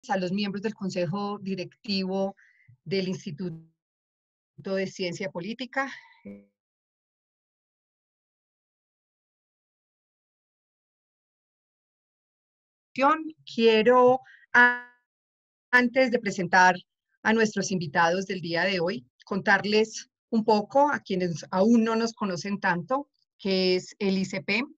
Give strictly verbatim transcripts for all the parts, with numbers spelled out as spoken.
a los miembros del Consejo Directivo del Instituto de Ciencia Política. Quiero, antes de presentar a nuestros invitados del día de hoy, contarles un poco a quienes aún no nos conocen tanto, qué es el I C P.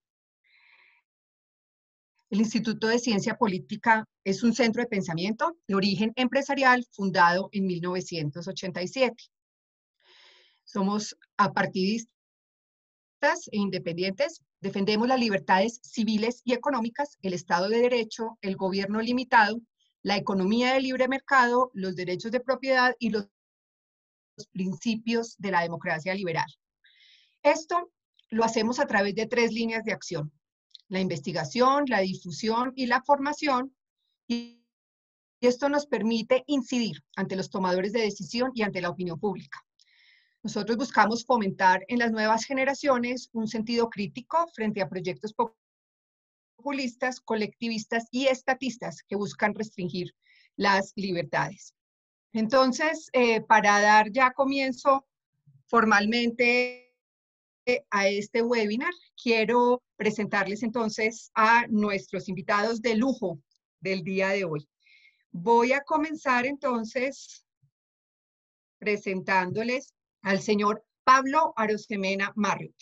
El Instituto de Ciencia Política es un centro de pensamiento de origen empresarial fundado en mil novecientos ochenta y siete. Somos apartidistas e independientes, defendemos las libertades civiles y económicas, el Estado de Derecho, el gobierno limitado, la economía de libre mercado, los derechos de propiedad y los principios de la democracia liberal. Esto lo hacemos a través de tres líneas de acción: la investigación, la difusión y la formación, y esto nos permite incidir ante los tomadores de decisión y ante la opinión pública. Nosotros buscamos fomentar en las nuevas generaciones un sentido crítico frente a proyectos populistas, colectivistas y estatistas que buscan restringir las libertades. Entonces, eh, para dar ya comienzo formalmente a este webinar, quiero presentarles entonces a nuestros invitados de lujo del día de hoy. Voy a comenzar entonces presentándoles al señor Pablo Arosemena Marriott.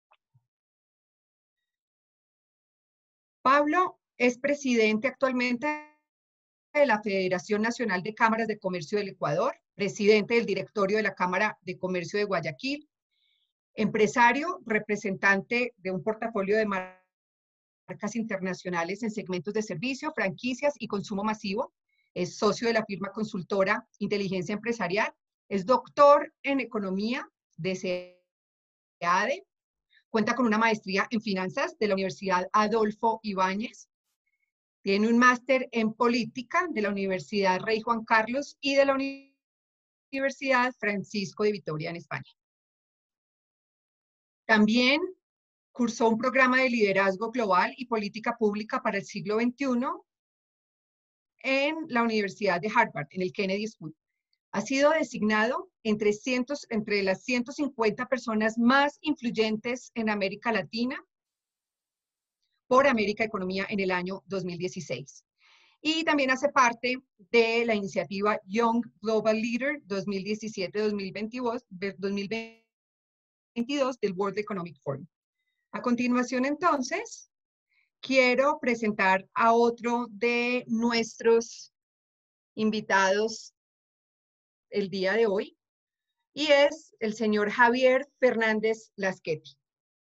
Pablo es presidente actualmente de la Federación Nacional de Cámaras de Comercio del Ecuador, presidente del directorio de la Cámara de Comercio de Guayaquil, empresario, representante de un portafolio de marcas internacionales en segmentos de servicio, franquicias y consumo masivo, es socio de la firma consultora Inteligencia Empresarial, es doctor en Economía de CEADE, cuenta con una maestría en Finanzas de la Universidad Adolfo Ibáñez, tiene un máster en Política de la Universidad Rey Juan Carlos y de la Universidad Francisco de Vitoria en España. También cursó un programa de liderazgo global y política pública para el siglo veintiuno en la Universidad de Harvard, en el Kennedy School. Ha sido designado entre, cientos, entre las ciento cincuenta personas más influyentes en América Latina por América Economía en el año dos mil dieciséis. Y también hace parte de la iniciativa Young Global Leader dos mil diecisiete a dos mil veintidós del World Economic Forum. A continuación, entonces, quiero presentar a otro de nuestros invitados el día de hoy, y es el señor Javier Fernández Lasqueti.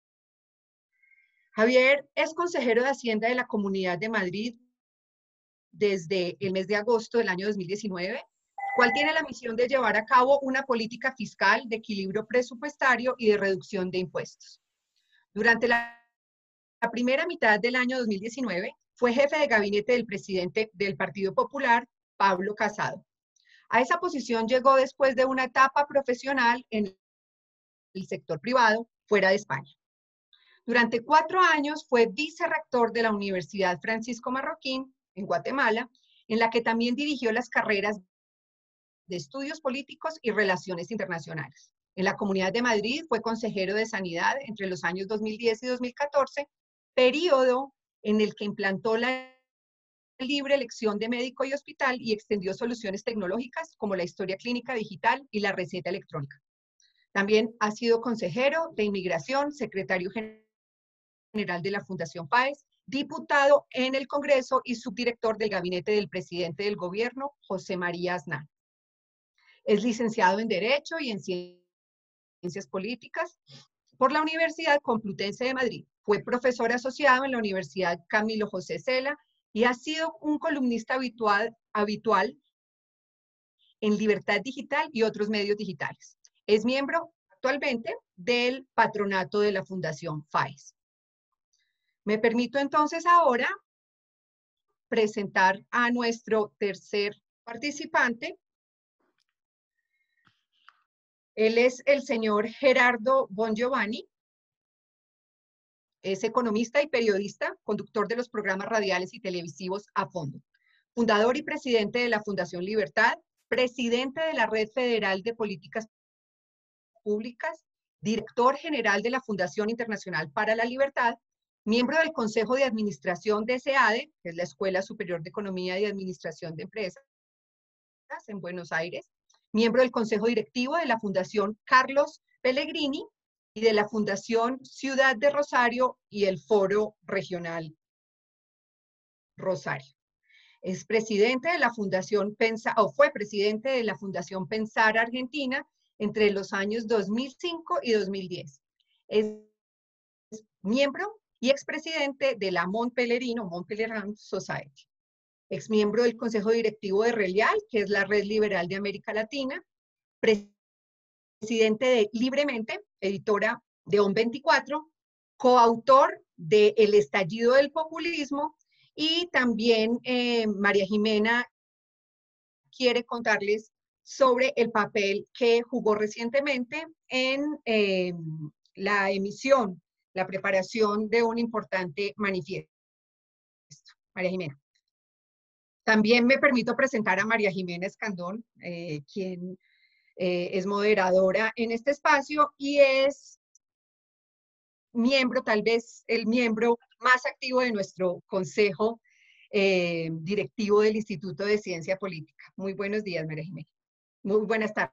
Javier es consejero de Hacienda de la Comunidad de Madrid desde el mes de agosto del año dos mil diecinueve, cual tiene la misión de llevar a cabo una política fiscal de equilibrio presupuestario y de reducción de impuestos. Durante la La primera mitad del año dos mil diecinueve fue jefe de gabinete del presidente del Partido Popular, Pablo Casado. A esa posición llegó después de una etapa profesional en el sector privado fuera de España. Durante cuatro años fue vicerrector de la Universidad Francisco Marroquín, en Guatemala, en la que también dirigió las carreras de Estudios Políticos y Relaciones Internacionales. En la Comunidad de Madrid fue consejero de Sanidad entre los años dos mil diez y dos mil catorce, periodo en el que implantó la libre elección de médico y hospital y extendió soluciones tecnológicas como la historia clínica digital y la receta electrónica. También ha sido consejero de Inmigración, secretario general de la Fundación Páez, diputado en el Congreso y subdirector del gabinete del presidente del gobierno, José María Aznar. Es licenciado en Derecho y en Ciencias Políticas por la Universidad Complutense de Madrid. Fue profesor asociado en la Universidad Camilo José Cela y ha sido un columnista habitual, habitual en Libertad Digital y otros medios digitales. Es miembro actualmente del patronato de la Fundación Páez. Me permito entonces ahora presentar a nuestro tercer participante. Él es el señor Gerardo Bongiovanni. Es economista y periodista, conductor de los programas radiales y televisivos A Fondo. fundador y presidente de la Fundación Libertad, presidente de la Red Federal de Políticas Públicas, director general de la Fundación Internacional para la Libertad, miembro del Consejo de Administración de SEADE, que es la Escuela Superior de Economía y Administración de Empresas en Buenos Aires, miembro del Consejo Directivo de la Fundación Carlos Pellegrini y de la Fundación Ciudad de Rosario y el Foro Regional Rosario. Es presidente de la Fundación Pensar, o fue presidente de la Fundación Pensar Argentina entre los años dos mil cinco y dos mil diez. Es miembro y expresidente de la Mont Pelerin o Mont Pelerin Society. Ex miembro del Consejo Directivo de Relial, que es la Red Liberal de América Latina. Presidente de Libremente, editora de O N veinticuatro, coautor de El estallido del populismo, y también eh, María Jimena quiere contarles sobre el papel que jugó recientemente en eh, la emisión, la preparación de un importante manifiesto. María Jimena. También me permito presentar a María Jimena Escandón, eh, quien eh, es moderadora en este espacio y es miembro, tal vez el miembro más activo de nuestro consejo eh, directivo del Instituto de Ciencia Política. Muy buenos días, María Jimena. Muy buenas tardes.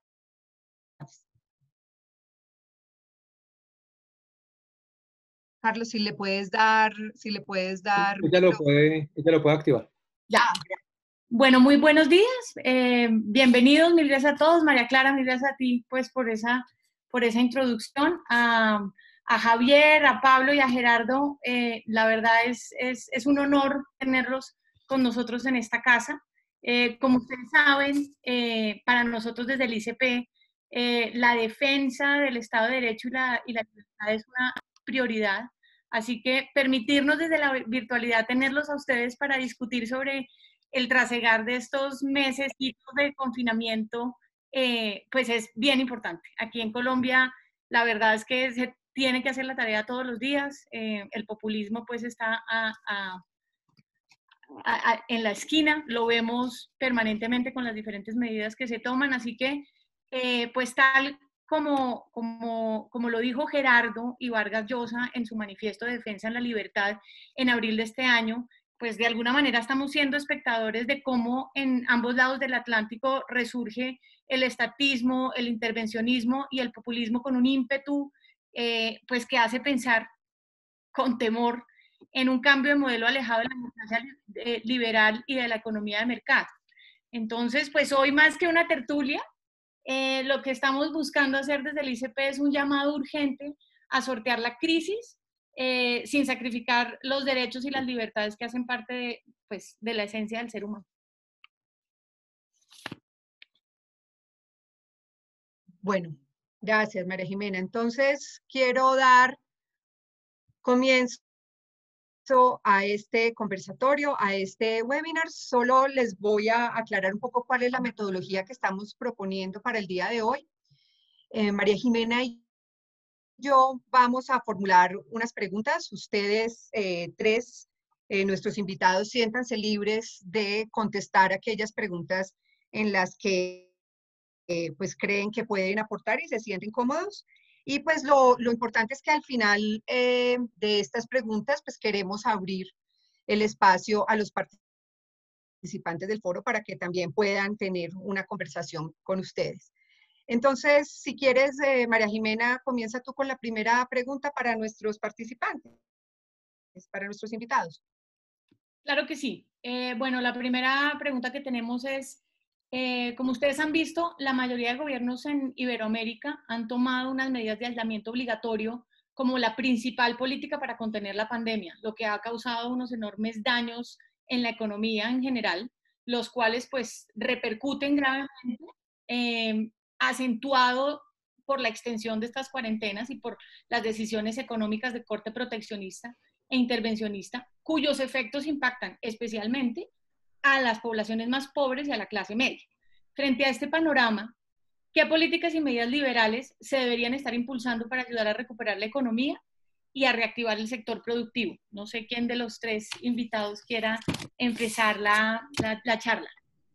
Carlos, si le puedes dar, si le puedes dar. Ella lo puede, ella lo puede activar. Ya. Bueno, muy buenos días. Eh, bienvenidos, mil gracias a todos. María Clara, mil gracias a ti, pues, por esa, por esa introducción. A, a Javier, a Pablo y a Gerardo, eh, la verdad es, es, es un honor tenerlos con nosotros en esta casa. Eh, como ustedes saben, eh, para nosotros desde el I C P, eh, la defensa del Estado de Derecho y la, y la libertad es una prioridad. Así que permitirnos desde la virtualidad tenerlos a ustedes para discutir sobre el trasegar de estos meses de confinamiento, eh, pues es bien importante. Aquí en Colombia, la verdad es que se tiene que hacer la tarea todos los días. Eh, el populismo pues está a, a, a, a, en la esquina, lo vemos permanentemente con las diferentes medidas que se toman, así que eh, pues tal como, como, como lo dijo Gerardo y Vargas Llosa en su manifiesto de defensa en la libertad en abril de este año, pues de alguna manera estamos siendo espectadores de cómo en ambos lados del Atlántico resurge el estatismo, el intervencionismo y el populismo con un ímpetu eh, pues que hace pensar con temor en un cambio de modelo alejado de la democracia liberal y de la economía de mercado. Entonces, pues hoy más que una tertulia, eh, lo que estamos buscando hacer desde el I C P es un llamado urgente a sortear la crisis eh, sin sacrificar los derechos y las libertades que hacen parte de, pues, de la esencia del ser humano. Bueno, gracias, María Jimena. Entonces, quiero dar comienzo a este conversatorio, a este webinar. Solo les voy a aclarar un poco cuál es la metodología que estamos proponiendo para el día de hoy. Eh, María Jimena y yo vamos a formular unas preguntas. Ustedes eh, tres, eh, nuestros invitados, siéntanse libres de contestar aquellas preguntas en las que eh, pues creen que pueden aportar y se sienten cómodos. Y pues lo, lo importante es que al final eh, de estas preguntas pues queremos abrir el espacio a los participantes del foro para que también puedan tener una conversación con ustedes. Entonces, si quieres, eh, María Jimena, comienza tú con la primera pregunta para nuestros participantes, para nuestros invitados. Claro que sí. Eh, bueno, la primera pregunta que tenemos es, Eh, como ustedes han visto, la mayoría de gobiernos en Iberoamérica han tomado unas medidas de aislamiento obligatorio como la principal política para contener la pandemia, lo que ha causado unos enormes daños en la economía en general, los cuales pues repercuten gravemente, eh, acentuado por la extensión de estas cuarentenas y por las decisiones económicas de corte proteccionista e intervencionista, cuyos efectos impactan especialmente a las poblaciones más pobres y a la clase media. Frente a este panorama, ¿qué políticas y medidas liberales se deberían estar impulsando para ayudar a recuperar la economía y a reactivar el sector productivo? No sé quién de los tres invitados quiera empezar la, la, la charla.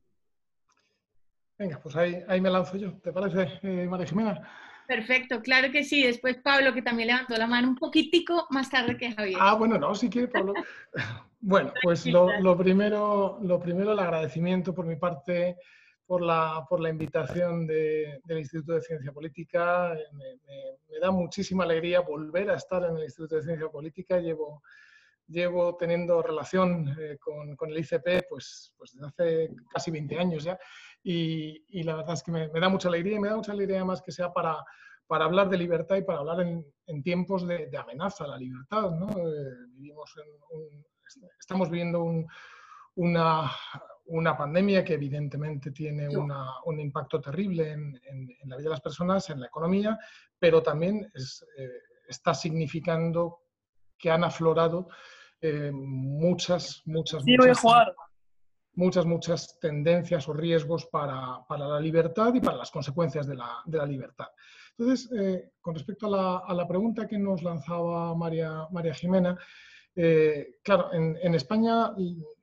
Venga, pues ahí, ahí me lanzo yo. ¿Te parece, eh, María Jimena? Perfecto, claro que sí. Después Pablo, que también levantó la mano un poquitico más tarde que Javier. Ah, bueno, no, si quiere, Pablo. Bueno, pues lo, lo, primero, lo primero, el agradecimiento por mi parte por la, por la invitación de, del Instituto de Ciencia Política. Me, me, me da muchísima alegría volver a estar en el Instituto de Ciencia Política. Llevo, llevo teniendo relación eh, con, con el I C P pues, pues desde hace casi veinte años ya. Y, y la verdad es que me, me da mucha alegría y me da mucha alegría además que sea para, para hablar de libertad y para hablar en, en tiempos de, de amenaza a la libertad, ¿no? Eh, vivimos en un, estamos viviendo un, una, una pandemia que evidentemente tiene una, un impacto terrible en, en, en la vida de las personas, en la economía, pero también es, eh, está significando que han aflorado eh, muchas, muchas, sí, muchas, voy a jugar. muchas, muchas tendencias o riesgos para, para la libertad y para las consecuencias de la, de la libertad. Entonces, eh, con respecto a la, a la pregunta que nos lanzaba María, María Jimena, eh, claro, en, en España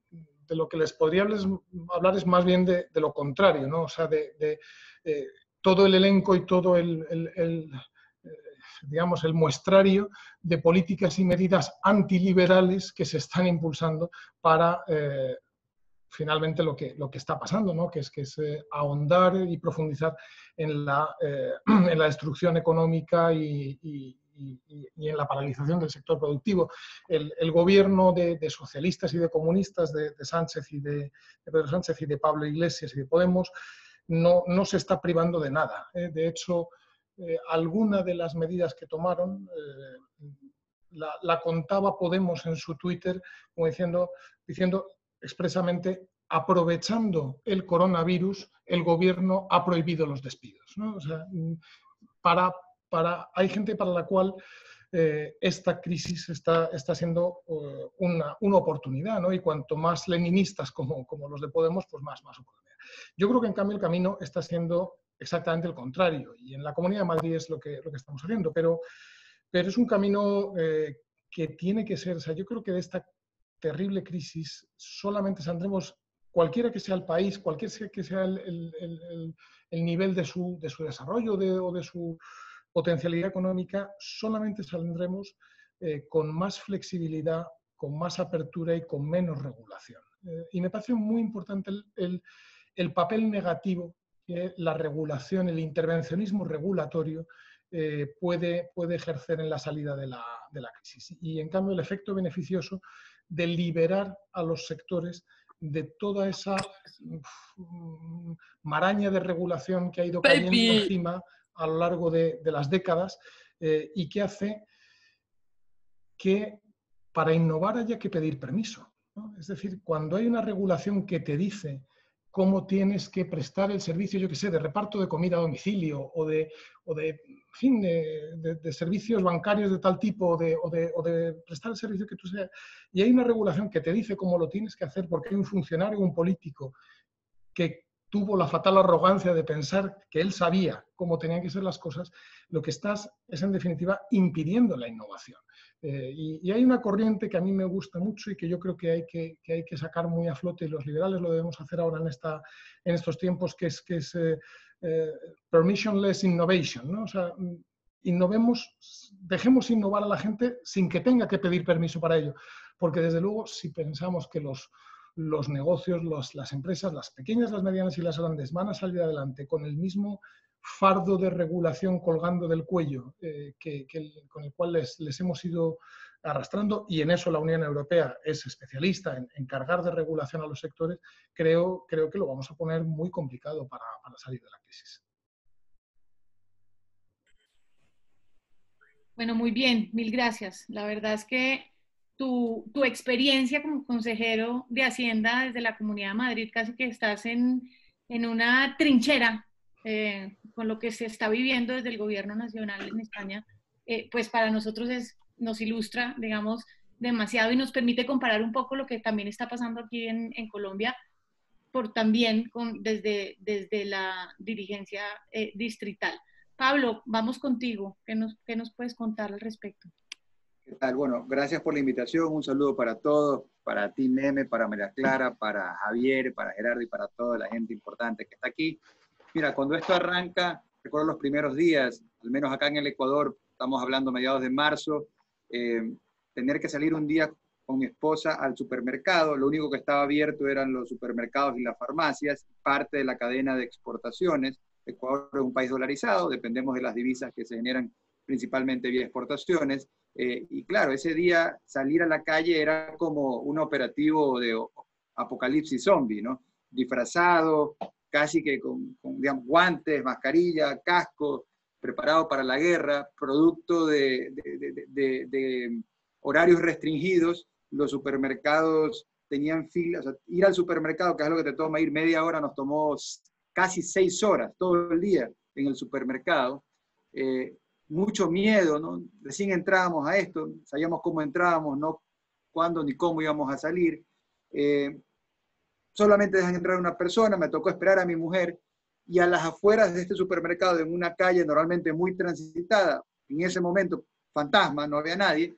de lo que les podría hablar es más bien de, de lo contrario, ¿no? O sea, de, de eh, todo el elenco y todo el, el, el eh, digamos, el muestrario de políticas y medidas antiliberales que se están impulsando para eh, finalmente lo que, lo que está pasando, ¿no? Que es, que es eh, ahondar y profundizar en la, eh, en la destrucción económica y, y Y, y en la paralización del sector productivo. El, el gobierno de, de socialistas y de comunistas, de, de Sánchez y de, de Pedro Sánchez y de Pablo Iglesias y de Podemos, no, no se está privando de nada. ¿eh? De hecho, eh, alguna de las medidas que tomaron eh, la, la contaba Podemos en su Twitter como diciendo, diciendo expresamente: aprovechando el coronavirus, el gobierno ha prohibido los despidos, ¿no? O sea, para Para, hay gente para la cual eh, esta crisis está, está siendo uh, una, una oportunidad, ¿no? Y cuanto más leninistas como, como los de Podemos, pues más, más oportunidad. Yo creo que en cambio el camino está siendo exactamente el contrario, y en la Comunidad de Madrid es lo que, lo que estamos haciendo, pero, pero es un camino eh, que tiene que ser, o sea, yo creo que de esta terrible crisis solamente saldremos, cualquiera que sea el país, cualquiera que sea el, el, el, el nivel de su, de su desarrollo de, o de su potencialidad económica, solamente saldremos eh, con más flexibilidad, con más apertura y con menos regulación. Eh, y me parece muy importante el, el, el papel negativo que la regulación, el intervencionismo regulatorio eh, puede, puede ejercer en la salida de la, de la crisis. Y en cambio el efecto beneficioso de liberar a los sectores de toda esa uf, maraña de regulación que ha ido cayendo Baby. encima a lo largo de, de las décadas eh, y que hace que para innovar haya que pedir permiso, ¿no? Es decir, cuando hay una regulación que te dice cómo tienes que prestar el servicio, yo qué sé, de reparto de comida a domicilio o de, o de, en fin, de, de, de servicios bancarios de tal tipo o de, o, de, o de prestar el servicio que tú seas, y hay una regulación que te dice cómo lo tienes que hacer porque hay un funcionario o un político que tuvo la fatal arrogancia de pensar que él sabía cómo tenían que ser las cosas, lo que estás es, en definitiva, impidiendo la innovación. Eh, y, y hay una corriente que a mí me gusta mucho y que yo creo que hay que, que, hay que sacar muy a flote, y los liberales lo debemos hacer ahora en, esta, en estos tiempos, que es, que es eh, eh, permissionless innovation, ¿no? O sea, innovemos, dejemos innovar a la gente sin que tenga que pedir permiso para ello, porque desde luego si pensamos que los los negocios, los, las empresas, las pequeñas, las medianas y las grandes van a salir adelante con el mismo fardo de regulación colgando del cuello eh, que, que el, con el cual les, les hemos ido arrastrando, y en eso la Unión Europea es especialista en, en cargar de regulación a los sectores, creo, creo que lo vamos a poner muy complicado para, para salir de la crisis. Bueno, muy bien, mil gracias. La verdad es que Tu, tu experiencia como consejero de Hacienda desde la Comunidad de Madrid, casi que estás en, en una trinchera eh, con lo que se está viviendo desde el gobierno nacional en España, eh, pues para nosotros es, nos ilustra, digamos, demasiado y nos permite comparar un poco lo que también está pasando aquí en, en Colombia, por también con, desde, desde la dirigencia eh, distrital. Pablo, vamos contigo. ¿Qué nos, qué nos puedes contar al respecto? ¿Qué tal? Bueno, gracias por la invitación. Un saludo para todos, para ti, Meme, para María Clara, para Javier, para Gerardo y para toda la gente importante que está aquí. Mira, cuando esto arranca, recuerdo los primeros días, al menos acá en el Ecuador, estamos hablando mediados de marzo, eh, tener que salir un día con mi esposa al supermercado, lo único que estaba abierto eran los supermercados y las farmacias, parte de la cadena de exportaciones. Ecuador es un país dolarizado, dependemos de las divisas que se generan principalmente vía exportaciones, eh, y claro, ese día salir a la calle era como un operativo de apocalipsis zombie, ¿no? Disfrazado, casi que con, con digamos, guantes, mascarilla, casco, preparado para la guerra, producto de, de, de, de, de horarios restringidos. Los supermercados tenían filas, o sea, ir al supermercado, que es lo que te toma ir media hora, nos tomó casi seis horas todo el día en el supermercado. Eh, mucho miedo, ¿no? Recién entrábamos a esto, sabíamos cómo entrábamos, no cuándo ni cómo íbamos a salir. Eh, solamente dejan entrar a una persona, me tocó esperar a mi mujer, y a las afueras de este supermercado, en una calle normalmente muy transitada, en ese momento, fantasma, no había nadie,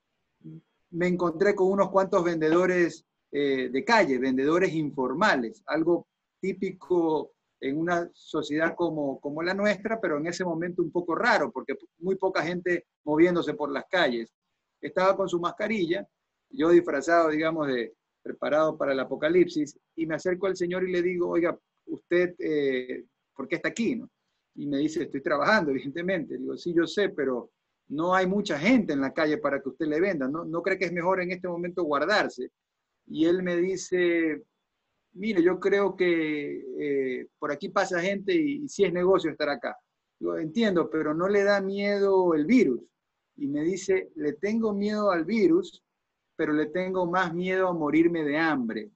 me encontré con unos cuantos vendedores eh, de calle, vendedores informales, algo típico en una sociedad como, como la nuestra, pero en ese momento un poco raro, porque muy poca gente moviéndose por las calles. Estaba con su mascarilla, yo disfrazado, digamos, de preparado para el apocalipsis, y me acerco al señor y le digo, oiga, usted, eh, ¿por qué está aquí? ¿No? Y me dice, estoy trabajando, evidentemente. Digo, sí, yo sé, pero no hay mucha gente en la calle para que usted le venda. ¿No, no cree que es mejor en este momento guardarse? Y él me dice, mire, yo creo que eh, por aquí pasa gente y, y sí es negocio estar acá. Digo, entiendo, pero ¿no le da miedo el virus? Y me dice, le tengo miedo al virus, pero le tengo más miedo a morirme de hambre.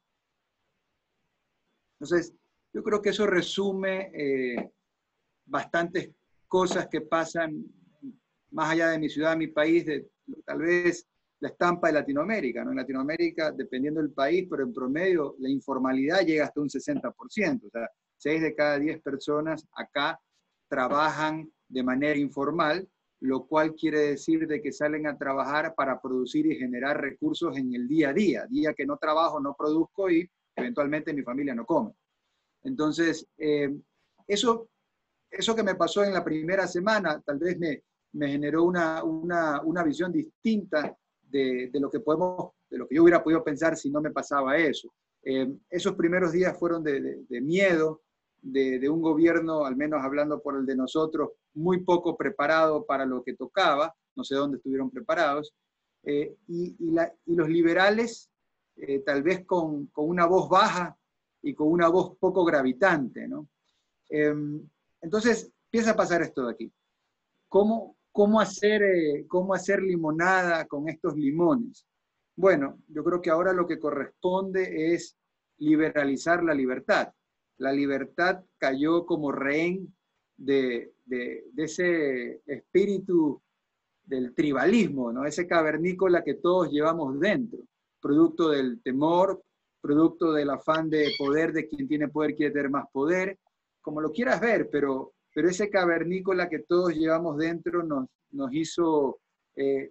Entonces, yo creo que eso resume eh, bastantes cosas que pasan más allá de mi ciudad, mi país, de tal vez la estampa de Latinoamérica, ¿no? En Latinoamérica, dependiendo del país, pero en promedio la informalidad llega hasta un sesenta por ciento. O sea, seis de cada diez personas acá trabajan de manera informal, lo cual quiere decir de que salen a trabajar para producir y generar recursos en el día a día. Día que no trabajo, no produzco y eventualmente mi familia no come. Entonces, eh, eso, eso que me pasó en la primera semana tal vez me, me generó una, una, una visión distinta de, de, lo que podemos, de lo que yo hubiera podido pensar si no me pasaba eso. Eh, esos primeros días fueron de, de, de miedo, de, de un gobierno, al menos hablando por el de nosotros, muy poco preparado para lo que tocaba, no sé dónde estuvieron preparados, eh, y, y, la, y los liberales, eh, tal vez con, con una voz baja y con una voz poco gravitante, ¿no? Eh, entonces, empieza a pasar esto de aquí. ¿Cómo, cómo, hacer, eh, ¿Cómo hacer limonada con estos limones? Bueno, yo creo que ahora lo que corresponde es liberalizar la libertad. La libertad cayó como rehén de, de, de ese espíritu del tribalismo, ¿no? Ese cavernícola que todos llevamos dentro, producto del temor, producto del afán de poder de quien tiene poder quiere tener más poder, como lo quieras ver, pero, pero ese cavernícola que todos llevamos dentro nos, nos hizo eh,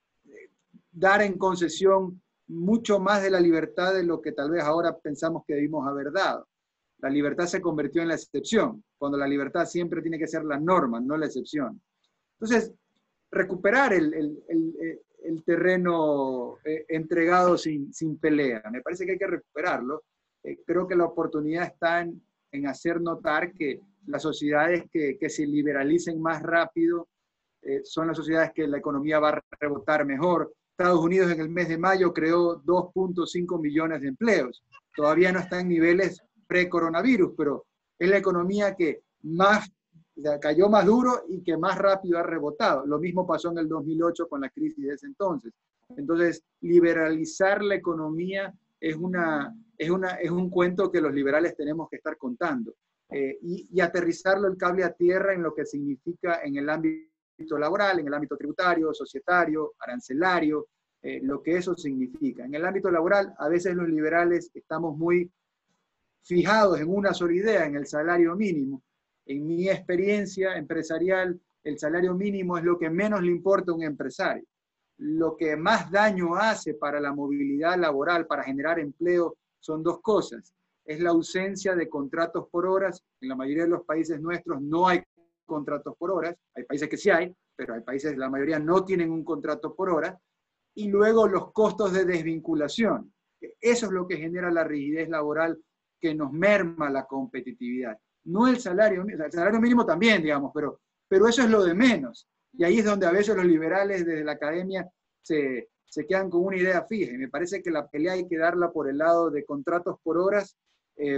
dar en concesión mucho más de la libertad de lo que tal vez ahora pensamos que debimos haber dado. La libertad se convirtió en la excepción, cuando la libertad siempre tiene que ser la norma, no la excepción. Entonces, recuperar el, el, el, el terreno eh, entregado sin, sin pelea, me parece que hay que recuperarlo. Eh, creo que la oportunidad está en, en hacer notar que las sociedades que, que se liberalicen más rápido eh, son las sociedades que la economía va a rebotar mejor. Estados Unidos en el mes de mayo creó dos punto cinco millones de empleos. Todavía no está en niveles pre-coronavirus, pero es la economía que más cayó más duro y que más rápido ha rebotado. Lo mismo pasó en el dos mil ocho con la crisis de ese entonces. Entonces, liberalizar la economía es, una, es, una, es un cuento que los liberales tenemos que estar contando. Eh, y, y aterrizarlo el cable a tierra en lo que significa en el ámbito laboral, en el ámbito tributario, societario, arancelario, eh, lo que eso significa. En el ámbito laboral, a veces los liberales estamos muy fijados en una sola idea, en el salario mínimo. En mi experiencia empresarial, el salario mínimo es lo que menos le importa a un empresario. lo que más daño hace para la movilidad laboral, para generar empleo, son dos cosas. Es la ausencia de contratos por horas. En la mayoría de los países nuestros no hay contratos por horas. Hay países que sí hay, pero hay países, la mayoría no tienen un contrato por hora. Y luego los costos de desvinculación. Eso es lo que genera la rigidez laboral que nos merma la competitividad. No el salario, el salario mínimo también, digamos, pero, pero eso es lo de menos. Y ahí es donde a veces los liberales desde la academia se, se quedan con una idea fija. Y me parece que la pelea hay que darla por el lado de contratos por horas, eh,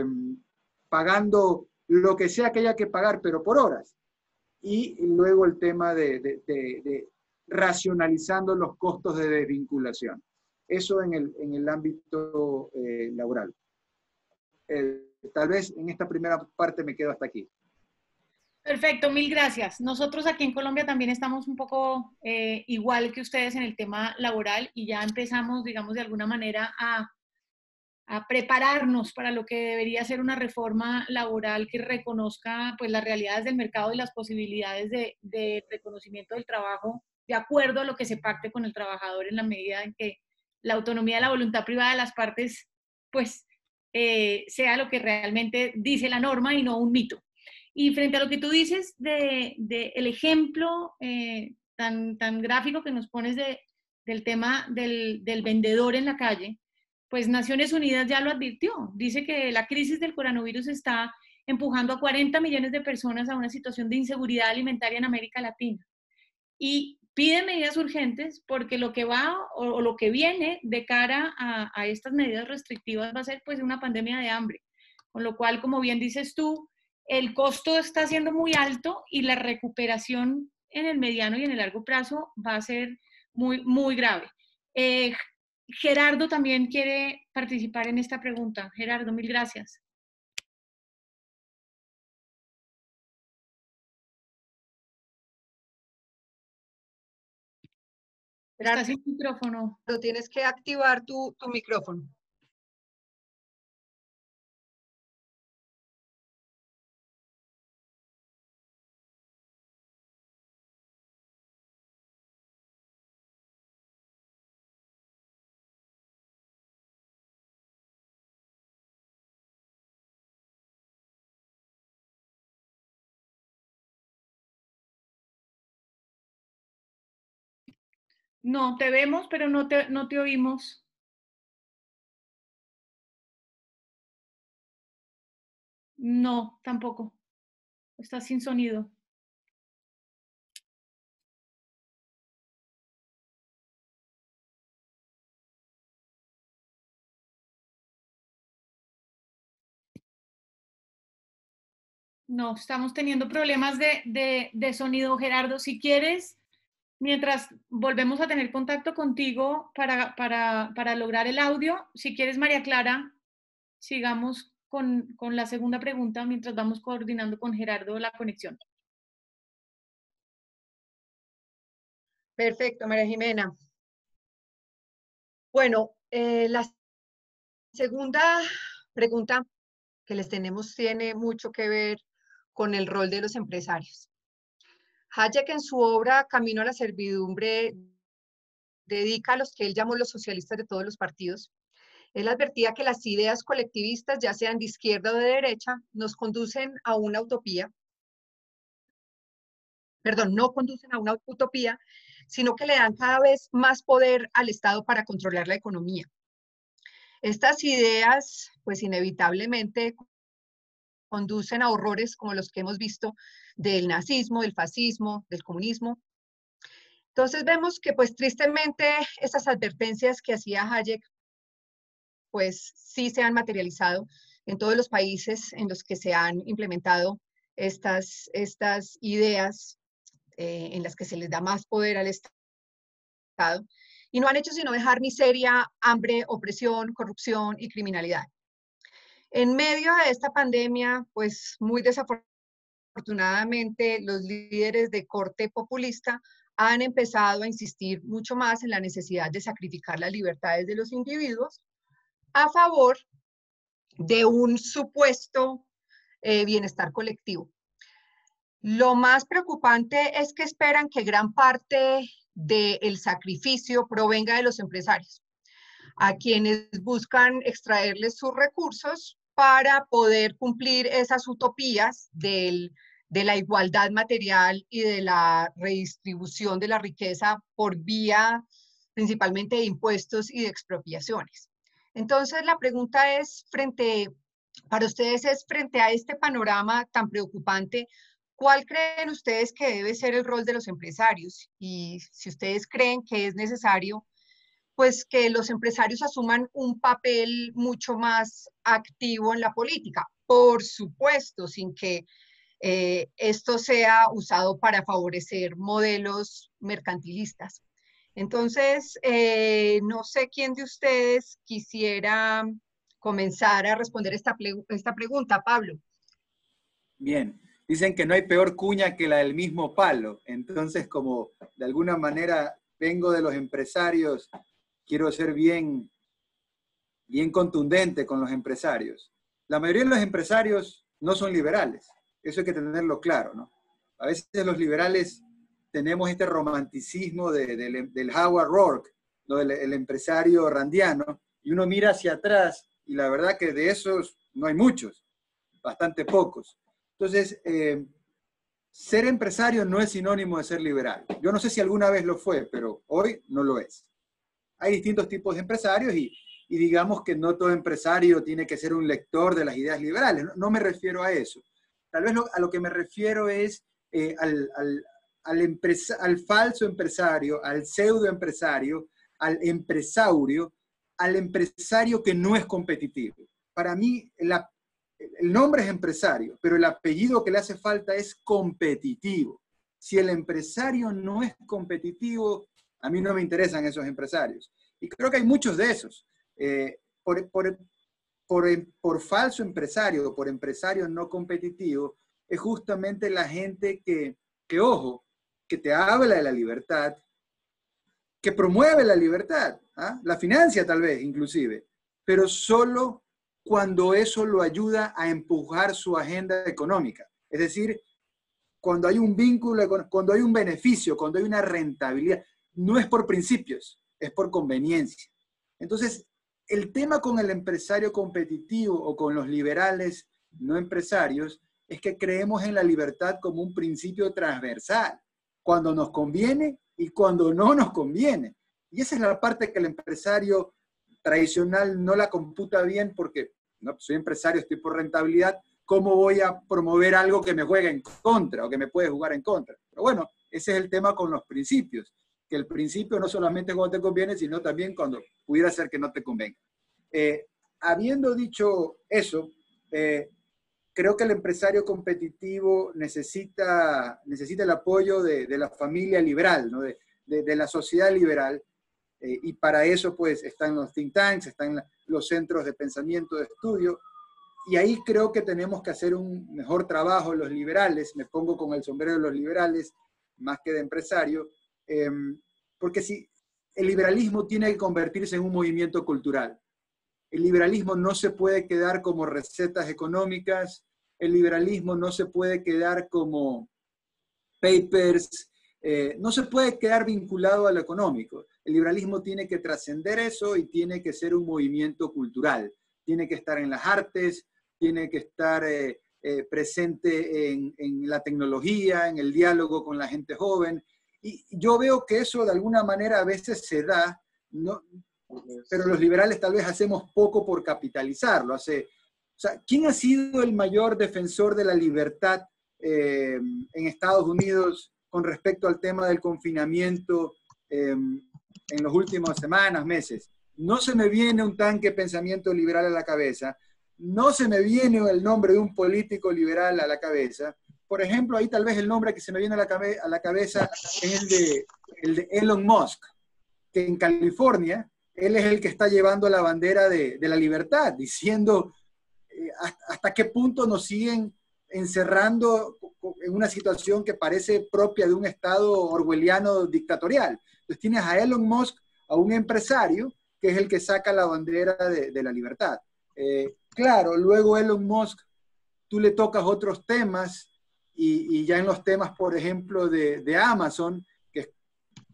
pagando lo que sea que haya que pagar, pero por horas. Y luego el tema de, de, de, de racionalizando los costos de desvinculación. Eso en el, en el ámbito eh, laboral. Eh, tal vez en esta primera parte me quedo hasta aquí. Perfecto, mil gracias. Nosotros aquí en Colombia también estamos un poco eh, igual que ustedes en el tema laboral y ya empezamos, digamos, de alguna manera a, a prepararnos para lo que debería ser una reforma laboral que reconozca pues, las realidades del mercado y las posibilidades de, de reconocimiento del trabajo de acuerdo a lo que se pacte con el trabajador en la medida en que la autonomía, la voluntad privada de las partes, pues, eh, sea lo que realmente dice la norma y no un mito. Y frente a lo que tú dices de, de el ejemplo eh, tan, tan gráfico que nos pones de, del tema del, del vendedor en la calle, pues Naciones Unidas ya lo advirtió. Dice que la crisis del coronavirus está empujando a cuarenta millones de personas a una situación de inseguridad alimentaria en América Latina. Y pide medidas urgentes porque lo que va o, o lo que viene de cara a, a estas medidas restrictivas va a ser pues una pandemia de hambre. Con lo cual, como bien dices tú, el costo está siendo muy alto y la recuperación en el mediano y en el largo plazo va a ser muy, muy grave. Eh, Gerardo también quiere participar en esta pregunta. Gerardo, mil gracias. Gerardo, Estás sin micrófono. tienes que activar tu, tu micrófono. No, te vemos, pero no te, no te oímos. No, tampoco. Estás sin sonido. No, estamos teniendo problemas de, de, de sonido, Gerardo. Si quieres, mientras volvemos a tener contacto contigo para, para, para lograr el audio, si quieres, María Clara, sigamos con, con la segunda pregunta mientras vamos coordinando con Gerardo la conexión. Perfecto, María Jimena. Bueno, eh, la segunda pregunta que les tenemos tiene mucho que ver con el rol de los empresarios. Hayek en su obra Camino a la servidumbre dedica a los que él llamó los socialistas de todos los partidos. Él advertía que las ideas colectivistas, ya sean de izquierda o de derecha, nos conducen a una utopía, perdón, no conducen a una utopía, sino que le dan cada vez más poder al Estado para controlar la economía. Estas ideas, pues inevitablemente conducen a horrores como los que hemos visto del nazismo, del fascismo, del comunismo. Entonces vemos que pues tristemente esas advertencias que hacía Hayek pues sí se han materializado en todos los países en los que se han implementado estas, estas ideas eh, en las que se les da más poder al Estado y no han hecho sino dejar miseria, hambre, opresión, corrupción y criminalidad. En medio de esta pandemia, pues muy desafortunadamente los líderes de corte populista han empezado a insistir mucho más en la necesidad de sacrificar las libertades de los individuos a favor de un supuesto eh, bienestar colectivo. Lo más preocupante es que esperan que gran parte del sacrificio provenga de los empresarios, a quienes buscan extraerles sus recursos para poder cumplir esas utopías del, de la igualdad material y de la redistribución de la riqueza por vía principalmente de impuestos y de expropiaciones. Entonces la pregunta es, frente, para ustedes es, frente a este panorama tan preocupante, ¿cuál creen ustedes que debe ser el rol de los empresarios? Y si ustedes creen que es necesario, pues que los empresarios asuman un papel mucho más activo en la política, por supuesto, sin que eh, esto sea usado para favorecer modelos mercantilistas. Entonces, eh, no sé quién de ustedes quisiera comenzar a responder esta, esta pregunta, Pablo. Bien, dicen que no hay peor cuña que la del mismo palo, entonces como de alguna manera vengo de los empresarios, quiero ser bien, bien contundente con los empresarios. La mayoría de los empresarios no son liberales, eso hay que tenerlo claro, ¿no? A veces los liberales tenemos este romanticismo de, de, del Howard Roark, ¿no? el, el empresario randiano, y uno mira hacia atrás, y la verdad que de esos no hay muchos, bastante pocos. Entonces, eh, ser empresario no es sinónimo de ser liberal. Yo no sé si alguna vez lo fue, pero hoy no lo es. Hay distintos tipos de empresarios y, y digamos que no todo empresario tiene que ser un lector de las ideas liberales. No, no me refiero a eso. Tal vez lo, a lo que me refiero es eh, al, al, al, empresa, al falso empresario, al pseudo empresario, al empresaurio, al empresario que no es competitivo. Para mí, la, el nombre es empresario, pero el apellido que le hace falta es competitivo. Si el empresario no es competitivo, a mí no me interesan esos empresarios. Y creo que hay muchos de esos. Eh, por, por, por, por falso empresario, por empresario no competitivo, es justamente la gente que, que, ojo, que te habla de la libertad, que promueve la libertad, ¿ah? La financia tal vez inclusive, pero solo cuando eso lo ayuda a empujar su agenda económica. Es decir, cuando hay un vínculo, cuando hay un beneficio, cuando hay una rentabilidad. No es por principios, es por conveniencia. Entonces, el tema con el empresario competitivo o con los liberales no empresarios es que creemos en la libertad como un principio transversal, cuando nos conviene y cuando no nos conviene. Y esa es la parte que el empresario tradicional no la computa bien porque no, soy empresario, estoy por rentabilidad, ¿cómo voy a promover algo que me juegue en contra o que me puede jugar en contra? Pero bueno, ese es el tema con los principios. Que el principio no solamente cuando te conviene, sino también cuando pudiera ser que no te convenga. Eh, habiendo dicho eso, eh, creo que el empresario competitivo necesita, necesita el apoyo de, de la familia liberal, ¿no? de, de, de la sociedad liberal, eh, y para eso pues están los think tanks, están los centros de pensamiento, de estudio, y ahí creo que tenemos que hacer un mejor trabajo los liberales, me pongo con el sombrero de los liberales, más que de empresario, Eh, porque si el liberalismo tiene que convertirse en un movimiento cultural. El liberalismo no se puede quedar como recetas económicas, el liberalismo no se puede quedar como papers, eh, no se puede quedar vinculado a lo económico. El liberalismo tiene que trascender eso y tiene que ser un movimiento cultural. Tiene que estar en las artes, tiene que estar eh, eh, presente en, en la tecnología, en el diálogo con la gente joven. Y yo veo que eso de alguna manera a veces se da, ¿no? Pero los liberales tal vez hacemos poco por capitalizarlo. Hace, o sea, ¿quién ha sido el mayor defensor de la libertad eh, en Estados Unidos con respecto al tema del confinamiento eh, en las últimas semanas, meses? No se me viene un tanque pensamiento liberal a la cabeza, no se me viene el nombre de un político liberal a la cabeza. Por ejemplo, ahí tal vez el nombre que se me viene a la, cabe a la cabeza es el de, el de Elon Musk, que en California, él es el que está llevando la bandera de, de la libertad, diciendo eh, hasta, hasta qué punto nos siguen encerrando en una situación que parece propia de un estado orwelliano dictatorial. Entonces tienes a Elon Musk, a un empresario, que es el que saca la bandera de, de la libertad. Eh, claro, luego Elon Musk, tú le tocas otros temas, Y, y ya en los temas, por ejemplo, de, de Amazon, que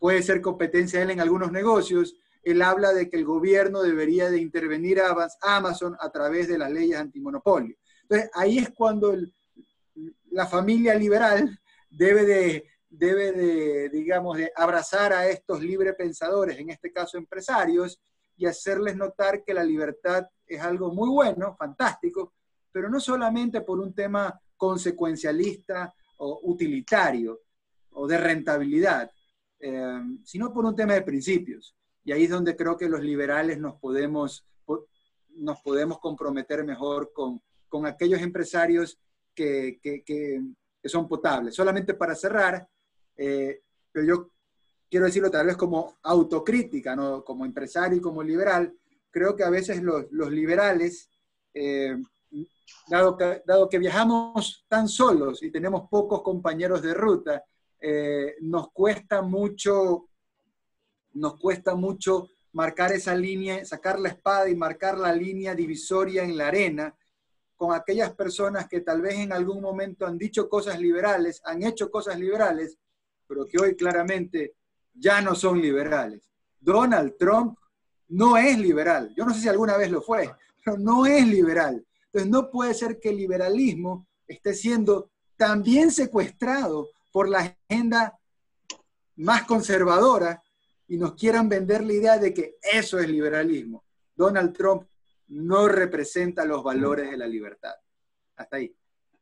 puede ser competencia de él en algunos negocios, él habla de que el gobierno debería de intervenir a Amazon a través de las leyes antimonopolio. Entonces, ahí es cuando el, la familia liberal debe de, debe de, digamos, de abrazar a estos librepensadores, en este caso empresarios, y hacerles notar que la libertad es algo muy bueno, fantástico, pero no solamente por un tema consecuencialista o utilitario o de rentabilidad, eh, sino por un tema de principios. Y ahí es donde creo que los liberales nos podemos, nos podemos comprometer mejor con, con aquellos empresarios que, que, que, que son potables. Solamente para cerrar, eh, pero yo quiero decirlo tal vez como autocrítica, ¿no? Como empresario y como liberal, creo que a veces los, los liberales, eh, dado, que, dado que viajamos tan solos y tenemos pocos compañeros de ruta, eh, nos cuesta mucho... nos cuesta mucho marcar esa línea, sacar la espada y marcar la línea divisoria en la arena con aquellas personas que tal vez en algún momento han dicho cosas liberales, han hecho cosas liberales, pero que hoy claramente ya no son liberales. Donald Trump no es liberal. Yo no sé si alguna vez lo fue, pero no es liberal. Entonces no puede ser que el liberalismo esté siendo también secuestrado por la agenda más conservadora y nos quieran vender la idea de que eso es liberalismo. Donald Trump no representa los valores de la libertad. Hasta ahí.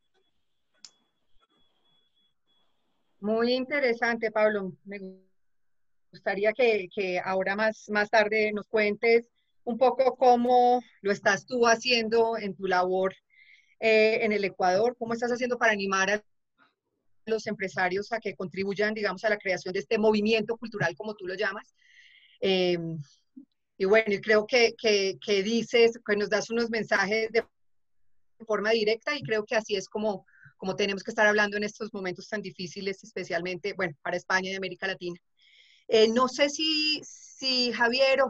Muy interesante, Pablo. Me gustaría que, que ahora más, más tarde nos cuentes un poco cómo lo estás tú haciendo en tu labor eh, en el Ecuador, cómo estás haciendo para animar a los empresarios a que contribuyan, digamos, a la creación de este movimiento cultural, como tú lo llamas. Eh, y bueno, y creo que, que, que dices, que nos das unos mensajes de forma directa y creo que así es como, como tenemos que estar hablando en estos momentos tan difíciles, especialmente, bueno, para España y América Latina. Eh, no sé si, si Javier o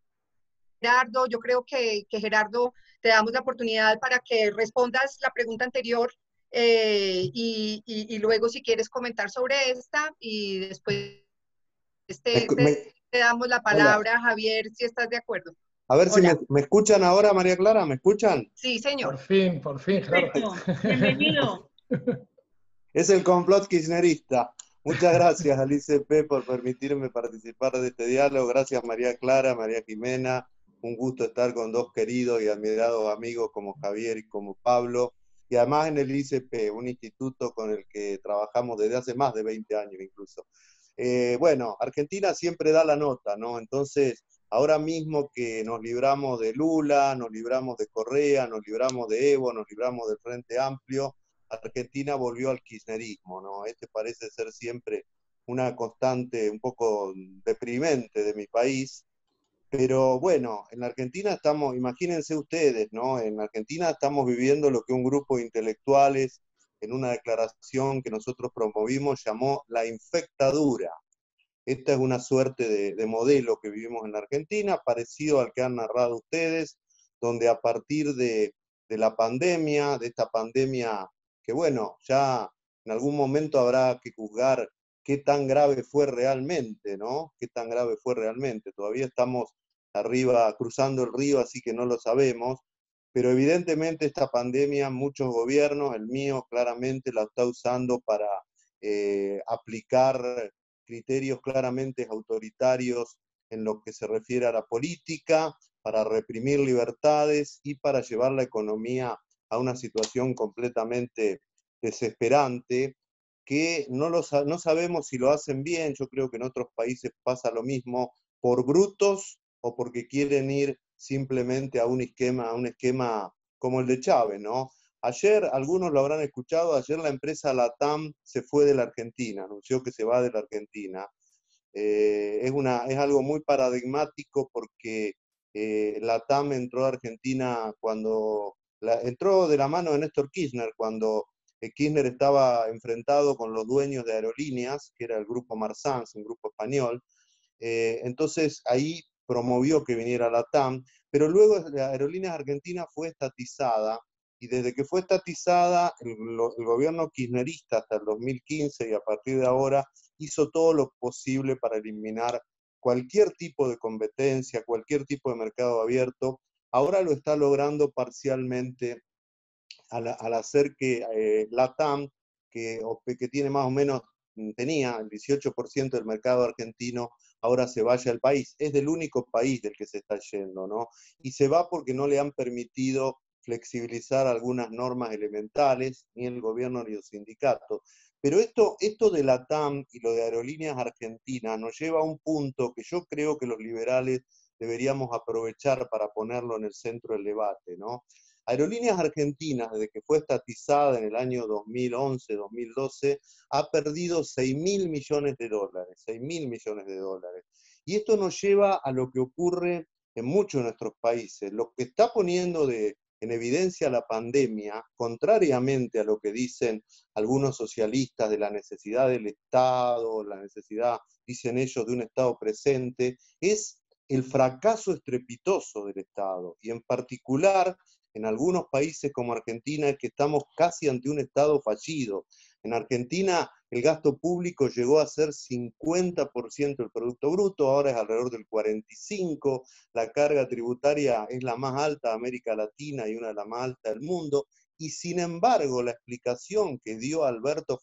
Gerardo, yo creo que, que Gerardo, te damos la oportunidad para que respondas la pregunta anterior eh, y, y, y luego si quieres comentar sobre esta y después te, te, te damos la palabra, hola. Javier, si estás de acuerdo. A ver Hola. si me, me escuchan ahora, María Clara, ¿me escuchan? Sí, señor. Por fin, por fin, Gerardo. Bienvenido. Es el complot kirchnerista. Muchas gracias al I C P por permitirme participar de este diálogo. Gracias María Clara, María Jimena. Un gusto estar con dos queridos y admirados amigos como Javier y como Pablo. Y además en el I C P, un instituto con el que trabajamos desde hace más de veinte años incluso. Eh, bueno, Argentina siempre da la nota, ¿no? Entonces, ahora mismo que nos libramos de Lula, nos libramos de Correa, nos libramos de Evo, nos libramos del Frente Amplio, Argentina volvió al kirchnerismo, ¿no? Este parece ser siempre una constante un poco deprimente de mi país, pero bueno, en la Argentina estamos, imagínense ustedes, ¿no? En Argentina estamos viviendo lo que un grupo de intelectuales en una declaración que nosotros promovimos llamó la infectadura. Esta es una suerte de, de modelo que vivimos en la Argentina, parecido al que han narrado ustedes, donde a partir de, de la pandemia, de esta pandemia que bueno, ya en algún momento habrá que juzgar qué tan grave fue realmente, ¿no? Qué tan grave fue realmente. Todavía estamos arriba cruzando el río, así que no lo sabemos, pero evidentemente esta pandemia muchos gobiernos, el mío claramente la está usando para eh, aplicar criterios claramente autoritarios en lo que se refiere a la política, para reprimir libertades y para llevar la economía a una situación completamente desesperante, que no, lo, no sabemos si lo hacen bien. Yo creo que en otros países pasa lo mismo, por brutos o porque quieren ir simplemente a un esquema, a un esquema como el de Chávez, ¿no? Ayer, algunos lo habrán escuchado, ayer la empresa LATAM se fue de la Argentina, anunció que se va de la Argentina. Eh, es, una, es algo muy paradigmático porque eh, LATAM entró a Argentina cuando, la, entró de la mano de Néstor Kirchner, cuando eh, Kirchner estaba enfrentado con los dueños de aerolíneas, que era el grupo Marsans, un grupo español. Eh, entonces ahí promovió que viniera LATAM, pero luego la Aerolíneas Argentina fue estatizada, y desde que fue estatizada, el, el gobierno kirchnerista hasta el dos mil quince y a partir de ahora hizo todo lo posible para eliminar cualquier tipo de competencia, cualquier tipo de mercado abierto. Ahora lo está logrando parcialmente al, al hacer que eh, LATAM, que, que tiene más o menos, tenía el dieciocho por ciento del mercado argentino, ahora se vaya al país. Es del único país del que se está yendo, ¿no? Y se va porque no le han permitido flexibilizar algunas normas elementales, ni el gobierno ni los sindicatos. Pero esto, esto de LATAM y lo de Aerolíneas Argentinas nos lleva a un punto que yo creo que los liberales deberíamos aprovechar para ponerlo en el centro del debate, ¿no? Aerolíneas Argentinas, desde que fue estatizada en el año dos mil once, dos mil doce, ha perdido seis mil millones de dólares, seis mil millones de dólares. Y esto nos lleva a lo que ocurre en muchos de nuestros países. Lo que está poniendo de, en evidencia la pandemia, contrariamente a lo que dicen algunos socialistas de la necesidad del Estado, la necesidad, dicen ellos, de un Estado presente, es el fracaso estrepitoso del Estado, y en particular en algunos países como Argentina es que estamos casi ante un Estado fallido. En Argentina el gasto público llegó a ser cincuenta por ciento del Producto Bruto, ahora es alrededor del cuarenta y cinco por ciento, la carga tributaria es la más alta de América Latina y una de las más altas del mundo, y sin embargo la explicación que dio Alberto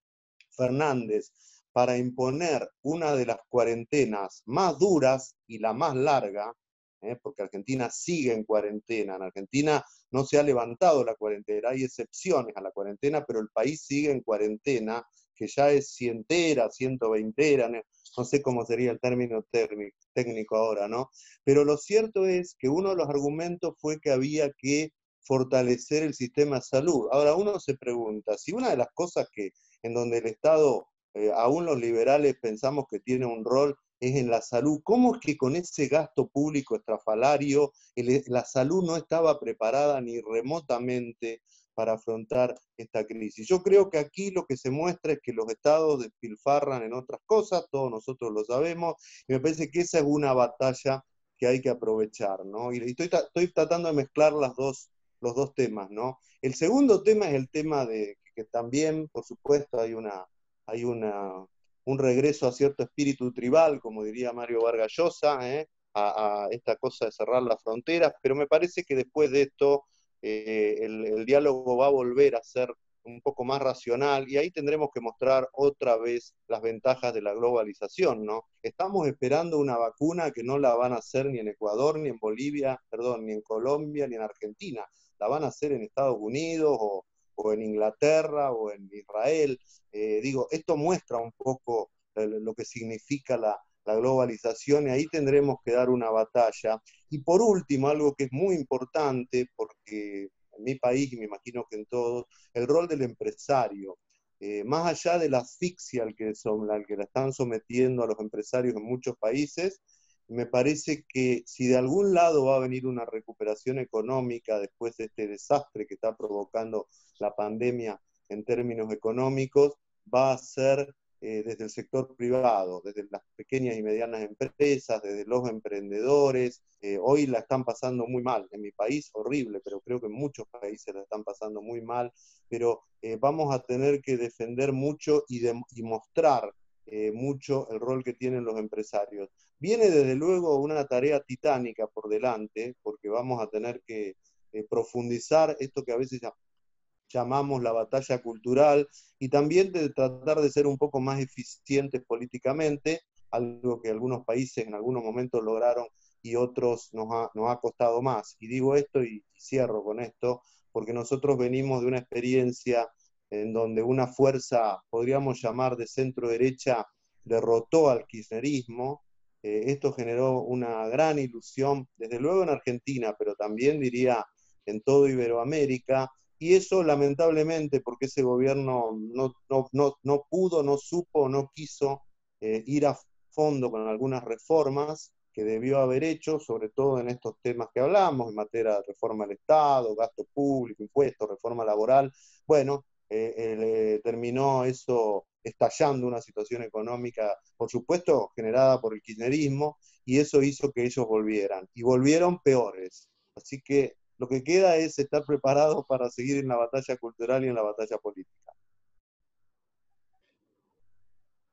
Fernández para imponer una de las cuarentenas más duras y la más larga, ¿eh? porque Argentina sigue en cuarentena, en Argentina no se ha levantado la cuarentena, hay excepciones a la cuarentena, pero el país sigue en cuarentena, que ya es cientera, ciento veintera, no, no sé cómo sería el término técnico ahora, ¿no? Pero lo cierto es que uno de los argumentos fue que había que fortalecer el sistema de salud. Ahora uno se pregunta, si una de las cosas que en donde el Estado, eh, aún los liberales pensamos que tiene un rol, es en la salud, ¿cómo es que con ese gasto público estrafalario el, la salud no estaba preparada ni remotamente para afrontar esta crisis? Yo creo que aquí lo que se muestra es que los estados despilfarran en otras cosas, todos nosotros lo sabemos, y me parece que esa es una batalla que hay que aprovechar, ¿no? Y estoy, estoy tratando de mezclar las dos, los dos temas, ¿no? El segundo tema es el tema de que también, por supuesto, hay una... Hay una un regreso a cierto espíritu tribal, como diría Mario Vargas Llosa, ¿eh? a, a esta cosa de cerrar las fronteras, pero me parece que después de esto eh, el, el diálogo va a volver a ser un poco más racional, y ahí tendremos que mostrar otra vez las ventajas de la globalización, ¿no? Estamos esperando una vacuna que no la van a hacer ni en Ecuador, ni en Bolivia, perdón, ni en Colombia, ni en Argentina, la van a hacer en Estados Unidos, o o en Inglaterra, o en Israel. Eh, digo, esto muestra un poco lo que significa la, la globalización, y ahí tendremos que dar una batalla. Y por último, algo que es muy importante, porque en mi país, y me imagino que en todos, el rol del empresario. Eh, más allá de la asfixia al que, son, al que la están sometiendo a los empresarios en muchos países, me parece que si de algún lado va a venir una recuperación económica después de este desastre que está provocando la pandemia en términos económicos, va a ser eh, desde el sector privado, desde las pequeñas y medianas empresas, desde los emprendedores. Eh, hoy la están pasando muy mal, en mi país horrible, pero creo que en muchos países la están pasando muy mal, pero eh, vamos a tener que defender mucho y, de, y mostrar eh, mucho el rol que tienen los empresarios. Viene desde luego una tarea titánica por delante, porque vamos a tener que eh, profundizar esto que a veces llamamos la batalla cultural, y también de tratar de ser un poco más eficientes políticamente, algo que algunos países en algunos momentos lograron y otros nos ha, nos ha costado más. Y digo esto y, y cierro con esto, porque nosotros venimos de una experiencia en donde una fuerza, podríamos llamar de centro derecha, derrotó al kirchnerismo. Eh, esto generó una gran ilusión, desde luego en Argentina, pero también diría en todo Iberoamérica, y eso lamentablemente porque ese gobierno no, no, no, no pudo, no supo, no quiso eh, ir a fondo con algunas reformas que debió haber hecho, sobre todo en estos temas que hablamos, en materia de reforma del Estado, gasto público, impuestos, reforma laboral. Bueno, eh, eh, terminó eso estallando una situación económica, por supuesto, generada por el kirchnerismo, y eso hizo que ellos volvieran, y volvieron peores. Así que lo que queda es estar preparados para seguir en la batalla cultural y en la batalla política.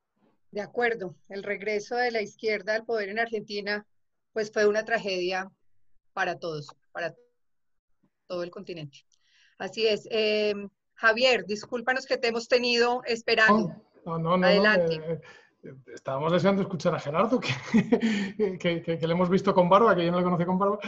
De acuerdo, el regreso de la izquierda al poder en Argentina pues fue una tragedia para todos, para todo el continente. Así es. Eh, Javier, discúlpanos que te hemos tenido esperando. No, no, no, Adelante. no, eh, eh, estábamos deseando escuchar a Gerardo, que, que, que, que le hemos visto con barba, que yo no le conocí con barba,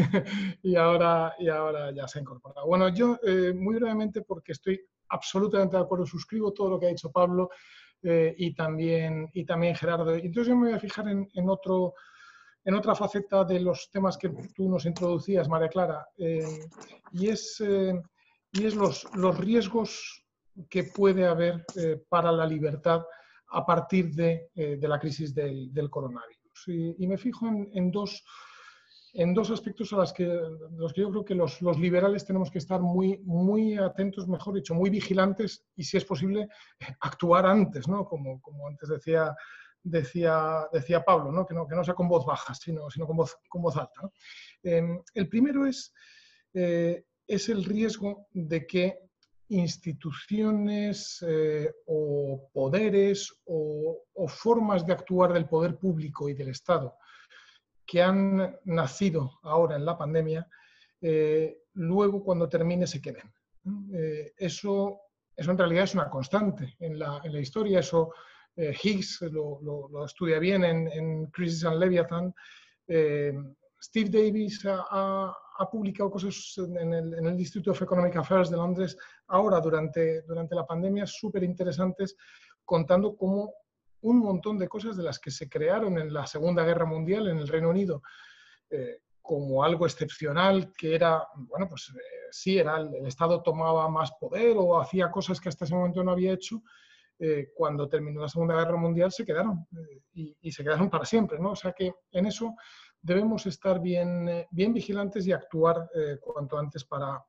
y, ahora, y ahora ya se ha incorporado. Bueno, yo eh, muy brevemente, porque estoy absolutamente de acuerdo, suscribo todo lo que ha dicho Pablo eh, y, también, y también Gerardo. Entonces yo me voy a fijar en, en, otro, en otra faceta de los temas que tú nos introducías, María Clara, eh, y es, eh, y es los, los riesgos que puede haber eh, para la libertad a partir de, eh, de la crisis del, del coronavirus. Y, y me fijo en, en, dos, en dos aspectos a los que, los que yo creo que los, los liberales tenemos que estar muy, muy atentos, mejor dicho, muy vigilantes y, si es posible, actuar antes, ¿no? Como, como antes decía, decía, decía Pablo, ¿no? Que, no, que no sea con voz baja, sino, sino con, voz, con voz alta, ¿no? Eh, el primero es, eh, es el riesgo de que instituciones eh, o poderes o, o formas de actuar del poder público y del Estado que han nacido ahora en la pandemia, eh, luego cuando termine se queden. Eh, eso, eso en realidad es una constante en la, en la historia, eso eh, Higgs lo, lo, lo estudia bien en, en Crisis and Leviathan. Eh, Steve Davis ha, ha, ha publicado cosas en el, en el Institute of Economic Affairs de Londres ahora durante, durante la pandemia súper interesantes, contando cómo un montón de cosas de las que se crearon en la Segunda Guerra Mundial en el Reino Unido eh, como algo excepcional, que era, bueno, pues eh, sí, era el, el Estado tomaba más poder o hacía cosas que hasta ese momento no había hecho, eh, cuando terminó la Segunda Guerra Mundial se quedaron eh, y, y se quedaron para siempre, ¿no? O sea que en eso debemos estar bien, eh, bien vigilantes y actuar eh, cuanto antes para,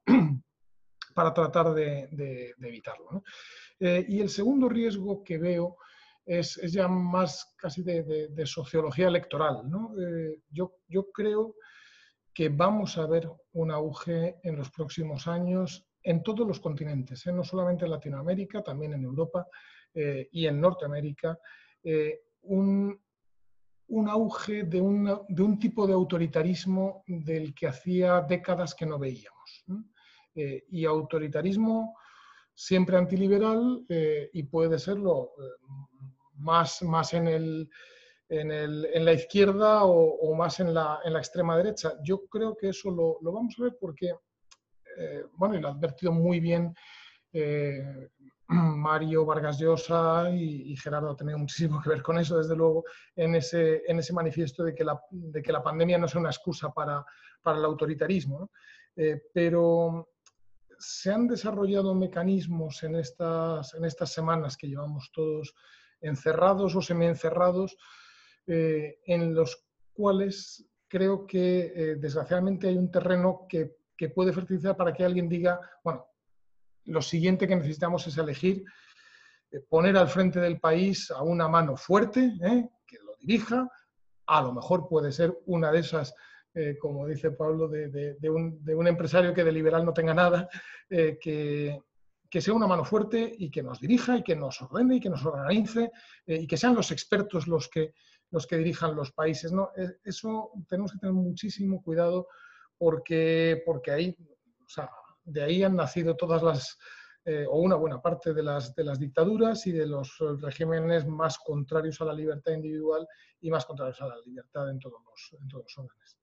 para tratar de, de, de evitarlo, ¿no? Eh, y el segundo riesgo que veo es, es ya más casi de, de, de sociología electoral, ¿no? Eh, yo, yo creo que vamos a ver un auge en los próximos años en todos los continentes, ¿eh? No solamente en Latinoamérica, también en Europa eh, y en Norteamérica, eh, un, un auge de, una, de un tipo de autoritarismo del que hacía décadas que no veíamos, ¿no? Eh, y autoritarismo siempre antiliberal eh, y puede serlo eh, más, más en, el, en, el, en la izquierda o, o más en la, en la extrema derecha. Yo creo que eso lo, lo vamos a ver porque, eh, bueno, y lo ha advertido muy bien eh, Mario Vargas Llosa y, y Gerardo ha tenido muchísimo que ver con eso, desde luego, en ese, en ese manifiesto de que, la, de que la pandemia no es una excusa para, para el autoritarismo, ¿no? Eh, pero se han desarrollado mecanismos en estas, en estas semanas que llevamos todos encerrados o semiencerrados, eh, en los cuales creo que eh, desgraciadamente hay un terreno que, que puede fertilizar para que alguien diga, bueno, lo siguiente que necesitamos es elegir, eh, poner al frente del país a una mano fuerte, eh, que lo dirija, a lo mejor puede ser una de esas, eh, como dice Pablo, de, de, de, un, de un empresario que de liberal no tenga nada, eh, que, que sea una mano fuerte y que nos dirija y que nos ordene y que nos organice eh, y que sean los expertos los que, los que dirijan los países, ¿no? Eso tenemos que tener muchísimo cuidado porque, porque ahí, o sea, de ahí han nacido todas las, eh, o una buena parte de las, de las dictaduras y de los regímenes más contrarios a la libertad individual y más contrarios a la libertad en todos los, en todos los órdenes.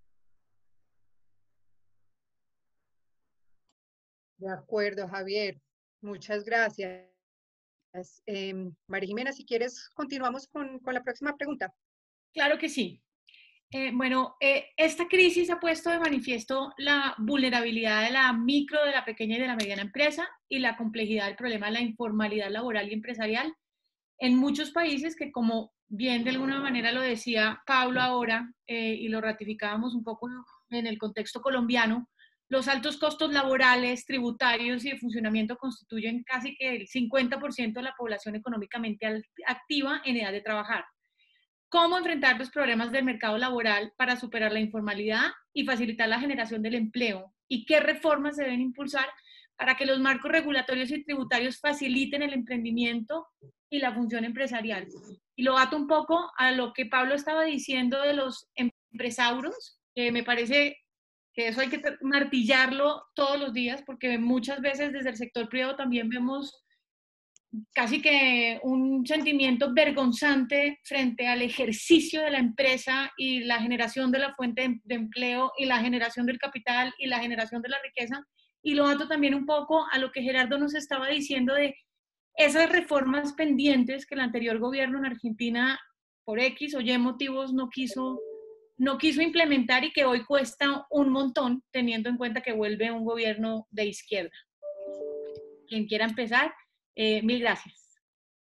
De acuerdo, Javier. Muchas gracias. Eh, María Jimena, si quieres, continuamos con, con la próxima pregunta. Claro que sí. Eh, bueno, eh, esta crisis ha puesto de manifiesto la vulnerabilidad de la micro, de la pequeña y de la mediana empresa y la complejidad del problema de la informalidad laboral y empresarial en muchos países que, como bien de alguna manera lo decía Pablo ahora eh, y lo ratificábamos un poco en el contexto colombiano, los altos costos laborales, tributarios y de funcionamiento constituyen casi que el cincuenta por ciento de la población económicamente activa en edad de trabajar. ¿Cómo enfrentar los problemas del mercado laboral para superar la informalidad y facilitar la generación del empleo? ¿Y qué reformas se deben impulsar para que los marcos regulatorios y tributarios faciliten el emprendimiento y la función empresarial. Y lo ato un poco a lo que Pablo estaba diciendo de los empresauros, que me parece que eso hay que martillarlo todos los días, porque muchas veces desde el sector privado también vemos casi que un sentimiento vergonzante frente al ejercicio de la empresa y la generación de la fuente de empleo y la generación del capital y la generación de la riqueza. Y lo ato también un poco a lo que Gerardo nos estaba diciendo de esas reformas pendientes que el anterior gobierno en Argentina, por X o Y motivos, no quiso, no quiso implementar y que hoy cuesta un montón, teniendo en cuenta que vuelve un gobierno de izquierda. Quien quiera empezar, eh, mil gracias.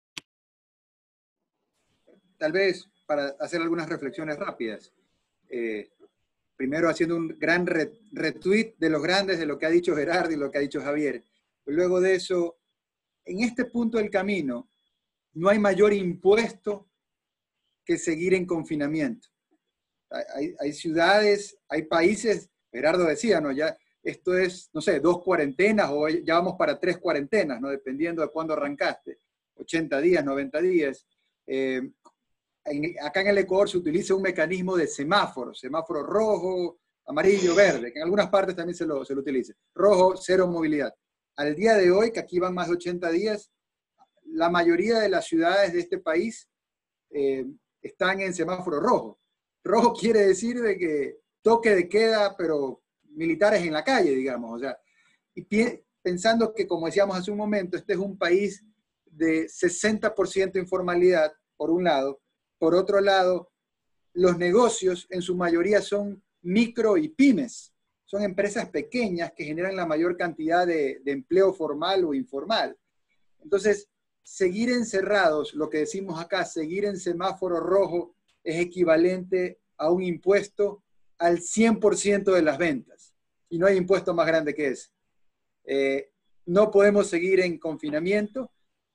Tal vez para hacer algunas reflexiones rápidas. Eh, primero haciendo un gran retweet de los grandes, de lo que ha dicho Gerardo y lo que ha dicho Javier. Luego de eso, en este punto del camino, no hay mayor impuesto que seguir en confinamiento. Hay, hay ciudades, hay países, Gerardo decía, ¿no? Ya esto es, no sé, dos cuarentenas o ya vamos para tres cuarentenas, ¿no? Dependiendo de cuándo arrancaste, ochenta días, noventa días. Eh, en, acá en el Ecuador se utiliza un mecanismo de semáforo, semáforo rojo, amarillo, verde, que en algunas partes también se lo, se lo utiliza. Rojo, cero movilidad. Al día de hoy, que aquí van más de ochenta días, la mayoría de las ciudades de este país eh, están en semáforo rojo. Rojo quiere decir de que toque de queda, pero militares en la calle, digamos. O sea, y pensando que, como decíamos hace un momento, este es un país de sesenta por ciento informalidad, por un lado. Por otro lado, los negocios en su mayoría son micro y pymes. Son empresas pequeñas que generan la mayor cantidad de, de empleo formal o informal. Entonces, seguir encerrados, lo que decimos acá, seguir en semáforo rojo, es equivalente a un impuesto al cien por ciento de las ventas. Y no hay impuesto más grande que ese. Eh, no podemos seguir en confinamiento.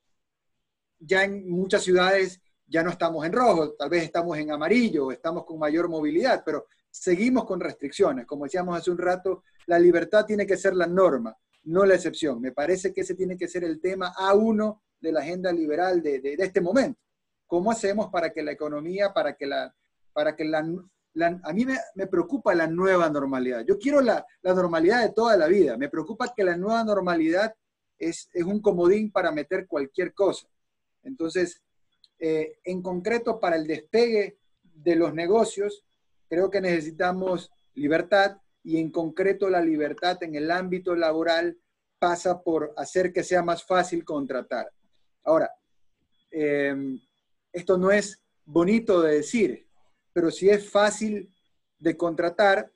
Ya en muchas ciudades ya no estamos en rojo, tal vez estamos en amarillo, estamos con mayor movilidad, pero seguimos con restricciones. Como decíamos hace un rato, la libertad tiene que ser la norma, no la excepción. Me parece que ese tiene que ser el tema A uno de la agenda liberal de, de, de este momento. ¿Cómo hacemos para que la economía, para que la... Para que la, la a mí me, me preocupa la nueva normalidad. Yo quiero la, la normalidad de toda la vida. Me preocupa que la nueva normalidad es, es un comodín para meter cualquier cosa. Entonces, eh, en concreto, para el despegue de los negocios, creo que necesitamos libertad, y en concreto la libertad en el ámbito laboral pasa por hacer que sea más fácil contratar. Ahora, eh, esto no es bonito de decir, pero si es fácil de contratar,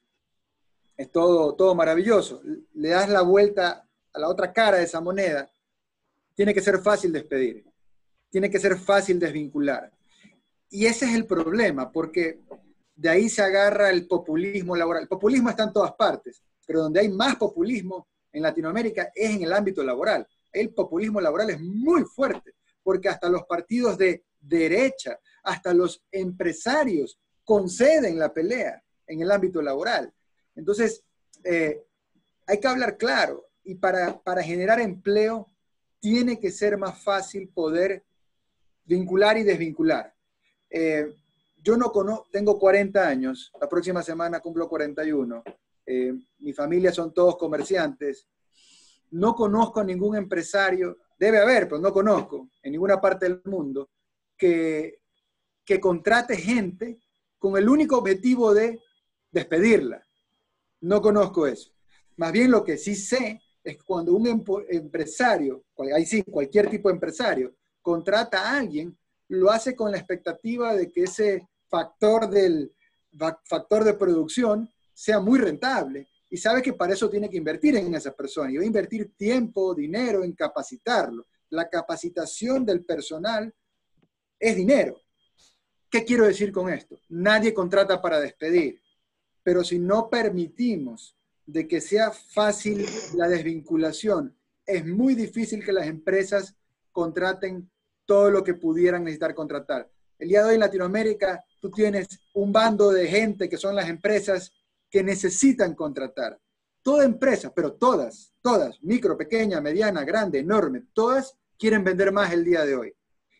es todo, todo maravilloso. Le das la vuelta a la otra cara de esa moneda, tiene que ser fácil despedir, tiene que ser fácil desvincular. Y ese es el problema, porque de ahí se agarra el populismo laboral. El populismo está en todas partes, pero donde hay más populismo en Latinoamérica es en el ámbito laboral. El populismo laboral es muy fuerte, porque hasta los partidos de derecha, hasta los empresarios conceden la pelea en el ámbito laboral. Entonces, eh, hay que hablar claro, y para, para generar empleo tiene que ser más fácil poder vincular y desvincular. Eh, yo no conozco, tengo cuarenta años, la próxima semana cumplo cuarenta y uno, eh, mi familia son todos comerciantes, no conozco a ningún empresario, debe haber, pero no conozco, en ninguna parte del mundo, que, que contrate gente con el único objetivo de despedirla. No conozco eso. Más bien lo que sí sé es que cuando un empresario, ahí sí, cualquier tipo de empresario, contrata a alguien, lo hace con la expectativa de que ese factor, del, factor de producción sea muy rentable. Y sabe que para eso tiene que invertir en esa persona. Y va a invertir tiempo, dinero en capacitarlo. La capacitación del personal es dinero. ¿Qué quiero decir con esto? Nadie contrata para despedir. Pero si no permitimos de que sea fácil la desvinculación, es muy difícil que las empresas contraten todo lo que pudieran necesitar contratar. El día de hoy en Latinoamérica, tú tienes un bando de gente que son las empresas que necesitan contratar. Toda empresa, pero todas, todas, micro, pequeña, mediana, grande, enorme, todas quieren vender más el día de hoy.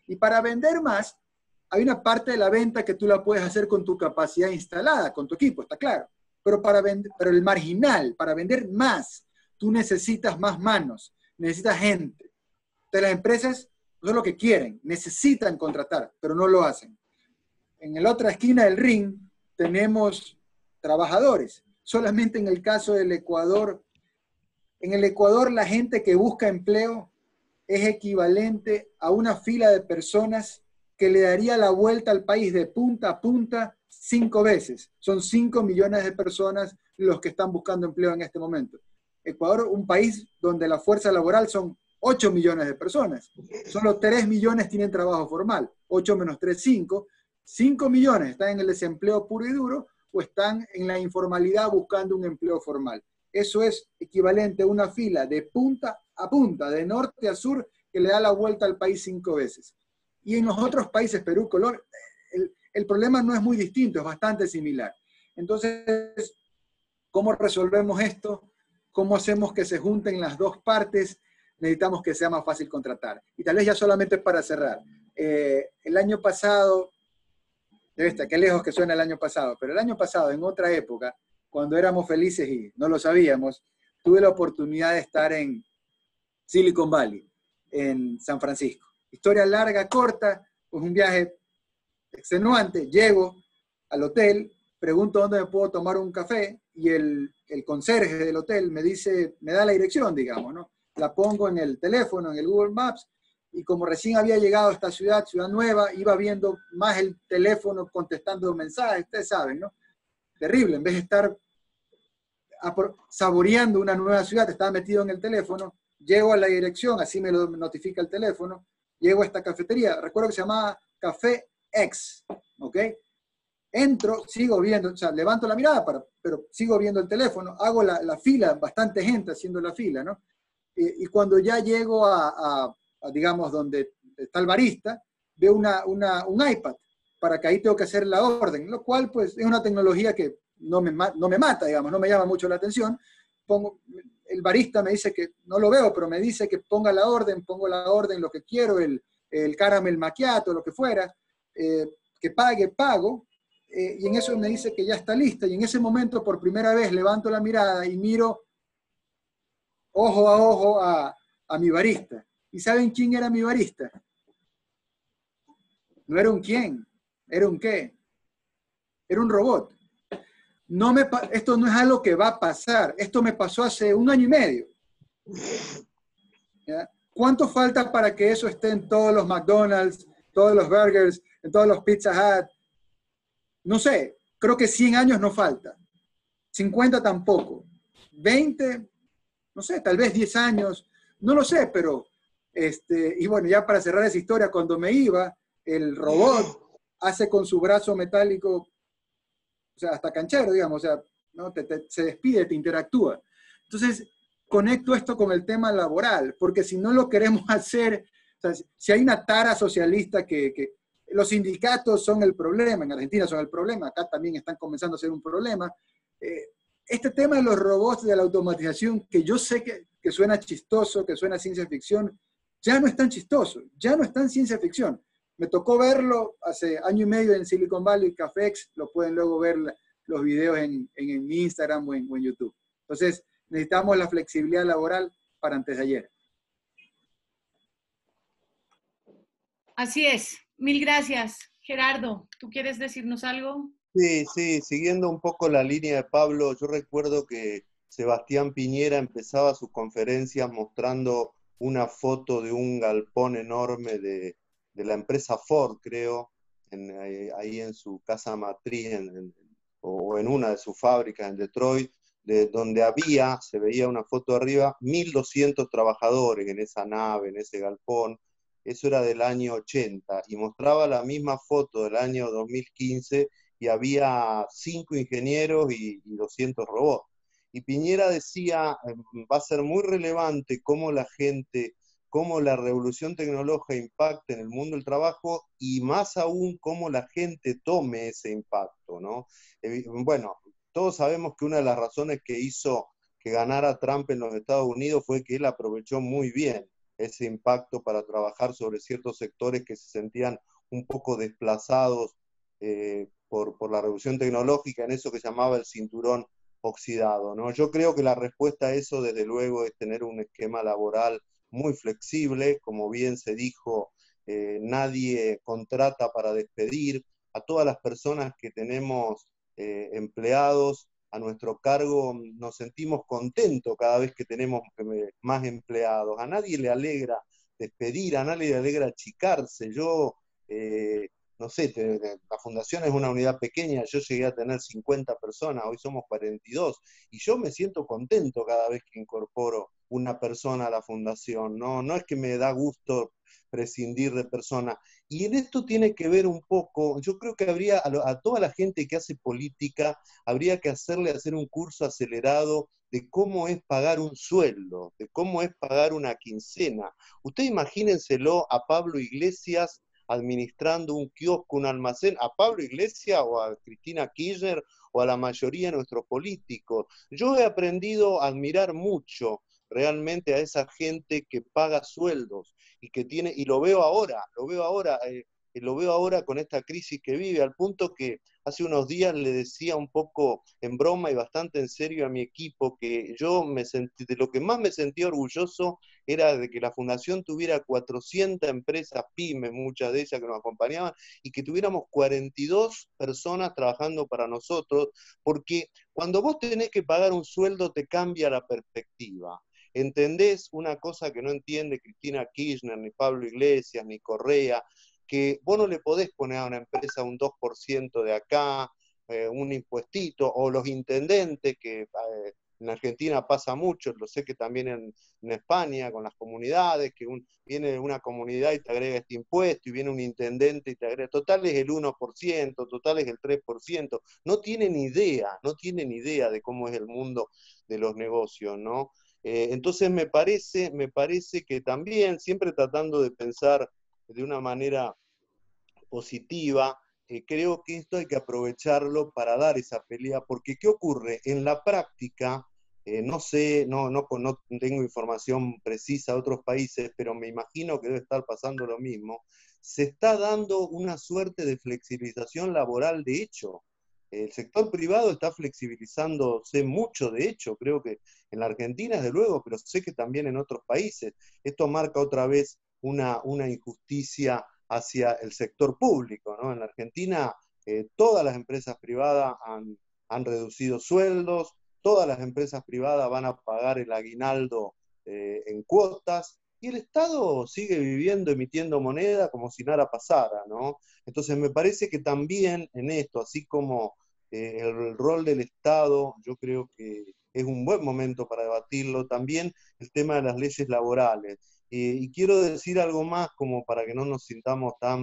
Y para vender más, hay una parte de la venta que tú la puedes hacer con tu capacidad instalada, con tu equipo, está claro. Pero, para vender, pero el marginal, para vender más, tú necesitas más manos, necesitas gente. Entonces las empresas no es lo que quieren, necesitan contratar, pero no lo hacen. En la otra esquina del ring tenemos trabajadores. Solamente en el caso del Ecuador, en el Ecuador la gente que busca empleo es equivalente a una fila de personas que le daría la vuelta al país de punta a punta cinco veces. Son cinco millones de personas los que están buscando empleo en este momento. Ecuador, un país donde la fuerza laboral son ocho millones de personas. Solo tres millones tienen trabajo formal. ocho menos tres, cinco. cinco millones están en el desempleo puro y duro o están en la informalidad buscando un empleo formal. Eso es equivalente a una fila de punta a punta, de norte a sur, que le da la vuelta al país cinco veces. Y en los otros países, Perú, Colombia, el, el problema no es muy distinto, es bastante similar. Entonces, ¿cómo resolvemos esto? ¿Cómo hacemos que se junten las dos partes? Necesitamos que sea más fácil contratar. Y tal vez ya solamente para cerrar. Eh, el año pasado, debe estar, qué lejos que suena el año pasado, pero el año pasado, en otra época, cuando éramos felices y no lo sabíamos, tuve la oportunidad de estar en Silicon Valley, en San Francisco. Historia larga, corta, pues un viaje extenuante. Llego al hotel, pregunto dónde me puedo tomar un café y el, el conserje del hotel me dice, me da la dirección, digamos, ¿no? La pongo en el teléfono, en el Google Maps, y como recién había llegado a esta ciudad, ciudad nueva, iba viendo más el teléfono contestando mensajes, ustedes saben, ¿no? Terrible, en vez de estar saboreando una nueva ciudad, estaba metido en el teléfono, llego a la dirección, así me lo notifica el teléfono, llego a esta cafetería, recuerdo que se llamaba Café X, ¿ok? Entro, sigo viendo, o sea, levanto la mirada, para, pero sigo viendo el teléfono, hago la, la fila, bastante gente haciendo la fila, ¿no? Y, y cuando ya llego a, a, a, digamos, donde está el barista, veo una, una, un iPad, para que ahí tengo que hacer la orden, lo cual, pues, es una tecnología que no me, no me mata, digamos, no me llama mucho la atención. Pongo, el barista me dice que, no lo veo, pero me dice que ponga la orden, pongo la orden, lo que quiero, el, el caramel macchiato, lo que fuera, eh, que pague, pago, eh, y en eso me dice que ya está lista, y en ese momento por primera vez levanto la mirada y miro ojo a ojo a, a mi barista. ¿Y saben quién era mi barista? No era un quién, era un qué, era un robot. No me, esto no es algo que va a pasar, esto me pasó hace un año y medio. ¿Ya? ¿Cuánto falta para que eso esté en todos los McDonald's, todos los burgers, en todos los Pizza Hut? No sé, creo que cien años no falta, cincuenta tampoco, veinte, no sé, tal vez diez años, no lo sé, pero, este, y bueno, ya para cerrar esa historia, cuando me iba, el robot hace con su brazo metálico, o sea, hasta canchero, digamos, o sea, ¿no? te, te, se despide, te interactúa. Entonces, conecto esto con el tema laboral, porque si no lo queremos hacer, o sea, si hay una tara socialista que, que los sindicatos son el problema, en Argentina son el problema, acá también están comenzando a ser un problema, eh, este tema de los robots, de la automatización, que yo sé que, que suena chistoso, que suena ciencia ficción, ya no es tan chistoso, ya no es tan ciencia ficción. Me tocó verlo hace año y medio en Silicon Valley, Café X, lo pueden luego ver los videos en, en, en Instagram o en, o en YouTube. Entonces, necesitamos la flexibilidad laboral para antes de ayer. Así es. Mil gracias. Gerardo, ¿tú quieres decirnos algo? Sí, sí, siguiendo un poco la línea de Pablo, yo recuerdo que Sebastián Piñera empezaba sus conferencias mostrando una foto de un galpón enorme de, de la empresa Ford, creo, en, ahí en su casa matriz, en, en, o en una de sus fábricas en Detroit, de donde había, se veía una foto arriba, mil doscientos trabajadores en esa nave, en ese galpón. Eso era del año ochenta, y mostraba la misma foto del año dos mil quince, y había cinco ingenieros y, y doscientos robots. Y Piñera decía, va a ser muy relevante cómo la gente, cómo la revolución tecnológica impacta en el mundo del trabajo, y más aún cómo la gente tome ese impacto, ¿no? Eh, bueno, todos sabemos que una de las razones que hizo que ganara Trump en los Estados Unidos fue que él aprovechó muy bien ese impacto para trabajar sobre ciertos sectores que se sentían un poco desplazados eh, por, por la revolución tecnológica en eso que llamaba el cinturón oxidado, ¿no? Yo creo que la respuesta a eso, desde luego, es tener un esquema laboral muy flexible, como bien se dijo, eh, nadie contrata para despedir. A todas las personas que tenemos eh, empleados a nuestro cargo nos sentimos contentos cada vez que tenemos más empleados. A nadie le alegra despedir, a nadie le alegra achicarse. Yo, eh, no sé, te, la fundación es una unidad pequeña, yo llegué a tener cincuenta personas, hoy somos cuarenta y dos, y yo me siento contento cada vez que incorporo una persona a la fundación, ¿no? No es que me da gusto prescindir de personas. Y en esto tiene que ver un poco, yo creo que habría, a, lo, a toda la gente que hace política, habría que hacerle hacer un curso acelerado de cómo es pagar un sueldo, de cómo es pagar una quincena. Usted imagínenselo a Pablo Iglesias administrando un kiosco, un almacén, a Pablo Iglesias o a Cristina Kirchner o a la mayoría de nuestros políticos. Yo he aprendido a admirar mucho realmente a esa gente que paga sueldos y que tiene, y lo veo ahora, lo veo ahora, eh, lo veo ahora con esta crisis que vive, al punto que hace unos días le decía un poco en broma y bastante en serio a mi equipo que yo me sentí, de lo que más me sentía orgulloso era de que la fundación tuviera cuatrocientas empresas pymes, muchas de ellas que nos acompañaban, y que tuviéramos cuarenta y dos personas trabajando para nosotros, porque cuando vos tenés que pagar un sueldo te cambia la perspectiva. ¿Entendés una cosa que no entiende Cristina Kirchner, ni Pablo Iglesias, ni Correa? Que vos no le podés poner a una empresa un dos por ciento de acá, eh, un impuestito, o los intendentes, que eh, en Argentina pasa mucho, lo sé que también en, en España, con las comunidades, que un, viene una comunidad y te agrega este impuesto, y viene un intendente y te agrega, total es el uno por ciento, total es el tres por ciento, no tienen idea, no tienen idea de cómo es el mundo de los negocios, ¿no? Eh, entonces me parece, me parece que también, siempre tratando de pensar de una manera positiva, eh, creo que esto hay que aprovecharlo para dar esa pelea, porque ¿qué ocurre? En la práctica, eh, no sé, no, no, no tengo información precisa de otros países, pero me imagino que debe estar pasando lo mismo, se está dando una suerte de flexibilización laboral de hecho. El sector privado está flexibilizándose mucho, de hecho, creo que en la Argentina, desde luego, pero sé que también en otros países. Esto marca otra vez una, una injusticia hacia el sector público, ¿no? En la Argentina, eh, todas las empresas privadas han, han reducido sueldos, todas las empresas privadas van a pagar el aguinaldo eh, en cuotas, y el Estado sigue viviendo, emitiendo moneda como si nada pasara, ¿no? Entonces me parece que también en esto, así como eh, el rol del Estado, yo creo que es un buen momento para debatirlo, también el tema de las leyes laborales. Eh, y quiero decir algo más como para que no nos sintamos tan,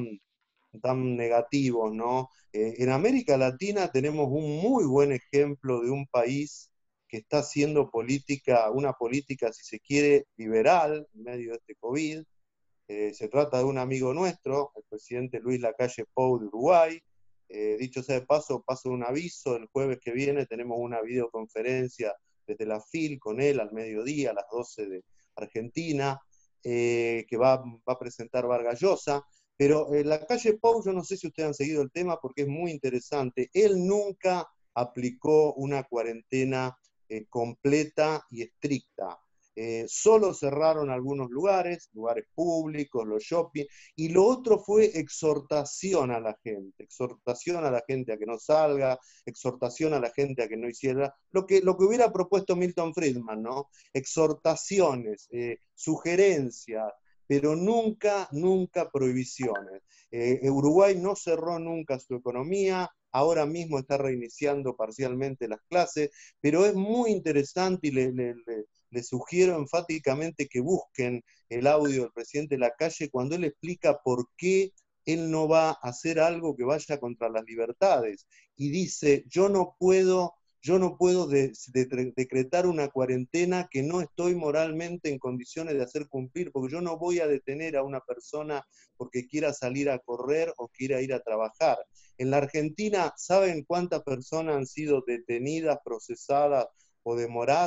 tan negativos, ¿no? Eh, en América Latina tenemos un muy buen ejemplo de un país que está haciendo política, una política, si se quiere, liberal en medio de este COVID. Eh, se trata de un amigo nuestro, el presidente Luis Lacalle Pou de Uruguay. Eh, dicho sea de paso, paso un aviso, el jueves que viene tenemos una videoconferencia desde la F I L con él al mediodía, a las doce de Argentina, eh, que va, va a presentar Vargas Llosa. Pero eh, Lacalle Pou, yo no sé si ustedes han seguido el tema porque es muy interesante. Él nunca aplicó una cuarentena eh, completa y estricta. Eh, solo cerraron algunos lugares, lugares públicos, los shopping, y lo otro fue exhortación a la gente, exhortación a la gente a que no salga, exhortación a la gente a que no hiciera, lo que, lo que hubiera propuesto Milton Friedman, ¿no? Exhortaciones, eh, sugerencias, pero nunca, nunca prohibiciones. Eh, Uruguay no cerró nunca su economía, ahora mismo está reiniciando parcialmente las clases, pero es muy interesante y le, le, le, le sugiero enfáticamente que busquen el audio del presidente Lacalle cuando él explica por qué él no va a hacer algo que vaya contra las libertades. Y dice, yo no puedo, yo no puedo de, de, decretar una cuarentena que no estoy moralmente en condiciones de hacer cumplir, porque yo no voy a detener a una persona porque quiera salir a correr o quiera ir a trabajar. En la Argentina, ¿saben cuántas personas han sido detenidas, procesadas o demoradas?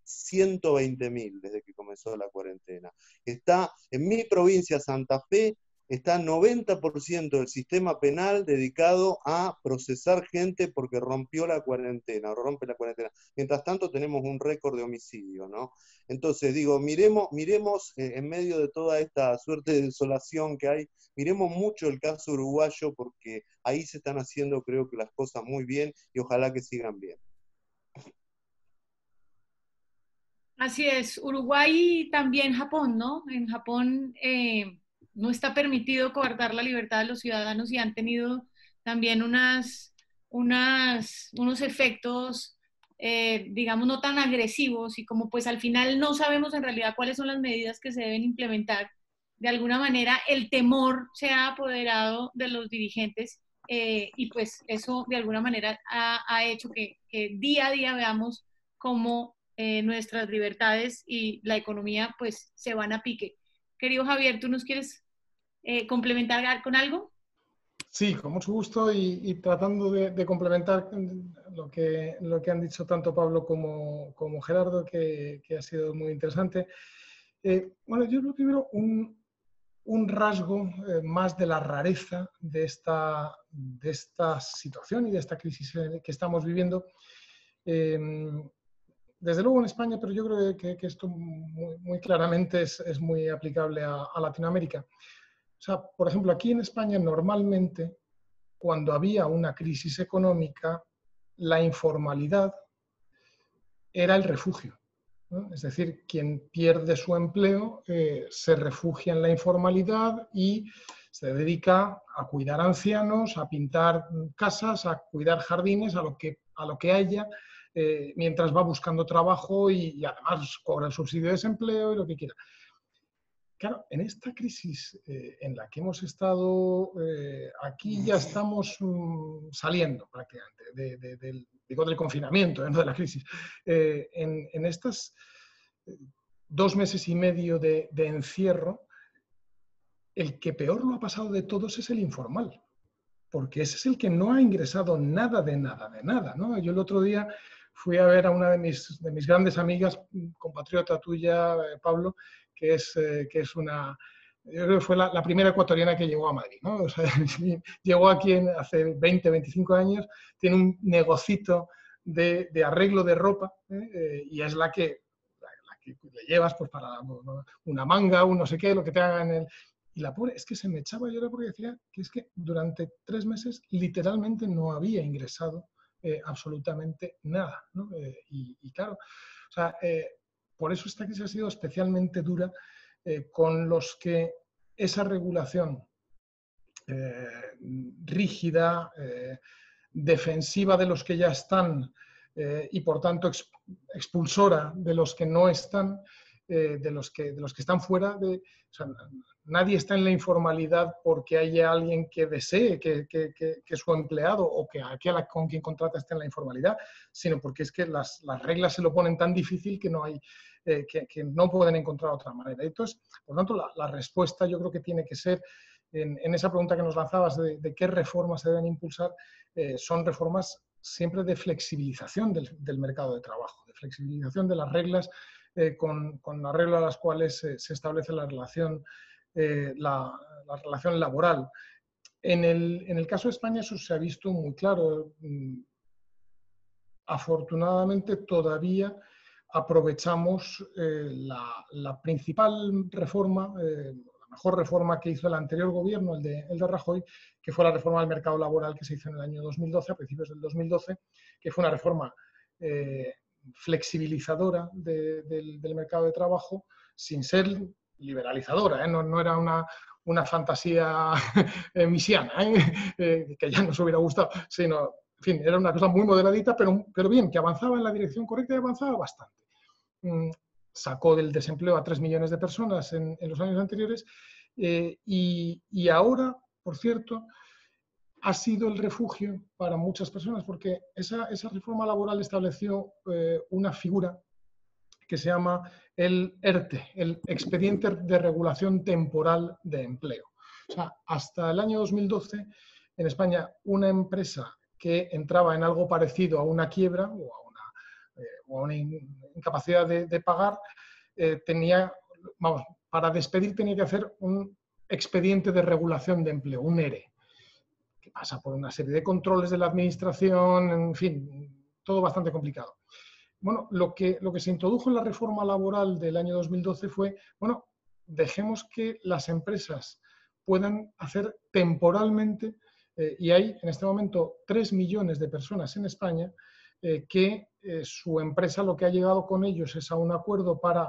ciento veinte mil desde que comenzó la cuarentena. Está en mi provincia, Santa Fe, está noventa por ciento del sistema penal dedicado a procesar gente porque rompió la cuarentena, o rompe la cuarentena. Mientras tanto tenemos un récord de homicidio, ¿no? Entonces digo, miremos, miremos eh, en medio de toda esta suerte de desolación que hay, miremos mucho el caso uruguayo porque ahí se están haciendo, creo que las cosas muy bien y ojalá que sigan bien. Así es, Uruguay y también Japón, ¿no? En Japón eh, no está permitido coartar la libertad de los ciudadanos y han tenido también unas, unas, unos efectos, eh, digamos, no tan agresivos y como pues al final no sabemos en realidad cuáles son las medidas que se deben implementar, de alguna manera el temor se ha apoderado de los dirigentes eh, y pues eso de alguna manera ha, ha hecho que, que día a día veamos cómo Eh, nuestras libertades y la economía pues se van a pique. Querido Javier, ¿tú nos quieres eh, complementar con algo? Sí, con mucho gusto y, y tratando de, de complementar lo que, lo que han dicho tanto Pablo como, como Gerardo, que, que ha sido muy interesante. Eh, bueno, yo lo primero, un, un rasgo eh, más de la rareza de esta, de esta situación y de esta crisis que estamos viviendo. Eh, Desde luego en España, pero yo creo que, que esto muy, muy claramente es, es muy aplicable a, a Latinoamérica. O sea, por ejemplo, aquí en España normalmente, cuando había una crisis económica, la informalidad era el refugio, ¿no? Es decir, quien pierde su empleo eh, se refugia en la informalidad y se dedica a cuidar ancianos, a pintar casas, a cuidar jardines, a lo que, a lo que haya, Eh, mientras va buscando trabajo y, y además cobra el subsidio de desempleo y lo que quiera. Claro, en esta crisis eh, en la que hemos estado, eh, aquí ya estamos mm, saliendo prácticamente de, de, del, digo, del confinamiento, ¿eh? No de la crisis. Eh, en, en estos eh, dos meses y medio de, de encierro, el que peor lo ha pasado de todos es el informal, porque ese es el que no ha ingresado nada de nada de nada, ¿no? Yo el otro día fui a ver a una de mis, de mis grandes amigas, compatriota tuya, eh, Pablo, que es, eh, que es una, yo creo que fue la, la primera ecuatoriana que llegó a Madrid, ¿no? O sea, llegó aquí en, hace veinte, veinticinco años, tiene un negocito de, de arreglo de ropa ¿eh? Eh, y es la que, la, la que le llevas pues, para una manga, un no sé qué, lo que te hagan en el... Y la pobre es que se me echaba a llorar porque decía que es que durante tres meses literalmente no había ingresado eh, absolutamente nada, ¿no? Eh, y, y claro, o sea, eh, por eso esta crisis ha sido especialmente dura eh, con los que esa regulación eh, rígida, eh, defensiva de los que ya están eh, y por tanto ex, expulsora de los que no están, eh, de, los que, de los que están fuera, de, o sea, nadie está en la informalidad porque haya alguien que desee que, que, que, que su empleado o que aquel con quien contrata esté en la informalidad, sino porque es que las, las reglas se lo ponen tan difícil que no, hay, eh, que, que no pueden encontrar otra manera. Entonces, por lo tanto, la, la respuesta yo creo que tiene que ser, en, en esa pregunta que nos lanzabas de, de qué reformas se deben impulsar, eh, son reformas siempre de flexibilización del, del mercado de trabajo, de flexibilización de las reglas eh, con, con arreglo a las cuales eh, se establece la relación Eh, la, la relación laboral. En el, en el caso de España eso se ha visto muy claro. Afortunadamente todavía aprovechamos eh, la, la principal reforma, eh, la mejor reforma que hizo el anterior gobierno, el de, el de Rajoy, que fue la reforma del mercado laboral que se hizo en el año dos mil doce, a principios del dos mil doce, que fue una reforma eh, flexibilizadora de, del, del mercado de trabajo, sin ser liberalizadora, ¿eh? no, no era una, una fantasía eh, misiana, ¿eh? Eh, que ya nos hubiera gustado, sino, en fin, era una cosa muy moderadita, pero, pero bien, que avanzaba en la dirección correcta y avanzaba bastante. Mm, sacó del desempleo a tres millones de personas en, en los años anteriores eh, y, y ahora, por cierto, ha sido el refugio para muchas personas, porque esa, esa reforma laboral estableció eh, una figura que se llama el ERTE, el Expediente de Regulación Temporal de Empleo. O sea, hasta el año dos mil doce, en España, una empresa que entraba en algo parecido a una quiebra o a una, eh, o a una incapacidad de, de pagar, eh, tenía, vamos, para despedir tenía que hacer un expediente de regulación de empleo, un E R E, que pasa por una serie de controles de la administración, en fin, todo bastante complicado. Bueno, lo que, lo que se introdujo en la reforma laboral del año dos mil doce fue, bueno, dejemos que las empresas puedan hacer temporalmente, eh, y hay en este momento tres millones de personas en España eh, que eh, su empresa lo que ha llegado con ellos es a un acuerdo para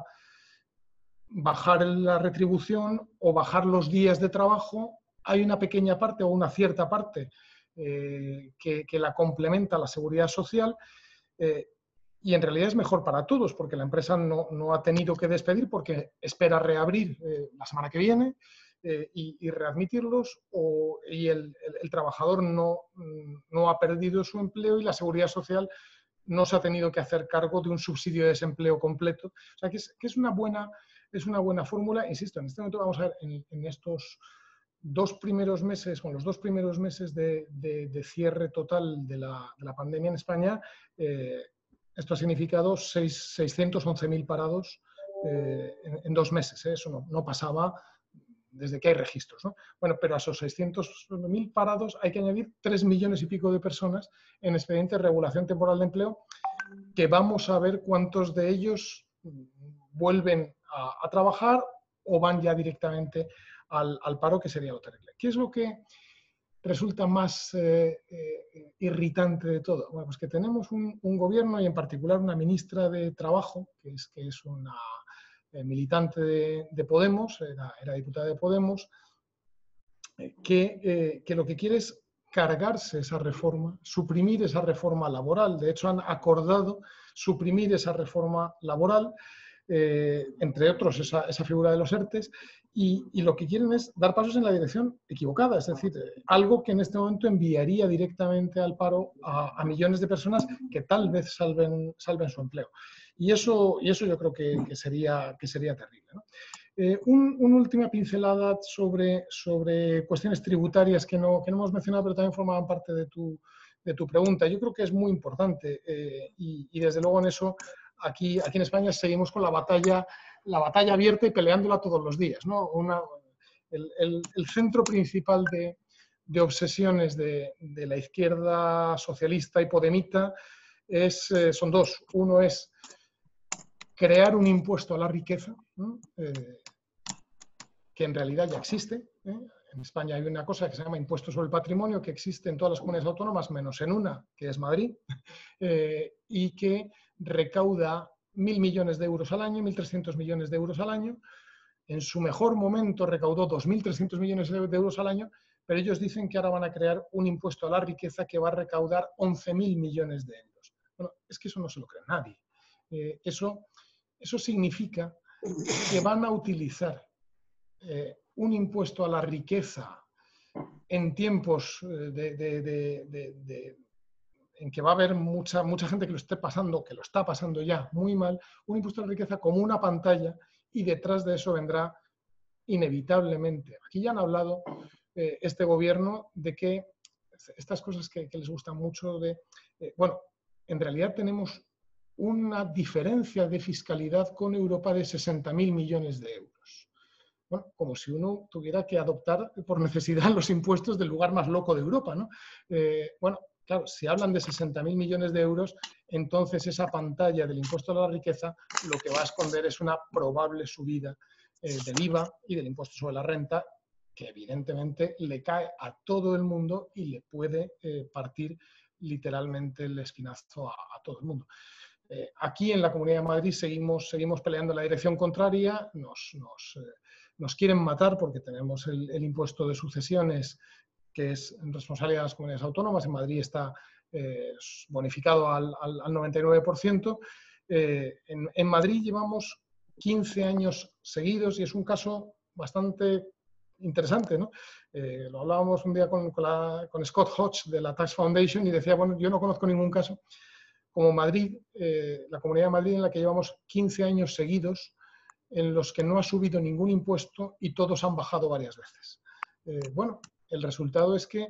bajar la retribución o bajar los días de trabajo. Hay una pequeña parte o una cierta parte eh, que, que la complementa la seguridad social, eh, y en realidad es mejor para todos porque la empresa no, no ha tenido que despedir porque espera reabrir eh, la semana que viene eh, y, y readmitirlos, o, y el, el, el trabajador no, no ha perdido su empleo y la seguridad social no se ha tenido que hacer cargo de un subsidio de desempleo completo. O sea, que es, que es una buena, es una buena fórmula. Insisto, en este momento vamos a ver en, en estos dos primeros meses, con los dos primeros meses de, de, de cierre total de la, de la pandemia en España, eh, esto ha significado seiscientos once mil parados eh, en, en dos meses. ¿eh? Eso no, no pasaba desde que hay registros, ¿no? Bueno, pero a esos seiscientos mil parados hay que añadir tres millones y pico de personas en expediente de regulación temporal de empleo, que vamos a ver cuántos de ellos vuelven a, a trabajar o van ya directamente al, al paro, que sería lo terrible. ¿Qué es lo que resulta más eh, eh, irritante de todo? Bueno, pues que tenemos un, un gobierno y en particular una ministra de Trabajo, que es, que es una eh, militante de, de Podemos, era, era diputada de Podemos, eh, que, eh, que lo que quiere es cargarse esa reforma, suprimir esa reforma laboral. De hecho, han acordado suprimir esa reforma laboral, eh, entre otros esa, esa figura de los ERTES, y, y lo que quieren es dar pasos en la dirección equivocada, es decir, eh, algo que en este momento enviaría directamente al paro a, a millones de personas que tal vez salven, salven su empleo. Y eso, y eso yo creo que, que, sería, que sería terrible, ¿no? Eh, un, una última pincelada sobre, sobre cuestiones tributarias que no, que no hemos mencionado, pero también formaban parte de tu, de tu pregunta. Yo creo que es muy importante eh, y, y desde luego en eso aquí, aquí en España seguimos con la batalla, la batalla abierta y peleándola todos los días, ¿no? Una, el, el, el centro principal de, de obsesiones de, de la izquierda socialista y podemita es, eh, son dos. Uno es crear un impuesto a la riqueza, ¿no? eh, que en realidad ya existe. ¿eh? En España hay una cosa que se llama impuesto sobre el patrimonio, que existe en todas las comunidades autónomas, menos en una, que es Madrid, eh, y que recauda mil millones de euros al año, mil trescientos millones de euros al año. En su mejor momento recaudó dos mil trescientos millones de euros al año, pero ellos dicen que ahora van a crear un impuesto a la riqueza que va a recaudar once mil millones de euros. Bueno, es que eso no se lo cree nadie. Eh, eso... Eso significa que van a utilizar eh, un impuesto a la riqueza en tiempos de, de, de, de, de, en que va a haber mucha, mucha gente que lo esté pasando, que lo está pasando ya muy mal, un impuesto a la riqueza como una pantalla, y detrás de eso vendrá inevitablemente. Aquí ya han hablado eh, este gobierno de que estas cosas que, que les gustan mucho de, eh, bueno, en realidad tenemos una diferencia de fiscalidad con Europa de sesenta mil millones de euros. Bueno, como si uno tuviera que adoptar por necesidad los impuestos del lugar más loco de Europa, ¿no? Eh, bueno, claro, si hablan de sesenta mil millones de euros, entonces esa pantalla del impuesto a la riqueza lo que va a esconder es una probable subida eh, del I V A y del impuesto sobre la renta, que evidentemente le cae a todo el mundo y le puede eh, partir literalmente el espinazo a, a todo el mundo. Eh, aquí en la Comunidad de Madrid seguimos, seguimos peleando en la dirección contraria, nos, nos, eh, nos quieren matar porque tenemos el, el impuesto de sucesiones, que es responsabilidad de las comunidades autónomas. En Madrid está eh, bonificado al, al, al noventa y nueve por ciento. Eh, en, en Madrid llevamos quince años seguidos y es un caso bastante interesante, ¿no? Eh, lo hablábamos un día con, con, la, con Scott Hodge de la Tax Foundation y decía, bueno, yo no conozco ningún caso como Madrid, eh, la Comunidad de Madrid, en la que llevamos quince años seguidos en los que no ha subido ningún impuesto y todos han bajado varias veces. Eh, bueno, el resultado es que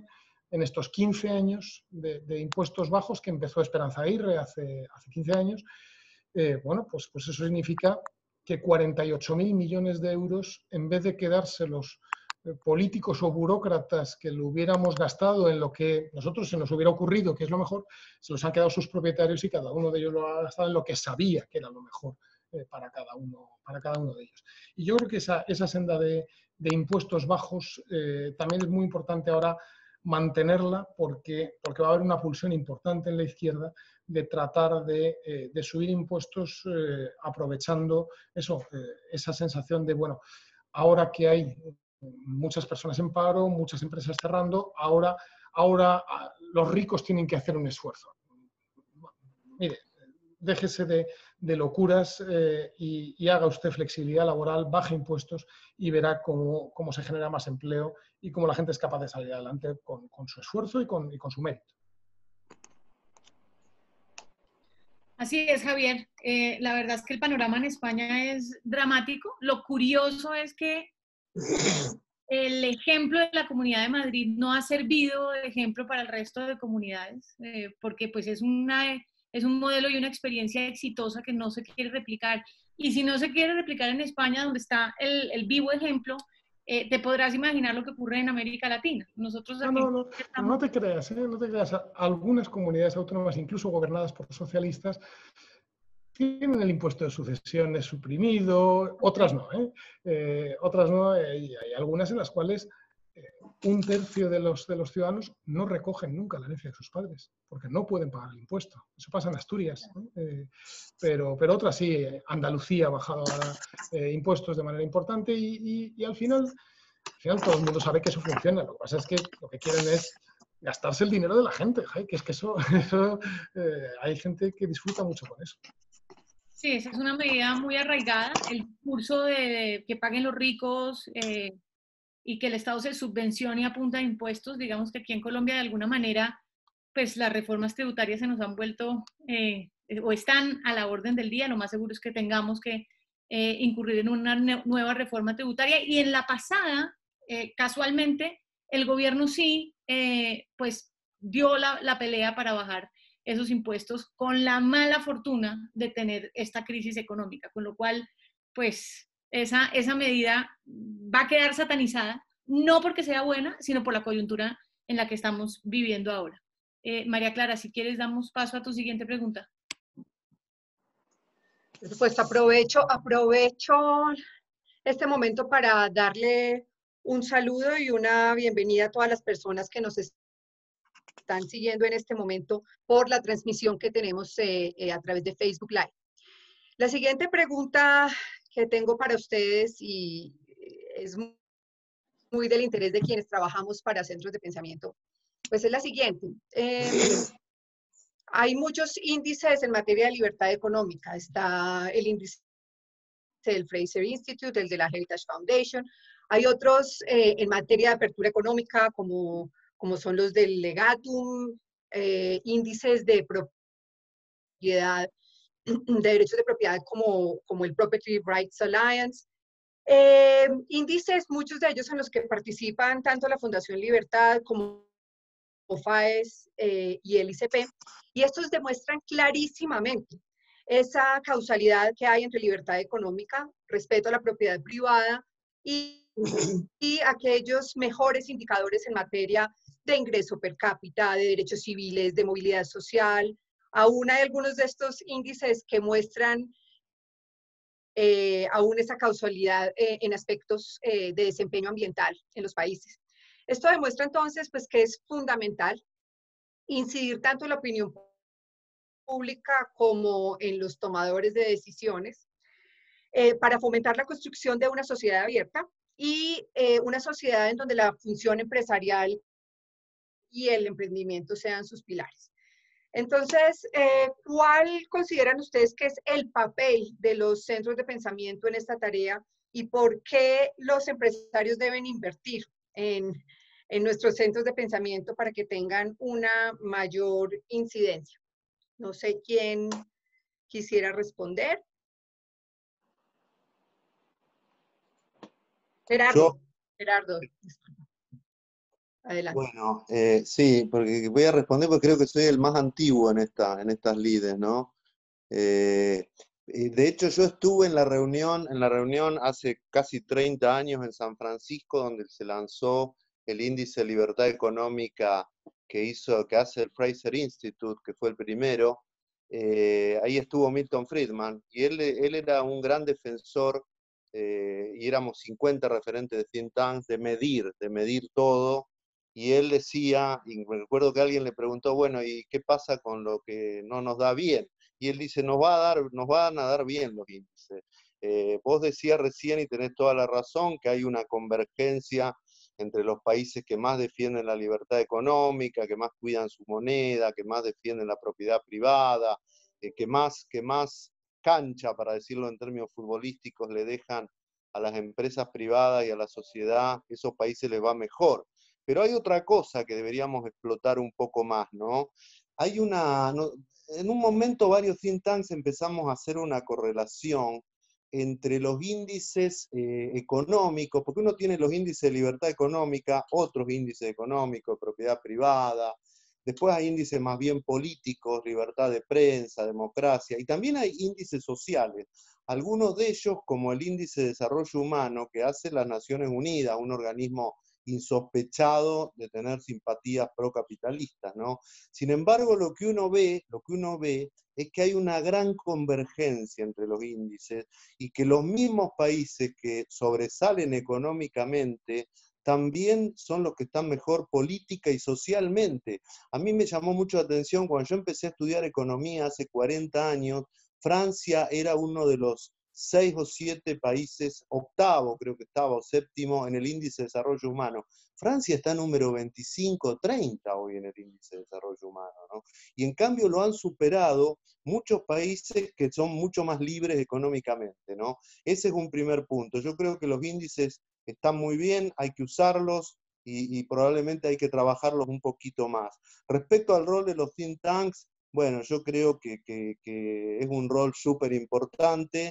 en estos quince años de, de impuestos bajos que empezó Esperanza Aguirre hace, hace quince años, eh, bueno, pues, pues eso significa que cuarenta y ocho mil millones de euros, en vez de quedárselos eh, políticos o burócratas que lo hubiéramos gastado en lo que nosotros se nos hubiera ocurrido, que es lo mejor, se los han quedado sus propietarios y cada uno de ellos lo ha gastado en lo que sabía que era lo mejor eh, para, cada uno, para cada uno de ellos. Y yo creo que esa, esa senda de, de impuestos bajos eh, también es muy importante ahora mantenerla porque, porque va a haber una pulsión importante en la izquierda de tratar de, eh, de subir impuestos eh, aprovechando eso, eh, esa sensación de, bueno, ahora que hay muchas personas en paro, muchas empresas cerrando, ahora, ahora los ricos tienen que hacer un esfuerzo. Mire, déjese de, de locuras eh, y, y haga usted flexibilidad laboral, baje impuestos y verá cómo, cómo se genera más empleo y cómo la gente es capaz de salir adelante con, con su esfuerzo y con, y con su mérito. Así es, Javier. Eh, la verdad es que el panorama en España es dramático. Lo curioso es que el ejemplo de la Comunidad de Madrid no ha servido de ejemplo para el resto de comunidades, eh, porque pues es, una, es un modelo y una experiencia exitosa que no se quiere replicar. Y si no se quiere replicar en España, donde está el, el vivo ejemplo, eh, te podrás imaginar lo que ocurre en América Latina. Nosotros no, no, no, estamos... no te creas, ¿eh? no te creas. Algunas comunidades autónomas, incluso gobernadas por socialistas, tienen el impuesto de sucesiones suprimido, otras no, ¿eh? Eh, otras no, eh, y hay algunas en las cuales eh, un tercio de los, de los ciudadanos no recogen nunca la herencia de sus padres, porque no pueden pagar el impuesto. Eso pasa en Asturias, ¿eh? Eh, pero, pero otras sí. Andalucía ha bajado ahora eh, impuestos de manera importante y, y, y al final, al final todo el mundo sabe que eso funciona. Lo que pasa es que lo que quieren es gastarse el dinero de la gente, ¿eh? Que es que eso, eso eh, hay gente que disfruta mucho con eso. Sí, esa es una medida muy arraigada, el discurso de que paguen los ricos eh, y que el Estado se subvencione a punta de impuestos. Digamos que aquí en Colombia de alguna manera pues las reformas tributarias se nos han vuelto eh, o están a la orden del día. Lo más seguro es que tengamos que eh, incurrir en una nueva reforma tributaria, y en la pasada eh, casualmente el gobierno sí eh, pues dio la, la pelea para bajar esos impuestos, con la mala fortuna de tener esta crisis económica, con lo cual, pues, esa, esa medida va a quedar satanizada, no porque sea buena, sino por la coyuntura en la que estamos viviendo ahora. Eh, María Clara, si quieres, damos paso a tu siguiente pregunta. Pues aprovecho, aprovecho este momento para darle un saludo y una bienvenida a todas las personas que nos están están siguiendo en este momento por la transmisión que tenemos eh, eh, a través de Facebook Live. La siguiente pregunta que tengo para ustedes, y es muy del interés de quienes trabajamos para centros de pensamiento, pues es la siguiente. Eh, hay muchos índices en materia de libertad económica. Está el índice del Fraser Institute, el de la Heritage Foundation. Hay otros eh, en materia de apertura económica, como como son los del Legatum, eh, índices de propiedad, de derechos de propiedad como, como el Property Rights Alliance, eh, índices, muchos de ellos en los que participan tanto la Fundación Libertad como FAES eh, y el I C P, y estos demuestran clarísimamente esa causalidad que hay entre libertad económica, respeto a la propiedad privada y, y aquellos mejores indicadores en materia de ingreso per cápita, de derechos civiles, de movilidad social. Aún hay algunos de estos índices que muestran eh, aún esa causalidad eh, en aspectos eh, de desempeño ambiental en los países. Esto demuestra entonces pues, que es fundamental incidir tanto en la opinión pública como en los tomadores de decisiones eh, para fomentar la construcción de una sociedad abierta y eh, una sociedad en donde la función empresarial y el emprendimiento sean sus pilares. Entonces, eh, ¿cuál consideran ustedes que es el papel de los centros de pensamiento en esta tarea y por qué los empresarios deben invertir en, en nuestros centros de pensamiento para que tengan una mayor incidencia? No sé quién quisiera responder. Gerardo. Yo, Gerardo. Adelante. Bueno, eh, sí, porque voy a responder porque creo que soy el más antiguo en, esta, en estas lides, ¿no? Eh, y de hecho, yo estuve en la reunión, en la reunión hace casi treinta años en San Francisco, donde se lanzó el índice de libertad económica que hizo, que hace el Fraser Institute, que fue el primero. Eh, ahí estuvo Milton Friedman, y él, él era un gran defensor, eh, y éramos cincuenta referentes de think tanks, de medir, de medir todo. Y él decía, y me recuerdo que alguien le preguntó, bueno, ¿y qué pasa con lo que no nos da bien? Y él dice, nos, va a dar, nos van a dar bien los índices. Eh, vos decías recién, y tenés toda la razón, que hay una convergencia entre los países que más defienden la libertad económica, que más cuidan su moneda, que más defienden la propiedad privada, eh, que, más, que más cancha, para decirlo en términos futbolísticos, le dejan a las empresas privadas y a la sociedad, esos países les va mejor. Pero hay otra cosa que deberíamos explotar un poco más, ¿no? Hay una, no, en un momento varios think tanks empezamos a hacer una correlación entre los índices eh, económicos, porque uno tiene los índices de libertad económica, otros índices económicos, propiedad privada, después hay índices más bien políticos, libertad de prensa, democracia, y también hay índices sociales. Algunos de ellos, como el índice de desarrollo humano que hace las Naciones Unidas, un organismo insospechado de tener simpatías procapitalistas, ¿no? Sin embargo, lo que uno ve, lo que uno ve es que hay una gran convergencia entre los índices y que los mismos países que sobresalen económicamente también son los que están mejor política y socialmente. A mí me llamó mucho la atención cuando yo empecé a estudiar economía hace cuarenta años, Francia era uno de los seis o siete países, octavo creo que estaba, o séptimo en el índice de desarrollo humano. Francia está número veinticinco, treinta hoy en el índice de desarrollo humano, ¿no? Y en cambio lo han superado muchos países que son mucho más libres económicamente, ¿no? Ese es un primer punto. Yo creo que los índices están muy bien, hay que usarlos y, y probablemente hay que trabajarlos un poquito más. Respecto al rol de los think tanks, bueno, yo creo que, que, que es un rol súper importante.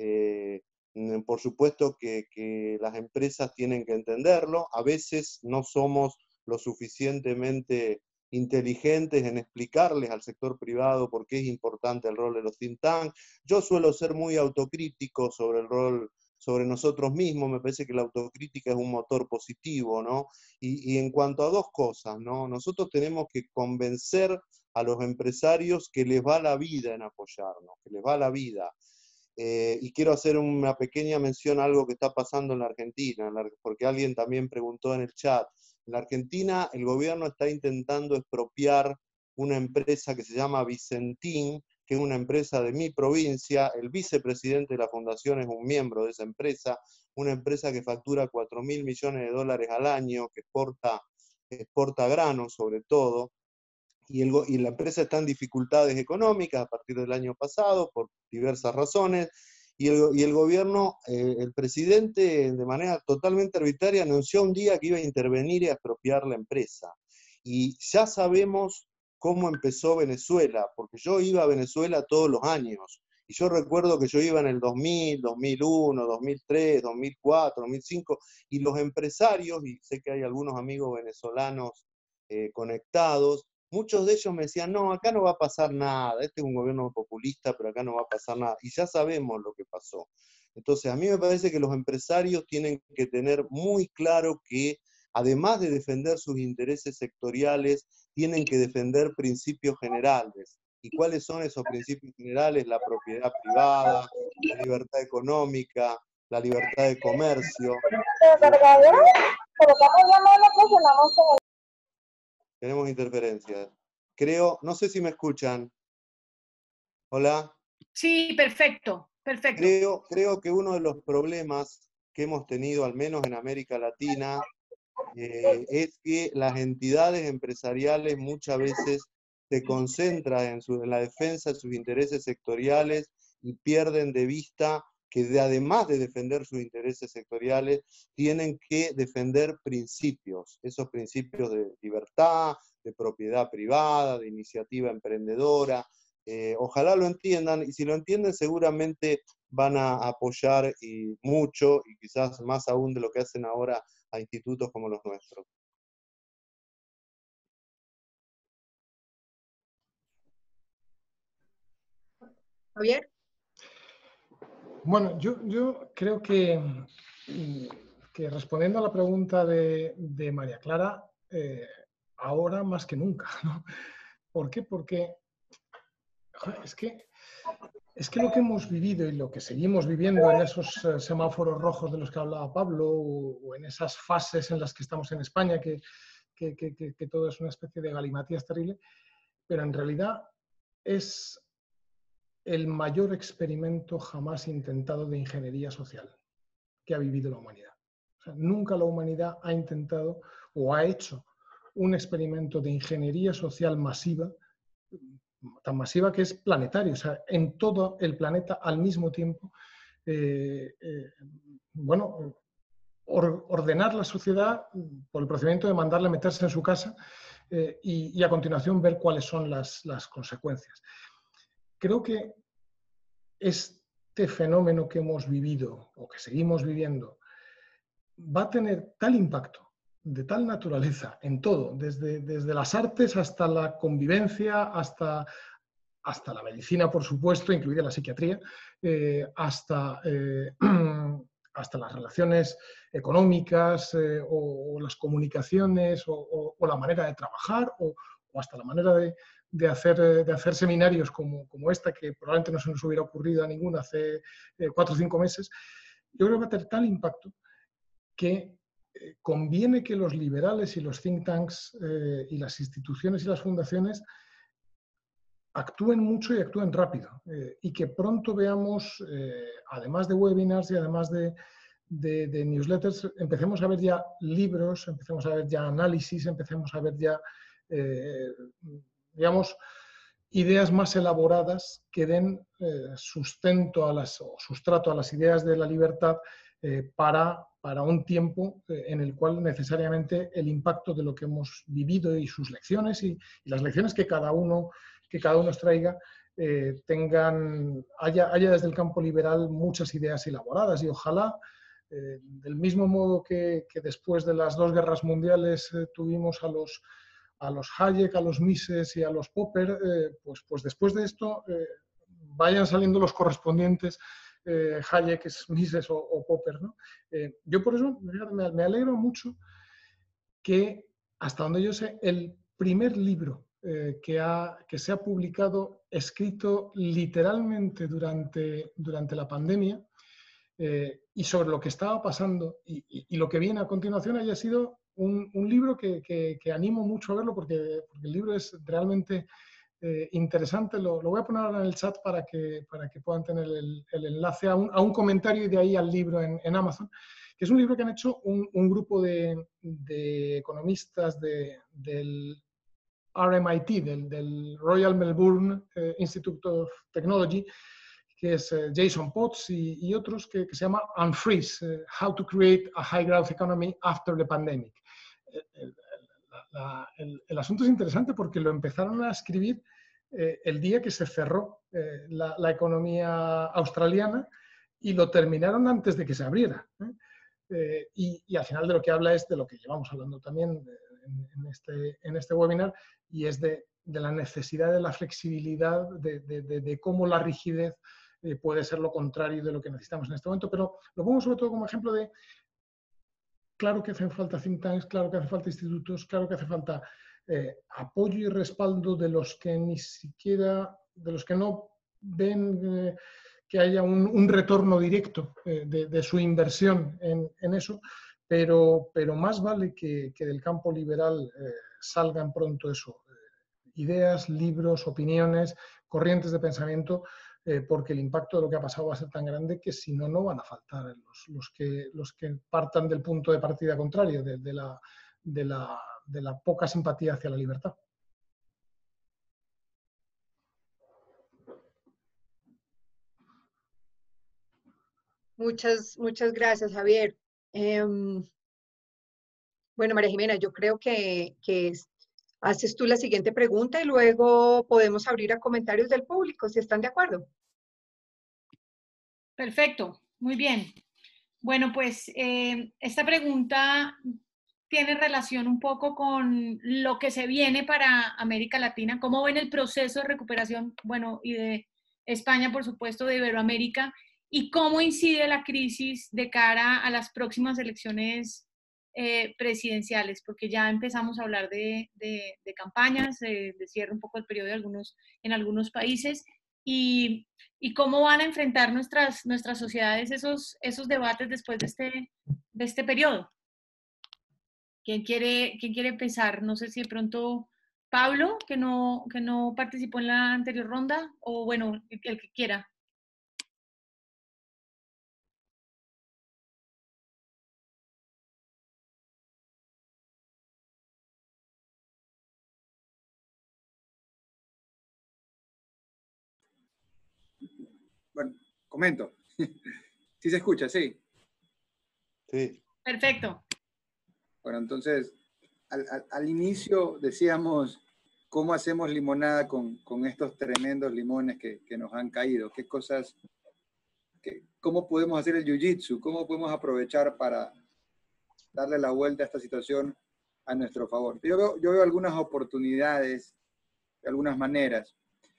Eh, por supuesto que, que las empresas tienen que entenderlo, a veces no somos lo suficientemente inteligentes en explicarles al sector privado por qué es importante el rol de los think tanks. Yo suelo ser muy autocrítico sobre el rol, sobre nosotros mismos, me parece que la autocrítica es un motor positivo, ¿no? Y, y en cuanto a dos cosas, ¿no? Nosotros tenemos que convencer a los empresarios que les va la vida en apoyarnos, que les va la vida. Eh, y quiero hacer una pequeña mención a algo que está pasando en la Argentina, porque alguien también preguntó en el chat. En la Argentina el gobierno está intentando expropiar una empresa que se llama Vicentín, que es una empresa de mi provincia. El vicepresidente de la fundación es un miembro de esa empresa, una empresa que factura cuatro mil millones de dólares al año, que exporta, exporta granos sobre todo. Y, el, y la empresa está en dificultades económicas a partir del año pasado, por diversas razones, y el, y el gobierno, eh, el presidente, de manera totalmente arbitraria, anunció un día que iba a intervenir y a expropiar la empresa. Y ya sabemos cómo empezó Venezuela, porque yo iba a Venezuela todos los años, y yo recuerdo que yo iba en el dos mil, dos mil uno, dos mil tres, dos mil cuatro, dos mil cinco, y los empresarios, y sé que hay algunos amigos venezolanos eh, conectados, muchos de ellos me decían, no, acá no va a pasar nada, este es un gobierno populista, pero acá no va a pasar nada. Y ya sabemos lo que pasó. Entonces, a mí me parece que los empresarios tienen que tener muy claro que, además de defender sus intereses sectoriales, tienen que defender principios generales. ¿Y cuáles son esos principios generales? La propiedad privada, la libertad económica, la libertad de comercio. Tenemos interferencias. Creo, no sé si me escuchan. Hola. Sí, perfecto, perfecto. Creo, creo que uno de los problemas que hemos tenido, al menos en América Latina, eh, es que las entidades empresariales muchas veces se concentran en, su, en la defensa de sus intereses sectoriales y pierden de vista que de, además de defender sus intereses sectoriales, tienen que defender principios, esos principios de libertad, de propiedad privada, de iniciativa emprendedora. Eh, ojalá lo entiendan, y si lo entienden seguramente van a apoyar y mucho, y quizás más aún de lo que hacen ahora, a institutos como los nuestros. Javier. Bueno, yo, yo creo que, que respondiendo a la pregunta de, de María Clara, eh, ahora más que nunca, ¿no? ¿Por qué? Porque joder, es que Es que lo que hemos vivido y lo que seguimos viviendo en esos eh, semáforos rojos de los que hablaba Pablo, o, o en esas fases en las que estamos en España, que, que, que, que todo es una especie de galimatías terrible, pero en realidad es el mayor experimento jamás intentado de ingeniería social que ha vivido la humanidad. O sea, nunca la humanidad ha intentado o ha hecho un experimento de ingeniería social masiva, tan masiva que es planetario, o sea, en todo el planeta al mismo tiempo, eh, eh, bueno, or, ordenar la sociedad por el procedimiento de mandarle meterse en su casa eh, y, y a continuación ver cuáles son las, las consecuencias. Creo que este fenómeno que hemos vivido o que seguimos viviendo va a tener tal impacto, de tal naturaleza, en todo, desde, desde las artes hasta la convivencia, hasta, hasta la medicina, por supuesto, incluida la psiquiatría, eh, hasta, eh, hasta las relaciones económicas eh, o, o las comunicaciones o, o, o la manera de trabajar o, o hasta la manera de, de, hacer, de hacer seminarios como, como esta, que probablemente no se nos hubiera ocurrido a ninguno hace eh, cuatro o cinco meses. Yo creo que va a tener tal impacto que eh, conviene que los liberales y los think tanks eh, y las instituciones y las fundaciones actúen mucho y actúen rápido eh, y que pronto veamos, eh, además de webinars y además de, de, de newsletters, empecemos a ver ya libros, empecemos a ver ya análisis, empecemos a ver ya, eh, digamos, ideas más elaboradas que den eh, sustento a las, o sustrato a las ideas de la libertad eh, para, para un tiempo eh, en el cual necesariamente el impacto de lo que hemos vivido y sus lecciones y, y las lecciones que cada uno, que cada uno traiga eh, tengan, haya, haya desde el campo liberal muchas ideas elaboradas y ojalá eh, del mismo modo que, que después de las dos guerras mundiales eh, tuvimos a los a los Hayek, a los Mises y a los Popper, eh, pues, pues después de esto eh, vayan saliendo los correspondientes eh, Hayek, Mises o, o Popper, ¿no? Eh, yo por eso me, me alegro mucho que, hasta donde yo sé, el primer libro eh, que, ha, que se ha publicado, escrito literalmente durante, durante la pandemia, eh, y sobre lo que estaba pasando y, y, y lo que viene a continuación haya sido Un, un libro que, que, que animo mucho a verlo porque, porque el libro es realmente eh, interesante. Lo, lo voy a poner ahora en el chat para que, para que puedan tener el, el enlace a un, a un comentario y de ahí al libro en, en Amazon, que es un libro que han hecho un, un grupo de, de economistas de, del R M I T, del, del Royal Melbourne eh, Institute of Technology, que es eh, Jason Potts y, y otros, que, que se llama Unfreeze, eh, How to Create a High Growth Economy After the Pandemic. El, el, la, el, el asunto es interesante porque lo empezaron a escribir eh, el día que se cerró eh, la, la economía australiana y lo terminaron antes de que se abriera. ¿eh? Eh, y, y al final de lo que habla es de lo que llevamos hablando también en, en, este, en este webinar, y es de, de la necesidad de la flexibilidad, de, de, de, de cómo la rigidez eh, puede ser lo contrario de lo que necesitamos en este momento, pero lo pongo sobre todo como ejemplo de, claro que hacen falta think tanks, claro que hace falta institutos, claro que hace falta eh, apoyo y respaldo de los que ni siquiera, de los que no ven eh, que haya un, un retorno directo eh, de, de su inversión en, en eso, pero, pero más vale que, que del campo liberal eh, salgan pronto eso, eh, ideas, libros, opiniones, corrientes de pensamiento, eh, porque el impacto de lo que ha pasado va a ser tan grande que si no, no van a faltar los, los, que, los que partan del punto de partida contrario, de, de, la, de, la, de la poca simpatía hacia la libertad. Muchas, muchas gracias, Javier. Eh, bueno, María Jimena, yo creo que, que haces tú la siguiente pregunta y luego podemos abrir a comentarios del público, si están de acuerdo. Perfecto, muy bien. Bueno, pues eh, esta pregunta tiene relación un poco con lo que se viene para América Latina. ¿Cómo ven el proceso de recuperación, bueno, y de España, por supuesto, de Iberoamérica, y cómo incide la crisis de cara a las próximas elecciones eh, presidenciales, porque ya empezamos a hablar de, de, de campañas, eh, de cierre un poco el periodo de algunos, en algunos países, y, y cómo van a enfrentar nuestras, nuestras sociedades esos, esos debates después de este, de este periodo. ¿Quién quiere, quién quiere empezar? No sé si de pronto Pablo, que no, que no participó en la anterior ronda, o bueno, el, el que quiera. Bueno, comento. ¿Sí se escucha? Sí. Sí. Perfecto. Bueno, entonces, al, al, al inicio decíamos cómo hacemos limonada con, con estos tremendos limones que, que nos han caído. ¿Qué cosas, qué, cómo podemos hacer el jiu-jitsu? ¿Cómo podemos aprovechar para darle la vuelta a esta situación a nuestro favor? Yo veo, yo veo algunas oportunidades, de algunas maneras.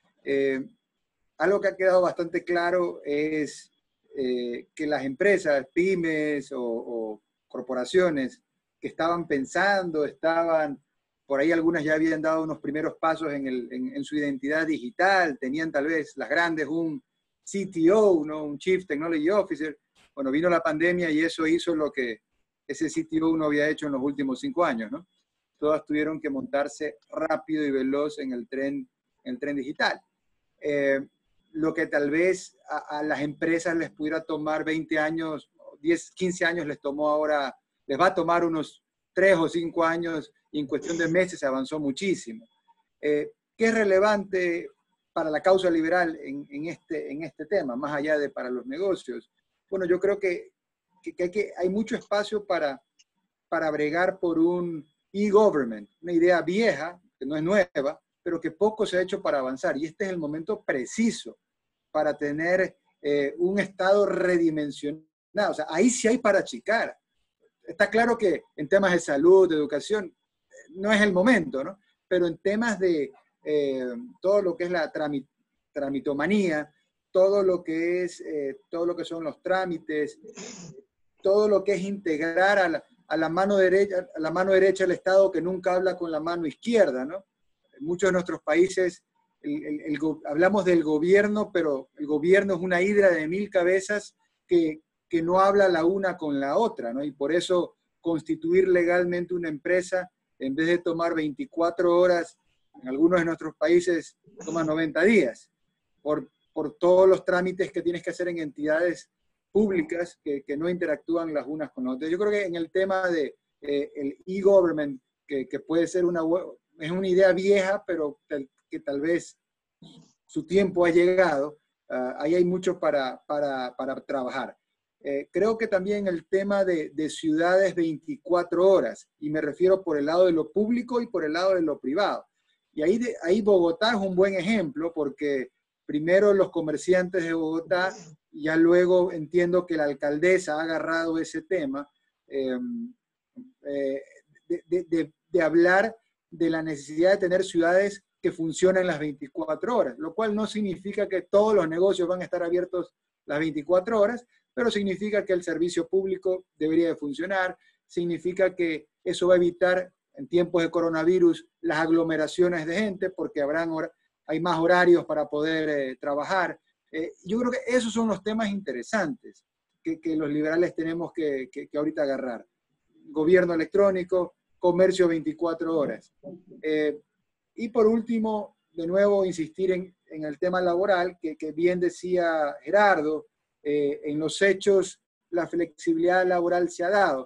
Eh, algo que ha quedado bastante claro es eh, que las empresas, pymes o, o corporaciones que estaban pensando, estaban, por ahí algunas ya habían dado unos primeros pasos en, el, en, en su identidad digital, tenían tal vez las grandes un C T O, ¿no? Un Chief Technology Officer. Bueno, vino la pandemia y eso hizo lo que ese C T O no había hecho en los últimos cinco años, ¿no? Todas tuvieron que montarse rápido y veloz en el tren, en el tren digital. Eh, lo que tal vez a, a las empresas les pudiera tomar veinte años, diez, quince años les tomó ahora, les va a tomar unos tres o cinco años y en cuestión de meses se avanzó muchísimo. Eh, ¿Qué es relevante para la causa liberal en, en, este, en este tema, más allá de para los negocios? Bueno, yo creo que, que, que, hay, que hay mucho espacio para, para bregar por un e-government, una idea vieja, que no es nueva, pero que poco se ha hecho para avanzar. Y este es el momento preciso para tener eh, un Estado redimensionado. O sea, ahí sí hay para achicar. Está claro que en temas de salud, de educación, no es el momento, ¿no? Pero en temas de eh, todo lo que es la tramit tramitomanía, todo lo que es, eh, todo lo que son los trámites, todo lo que es integrar a la, a la mano derecha, a la mano derecha del Estado que nunca habla con la mano izquierda, ¿no? En muchos de nuestros países el, el, el, hablamos del gobierno, pero el gobierno es una hidra de mil cabezas que, que no habla la una con la otra, ¿no? Y por eso constituir legalmente una empresa, en vez de tomar veinticuatro horas, en algunos de nuestros países toma noventa días, por, por todos los trámites que tienes que hacer en entidades públicas que, que no interactúan las unas con las otras. Yo creo que en el tema de eh, el e-government, que, que puede ser una, es una idea vieja, pero tal, que tal vez su tiempo ha llegado, uh, ahí hay mucho para, para, para trabajar. Eh, creo que también el tema de, de ciudades veinticuatro horas, y me refiero por el lado de lo público y por el lado de lo privado. Y ahí, de, ahí Bogotá es un buen ejemplo, porque primero los comerciantes de Bogotá, y ya luego entiendo que la alcaldesa ha agarrado ese tema, eh, eh, de, de, de, de hablar de la necesidad de tener ciudades que funcionen las veinticuatro horas, lo cual no significa que todos los negocios van a estar abiertos las veinticuatro horas, pero significa que el servicio público debería de funcionar, significa que eso va a evitar en tiempos de coronavirus las aglomeraciones de gente, porque habrán hay más horarios para poder eh, trabajar. Eh, yo creo que esos son los temas interesantes que, que los liberales tenemos que, que, que ahorita agarrar. Gobierno electrónico, comercio veinticuatro horas. Eh, y por último, de nuevo, insistir en, en el tema laboral, que, que bien decía Gerardo, eh, en los hechos la flexibilidad laboral se ha dado.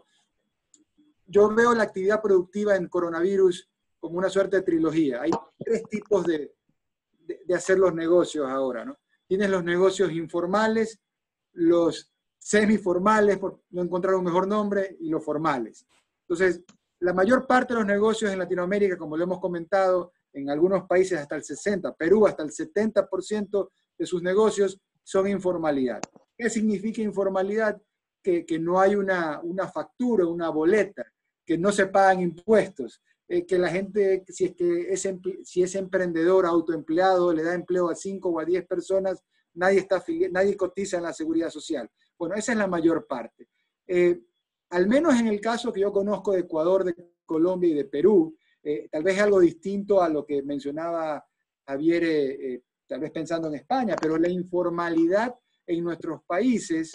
Yo veo la actividad productiva en coronavirus como una suerte de trilogía. Hay tres tipos de, de, de hacer los negocios ahora, ¿no? Tienes los negocios informales, los semiformales, por no encontrar un mejor nombre, y los formales. Entonces, la mayor parte de los negocios en Latinoamérica, como lo hemos comentado, en algunos países hasta el sesenta, Perú hasta el setenta por ciento de sus negocios son informalidad. ¿Qué significa informalidad? Que, que no hay una, una factura, una boleta, que no se pagan impuestos, eh, que la gente, si es que es, si es emprendedor, autoempleado, le da empleo a cinco o a diez personas, nadie, está nadie cotiza en la seguridad social. Bueno, esa es la mayor parte. Eh, al menos en el caso que yo conozco de Ecuador, de Colombia y de Perú, eh, tal vez algo distinto a lo que mencionaba Javier, eh, eh, tal vez pensando en España, pero la informalidad en nuestros países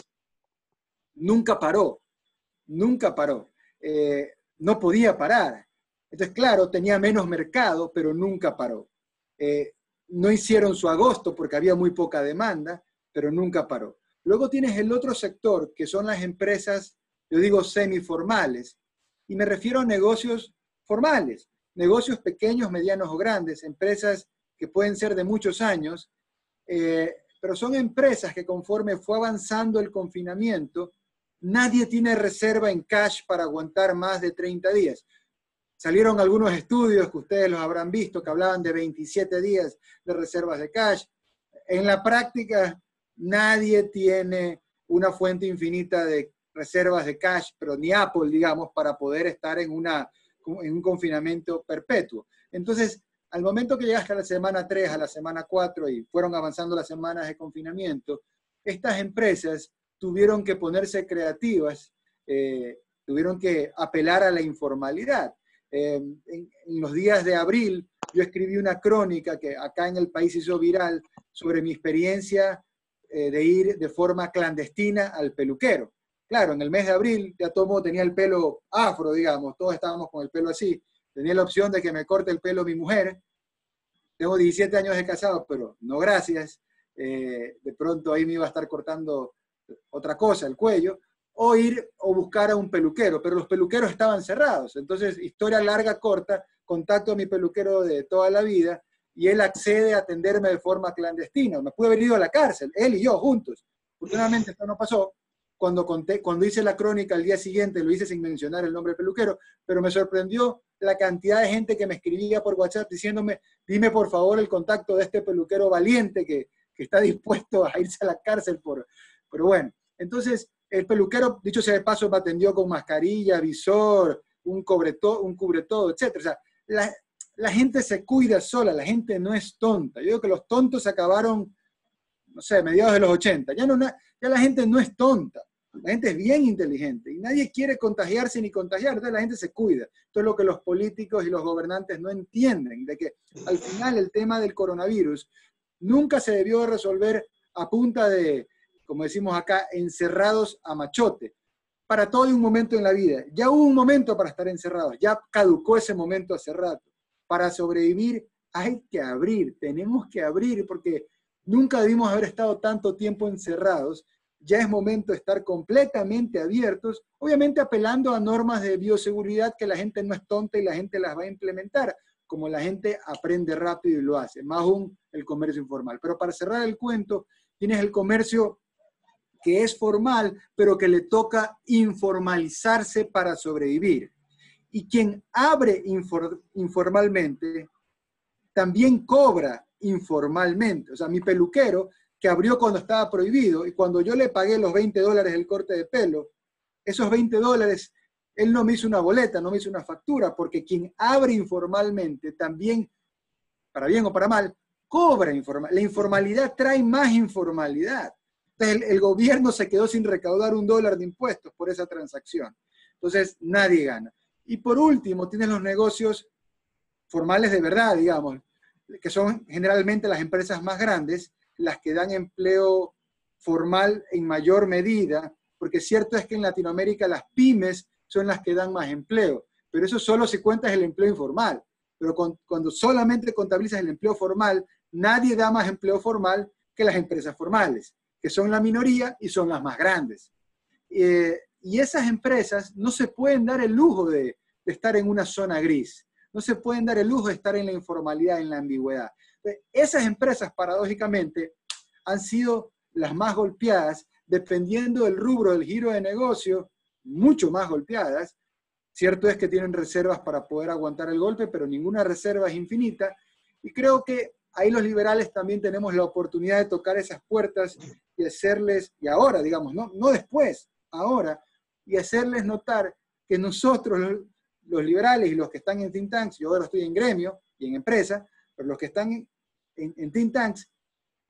nunca paró, nunca paró. Eh, no podía parar. Entonces, claro, tenía menos mercado, pero nunca paró. Eh, no hicieron su agosto porque había muy poca demanda, pero nunca paró. Luego tienes el otro sector, que son las empresas, yo digo semiformales, y me refiero a negocios formales, negocios pequeños, medianos o grandes, empresas que pueden ser de muchos años, eh, pero son empresas que conforme fue avanzando el confinamiento, nadie tiene reserva en cash para aguantar más de treinta días. Salieron algunos estudios que ustedes los habrán visto que hablaban de veintisiete días de reservas de cash. En la práctica, nadie tiene una fuente infinita de reservas de cash, pero ni Apple, digamos, para poder estar en, una, en un confinamiento perpetuo. Entonces, al momento que llegaste a la semana tres, a la semana cuatro y fueron avanzando las semanas de confinamiento, estas empresas tuvieron que ponerse creativas, eh, tuvieron que apelar a la informalidad. Eh, en, en los días de abril, yo escribí una crónica que acá en el país hizo viral sobre mi experiencia eh, de ir de forma clandestina al peluquero. Claro, en el mes de abril ya todo el mundo tenía el pelo afro, digamos, todos estábamos con el pelo así. Tenía la opción de que me corte el pelo mi mujer. Tengo diecisiete años de casado, pero no gracias. Eh, de pronto ahí me iba a estar cortando otra cosa, el cuello. O ir o buscar a un peluquero, pero los peluqueros estaban cerrados. Entonces, historia larga, corta, contacto a mi peluquero de toda la vida y él accede a atenderme de forma clandestina. Me pude haber ido a la cárcel, él y yo juntos. Afortunadamente esto no pasó. Cuando, conté, cuando hice la crónica al día siguiente, lo hice sin mencionar el nombre del peluquero, pero me sorprendió la cantidad de gente que me escribía por WhatsApp diciéndome, dime por favor el contacto de este peluquero valiente que, que está dispuesto a irse a la cárcel por... Pero bueno, entonces... El peluquero, dicho sea de paso, me atendió con mascarilla, visor, un, cubreto, un cubretodo, etcétera. O sea, la, la gente se cuida sola, la gente no es tonta. Yo digo que los tontos se acabaron, no sé, mediados de los ochenta. Ya, no, ya la gente no es tonta, la gente es bien inteligente y nadie quiere contagiarse ni contagiar, entonces la gente se cuida. Esto es lo que los políticos y los gobernantes no entienden, de que al final el tema del coronavirus nunca se debió resolver a punta de... como decimos acá, encerrados a machote. Para todo hay un momento en la vida. Ya hubo un momento para estar encerrados, ya caducó ese momento hace rato. Para sobrevivir hay que abrir, tenemos que abrir, porque nunca debimos haber estado tanto tiempo encerrados. Ya es momento de estar completamente abiertos, obviamente apelando a normas de bioseguridad que la gente no es tonta y la gente las va a implementar, como la gente aprende rápido y lo hace, más aún el comercio informal. Pero para cerrar el cuento, tienes el comercio que es formal, pero que le toca informalizarse para sobrevivir. Y quien abre infor, informalmente, también cobra informalmente. O sea, mi peluquero, que abrió cuando estaba prohibido, y cuando yo le pagué los veinte dólares del corte de pelo, esos veinte dólares, él no me hizo una boleta, no me hizo una factura, porque quien abre informalmente también, para bien o para mal, cobra informal. La informalidad trae más informalidad. El, el gobierno se quedó sin recaudar un dólar de impuestos por esa transacción. Entonces, nadie gana. Y por último, tienes los negocios formales de verdad, digamos, que son generalmente las empresas más grandes, las que dan empleo formal en mayor medida, porque cierto es que en Latinoamérica las pymes son las que dan más empleo, pero eso solo si cuentas el empleo informal. Pero con, cuando solamente contabilizas el empleo formal, nadie da más empleo formal que las empresas formales, que son la minoría y son las más grandes. Eh, y esas empresas no se pueden dar el lujo de, de estar en una zona gris, no se pueden dar el lujo de estar en la informalidad, en la ambigüedad. Esas empresas, paradójicamente, han sido las más golpeadas, dependiendo del rubro del giro de negocio, mucho más golpeadas. Cierto es que tienen reservas para poder aguantar el golpe, pero ninguna reserva es infinita, y creo que ahí los liberales también tenemos la oportunidad de tocar esas puertas y hacerles, y ahora, digamos, no, no después, ahora, y hacerles notar que nosotros, los, los liberales y los que están en think tanks, yo ahora estoy en gremio y en empresa, pero los que están en, en, en think tanks,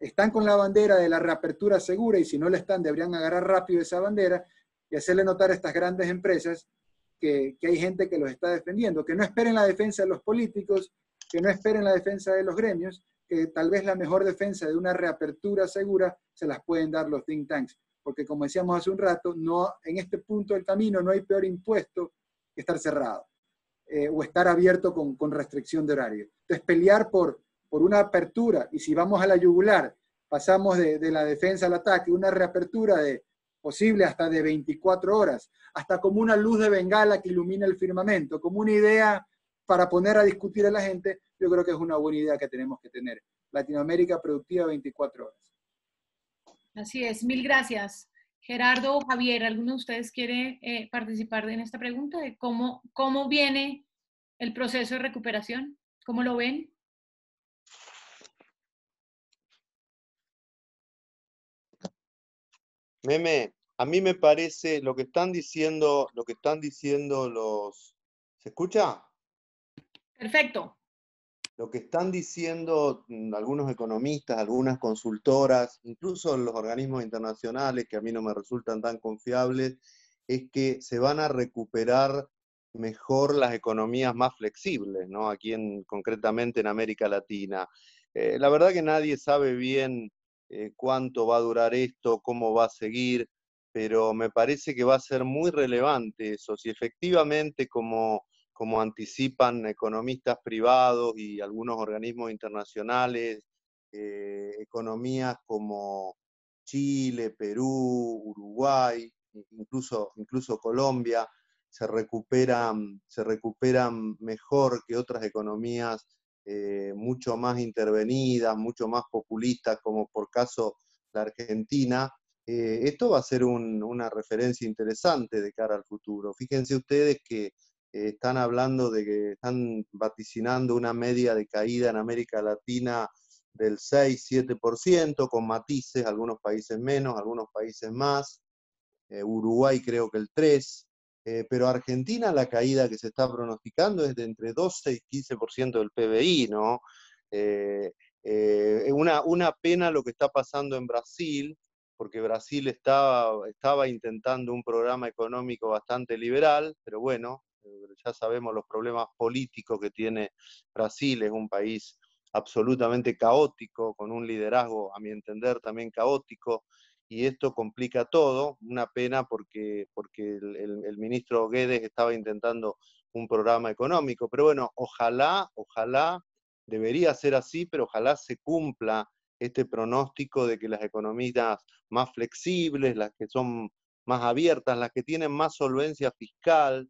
están con la bandera de la reapertura segura y si no la están deberían agarrar rápido esa bandera y hacerle notar a estas grandes empresas que, que hay gente que los está defendiendo, que no esperen la defensa de los políticos, que no esperen la defensa de los gremios, que tal vez la mejor defensa de una reapertura segura se las pueden dar los think tanks, porque como decíamos hace un rato, no, en este punto del camino no hay peor impuesto que estar cerrado eh, o estar abierto con, con restricción de horario. Entonces pelear por, por una apertura, y si vamos a la yugular, pasamos de, de la defensa al ataque, una reapertura de posible hasta de veinticuatro horas, hasta como una luz de bengala que ilumina el firmamento, como una idea para poner a discutir a la gente, yo creo que es una buena idea que tenemos que tener. Latinoamérica productiva veinticuatro horas. Así es, mil gracias. Gerardo o Javier, ¿alguno de ustedes quiere eh, participar en esta pregunta de cómo, cómo viene el proceso de recuperación? ¿Cómo lo ven? Meme, a mí me parece lo que están diciendo, lo que están diciendo los... ¿Se escucha? Perfecto. Lo que están diciendo algunos economistas, algunas consultoras, incluso los organismos internacionales, que a mí no me resultan tan confiables, es que se van a recuperar mejor las economías más flexibles, ¿no? Aquí en, concretamente en América Latina. Eh, la verdad que nadie sabe bien eh, cuánto va a durar esto, cómo va a seguir, pero me parece que va a ser muy relevante eso, si efectivamente como... como anticipan economistas privados y algunos organismos internacionales, eh, economías como Chile, Perú, Uruguay, incluso, incluso Colombia, se recuperan, se recuperan mejor que otras economías eh, mucho más intervenidas, mucho más populistas, como por caso la Argentina. Eh, esto va a ser un, una referencia interesante de cara al futuro. Fíjense ustedes que Eh, están hablando de que están vaticinando una media de caída en América Latina del seis, siete por ciento, con matices, algunos países menos, algunos países más, eh, Uruguay creo que el tres por ciento, eh, pero Argentina la caída que se está pronosticando es de entre doce y quince por ciento del P B I, ¿no? Eh, eh, una, una pena lo que está pasando en Brasil, porque Brasil estaba, estaba intentando un programa económico bastante liberal, pero bueno, ya sabemos los problemas políticos que tiene Brasil, es un país absolutamente caótico, con un liderazgo, a mi entender, también caótico, y esto complica todo, una pena porque, porque el, el, el ministro Guedes estaba intentando un programa económico, pero bueno, ojalá, ojalá, debería ser así, pero ojalá se cumpla este pronóstico de que las economías más flexibles, las que son más abiertas, las que tienen más solvencia fiscal,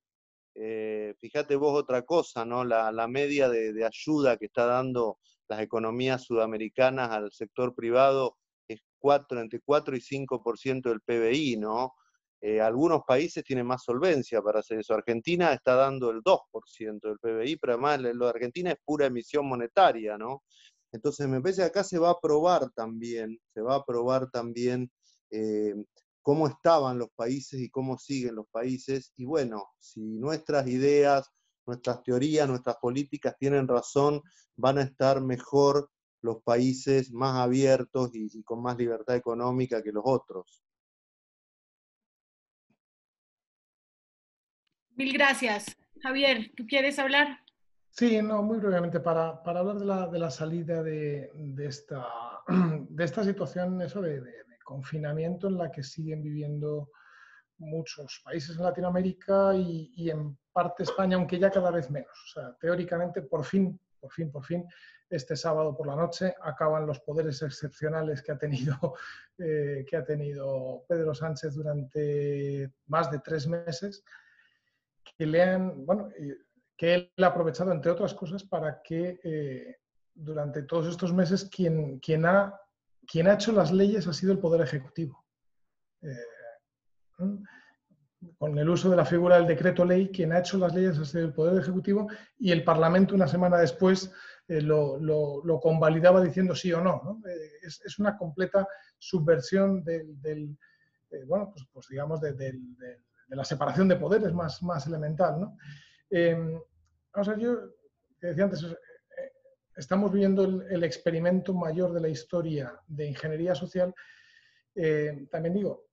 Eh, fíjate vos otra cosa, ¿no? La, la media de, de ayuda que está dando las economías sudamericanas al sector privado es cuatro, entre cuatro y cinco por ciento del P B I, ¿no? Eh, algunos países tienen más solvencia para hacer eso. Argentina está dando el dos por ciento del P B I, pero además lo de Argentina es pura emisión monetaria, ¿no? Entonces me parece que acá se va a probar también, se va a probar también eh, cómo estaban los países y cómo siguen los países, y bueno, si nuestras ideas, nuestras teorías, nuestras políticas tienen razón, van a estar mejor los países más abiertos y, y con más libertad económica que los otros. Mil gracias. Javier, ¿tú quieres hablar? Sí, no, muy brevemente, para, para hablar de la, de la salida de, de, esta, de esta situación, eso de, de, de confinamiento en la que siguen viviendo muchos países en Latinoamérica y, y en parte España, aunque ya cada vez menos. O sea, teóricamente, por fin, por fin, por fin, este sábado por la noche acaban los poderes excepcionales que ha tenido, eh, que ha tenido Pedro Sánchez durante más de tres meses, que le han, bueno, que él ha aprovechado, entre otras cosas, para que eh, durante todos estos meses quien, quien, ha, quien ha hecho las leyes ha sido el Poder Ejecutivo. Eh, con el uso de la figura del decreto ley, quien ha hecho las leyes ha sido el Poder Ejecutivo y el Parlamento una semana después eh, lo, lo, lo convalidaba diciendo sí o no, ¿no? Eh, es, es una completa subversión del, del eh, bueno, pues, pues digamos, de, de, de, de la separación de poderes más, más elemental, ¿no? Eh, vamos a ver, yo que decía antes, eh, estamos viviendo el, el experimento mayor de la historia de ingeniería social. Eh, también digo,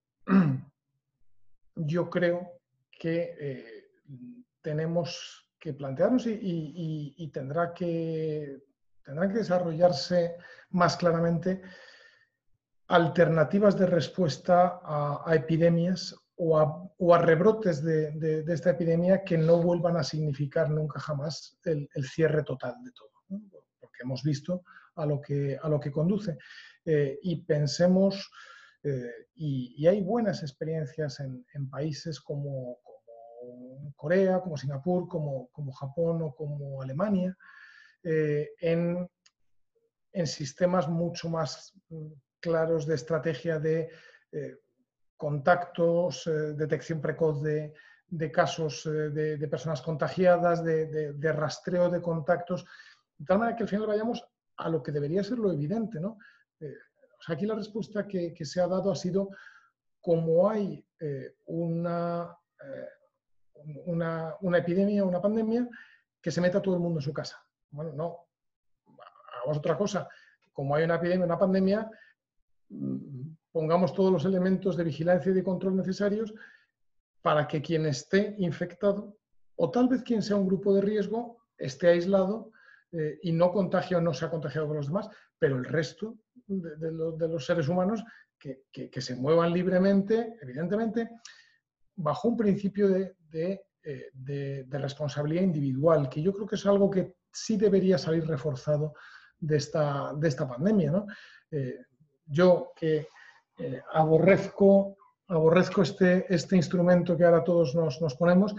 yo creo que eh, tenemos que plantearnos y, y, y tendrá que, tendrán que desarrollarse más claramente alternativas de respuesta a, a epidemias o a, o a rebrotes de, de, de esta epidemia que no vuelvan a significar nunca jamás el, el cierre total de todo, ¿no? Porque hemos visto a lo que, a lo que conduce. Eh, y pensemos, eh, y, y hay buenas experiencias en, en países como, como Corea, como Singapur, como, como Japón o como Alemania, eh, en, en sistemas mucho más claros de estrategia de eh, contactos, eh, detección precoz de, de casos eh, de, de personas contagiadas, de, de, de rastreo de contactos, de tal manera que al final vayamos a lo que debería ser lo evidente, ¿no? Eh, o sea, aquí la respuesta que, que se ha dado ha sido, como hay eh, una, eh, una, una epidemia, una pandemia, que se meta todo el mundo en su casa. Bueno, no, hagamos otra cosa. Como hay una epidemia, una pandemia, pongamos todos los elementos de vigilancia y de control necesarios para que quien esté infectado, o tal vez quien sea un grupo de riesgo, esté aislado eh, y no contagie o no se ha contagiado con los demás, pero el resto de, de, lo, de los seres humanos que, que, que se muevan libremente, evidentemente, bajo un principio de, de, eh, de, de responsabilidad individual, que yo creo que es algo que sí debería salir reforzado de esta, de esta pandemia, ¿no? Eh, yo que eh, aborrezco, aborrezco este, este instrumento que ahora todos nos, nos ponemos,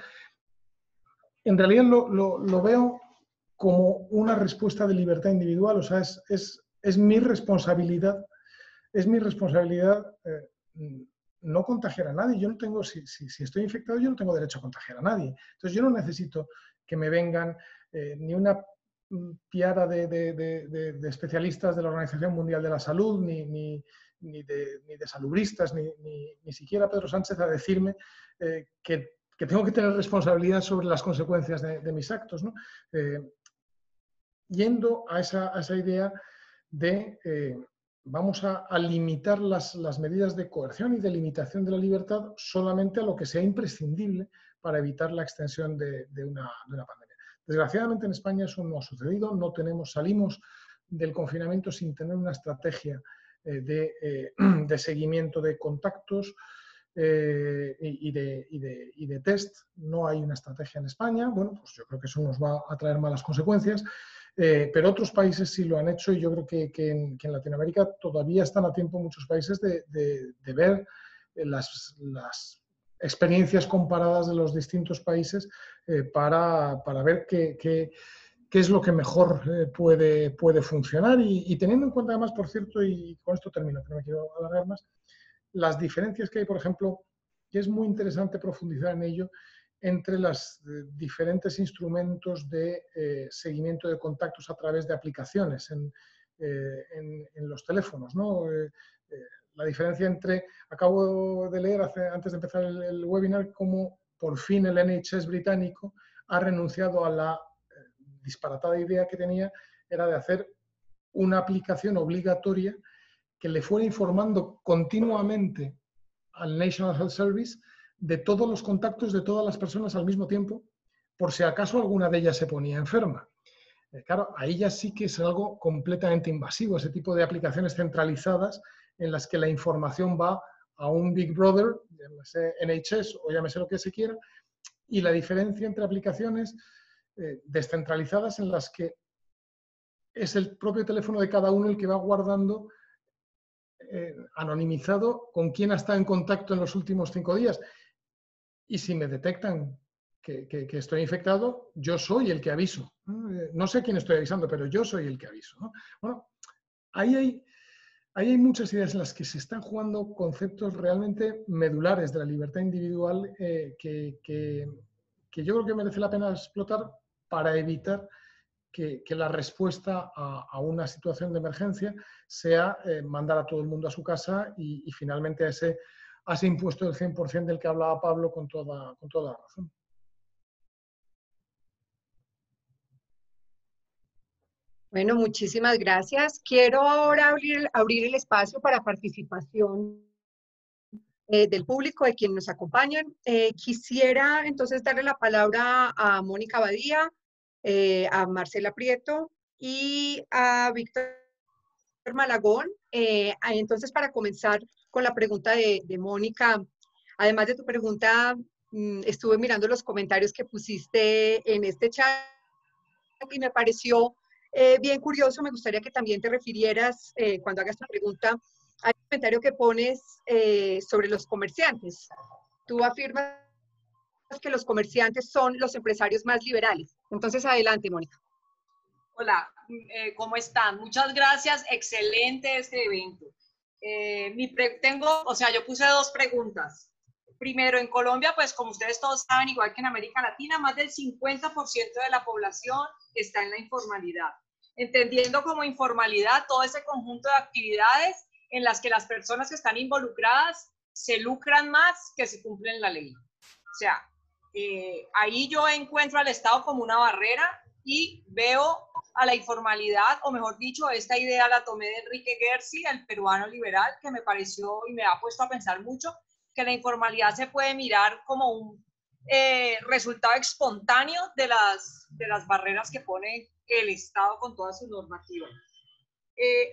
en realidad lo, lo, lo veo como una respuesta de libertad individual, o sea, es, es, es mi responsabilidad, es mi responsabilidad eh, no contagiar a nadie. Yo no tengo, si, si, si estoy infectado, yo no tengo derecho a contagiar a nadie. Entonces yo no necesito que me vengan eh, ni una piara de, de, de, de especialistas de la Organización Mundial de la Salud, ni, ni, ni, de, ni de salubristas, ni, ni, ni siquiera Pedro Sánchez a decirme eh, que, que tengo que tener responsabilidad sobre las consecuencias de, de mis actos, ¿no? Eh, yendo a esa, a esa idea de eh, vamos a, a limitar las, las medidas de coerción y de limitación de la libertad solamente a lo que sea imprescindible para evitar la extensión de, de, una, de una pandemia. Desgraciadamente en España eso no ha sucedido, no tenemos, salimos del confinamiento sin tener una estrategia eh, de, eh, de seguimiento de contactos eh, y, de, y, de, y de test. No hay una estrategia en España. Bueno, pues yo creo que eso nos va a traer malas consecuencias, eh, pero otros países sí lo han hecho y yo creo que, que, en, que en Latinoamérica todavía están a tiempo muchos países de, de, de ver las, las experiencias comparadas de los distintos países eh, para, para ver qué, qué, qué es lo que mejor eh, puede, puede funcionar y, y teniendo en cuenta además, por cierto, y con esto termino, que no me quiero alargar más, las diferencias que hay, por ejemplo, que es muy interesante profundizar en ello, entre los eh, diferentes instrumentos de eh, seguimiento de contactos a través de aplicaciones en, eh, en, en los teléfonos, ¿no? Eh, eh, La diferencia entre, acabo de leer hace, antes de empezar el, el webinar, cómo por fin el N H S británico ha renunciado a la eh, disparatada idea que tenía, era de hacer una aplicación obligatoria que le fuera informando continuamente al National Health Service de todos los contactos de todas las personas al mismo tiempo, por si acaso alguna de ellas se ponía enferma. Eh, claro, ahí ya sí que es algo completamente invasivo, ese tipo de aplicaciones centralizadas en las que la información va a un Big Brother, llámese N H S o llámese lo que se quiera, y la diferencia entre aplicaciones eh, descentralizadas en las que es el propio teléfono de cada uno el que va guardando eh, anonimizado con quién ha estado en contacto en los últimos cinco días. Y si me detectan que, que, que estoy infectado, yo soy el que aviso. ¿no? Eh, no sé quién estoy avisando, pero yo soy el que aviso. ¿no? Bueno, ahí hay... Ahí hay muchas ideas en las que se están jugando conceptos realmente medulares de la libertad individual eh, que, que, que yo creo que merece la pena explotar para evitar que, que la respuesta a, a una situación de emergencia sea eh, mandar a todo el mundo a su casa y, y finalmente a ese, a ese impuesto del cien por ciento del que hablaba Pablo con toda, con toda razón. Bueno, muchísimas gracias. Quiero ahora abrir, abrir el espacio para participación eh, del público, de quienes nos acompañan. Eh, quisiera entonces darle la palabra a Mónica Badía, eh, a Marcela Prieto y a Víctor Malagón. Eh, entonces, para comenzar con la pregunta de, de Mónica, además de tu pregunta, mmm, estuve mirando los comentarios que pusiste en este chat y me pareció eh, bien curioso. Me gustaría que también te refirieras, eh, cuando hagas tu pregunta, al comentario que pones eh, sobre los comerciantes. Tú afirmas que los comerciantes son los empresarios más liberales. Entonces, adelante, Mónica. Hola, eh, ¿cómo están? Muchas gracias, excelente este evento. Eh, mi pre tengo, o sea, yo puse dos preguntas. Primero, en Colombia, pues como ustedes todos saben, igual que en América Latina, más del cincuenta por ciento de la población está en la informalidad. Entendiendo como informalidad todo ese conjunto de actividades en las que las personas que están involucradas se lucran más que si cumplen la ley. O sea, eh, ahí yo encuentro al Estado como una barrera y veo a la informalidad, o mejor dicho, esta idea la tomé de Enrique Gersi, el peruano liberal, que me pareció y me ha puesto a pensar mucho, que la informalidad se puede mirar como un eh, resultado espontáneo de las, de las barreras que pone el Estado con toda su normativa. Eh,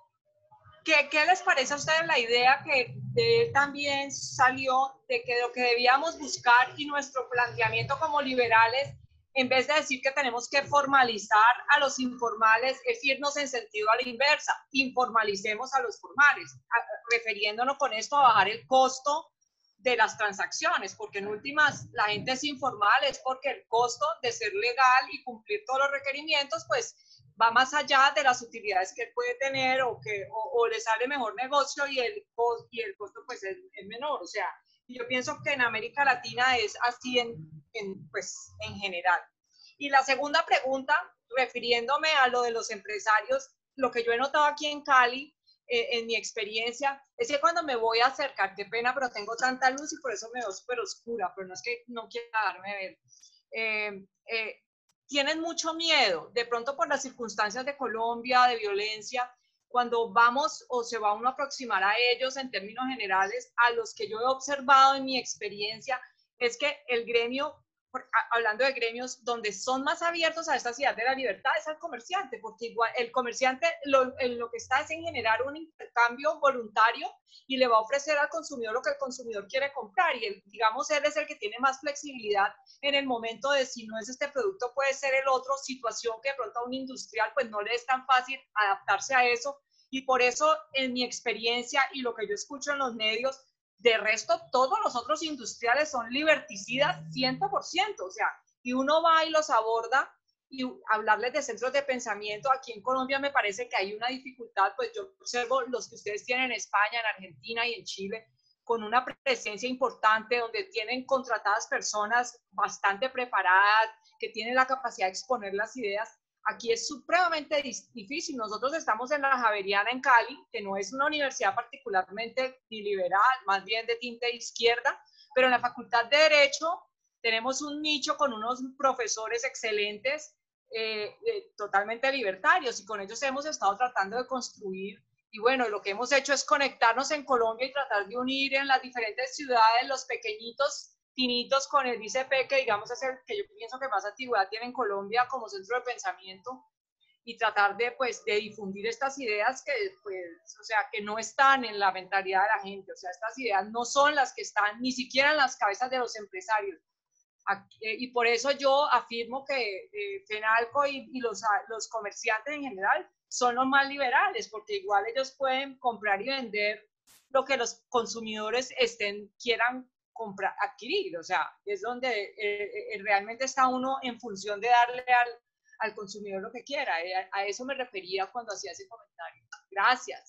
¿qué, ¿Qué les parece a ustedes la idea que de él también salió de que lo que debíamos buscar y nuestro planteamiento como liberales, en vez de decir que tenemos que formalizar a los informales, es irnos en sentido a la inversa, informalicemos a los formales, a, refiriéndonos con esto a bajar el costo de las transacciones, porque en últimas la gente es informal, es porque el costo de ser legal y cumplir todos los requerimientos, pues va más allá de las utilidades que él puede tener o que o, o le sale mejor negocio y el, y el costo pues es, es menor, o sea, yo pienso que en América Latina es así en, en, pues, en general. Y la segunda pregunta, refiriéndome a lo de los empresarios, lo que yo he notado aquí en Cali, eh, en mi experiencia, es que cuando me voy a acercar, qué pena, pero tengo tanta luz y por eso me veo súper oscura, pero no es que no quiera darme a ver. Eh, eh, tienen mucho miedo, de pronto por las circunstancias de Colombia, de violencia, cuando vamos o se va uno a aproximar a ellos en términos generales, a los que yo he observado en mi experiencia, es que el gremio, hablando de gremios, donde son más abiertos a esta ciudad de la libertad es al comerciante, porque igual el comerciante lo, lo que está es en generar un intercambio voluntario y le va a ofrecer al consumidor lo que el consumidor quiere comprar y el, digamos él es el que tiene más flexibilidad en el momento de si no es este producto puede ser el otro, situación que de pronto a un industrial pues no le es tan fácil adaptarse a eso y por eso en mi experiencia y lo que yo escucho en los medios, de resto, todos los otros industriales son liberticidas cien por ciento, o sea, y uno va y los aborda y hablarles de centros de pensamiento. Aquí en Colombia me parece que hay una dificultad, pues yo observo los que ustedes tienen en España, en Argentina y en Chile, con una presencia importante, donde tienen contratadas personas bastante preparadas, que tienen la capacidad de exponer las ideas. Aquí es supremamente difícil. Nosotros estamos en la Javeriana en Cali, que no es una universidad particularmente ni liberal, más bien de tinte izquierda, pero en la Facultad de Derecho tenemos un nicho con unos profesores excelentes, eh, eh, totalmente libertarios, y con ellos hemos estado tratando de construir. Y bueno, lo que hemos hecho es conectarnos en Colombia y tratar de unir en las diferentes ciudades los pequeñitos tinitos con el I C P, que digamos es el que yo pienso que más antigüedad tiene en Colombia como centro de pensamiento, y tratar de, pues, de difundir estas ideas que, pues, o sea, que no están en la mentalidad de la gente, o sea, estas ideas no son las que están ni siquiera en las cabezas de los empresarios. Aquí, eh, y por eso yo afirmo que eh, FENALCO y, y los, los comerciantes en general son los más liberales, porque igual ellos pueden comprar y vender lo que los consumidores estén, quieran comprar, adquirir, o sea, es donde eh, eh, realmente está uno en función de darle al, al consumidor lo que quiera. Eh, a, a eso me refería cuando hacía ese comentario. Gracias.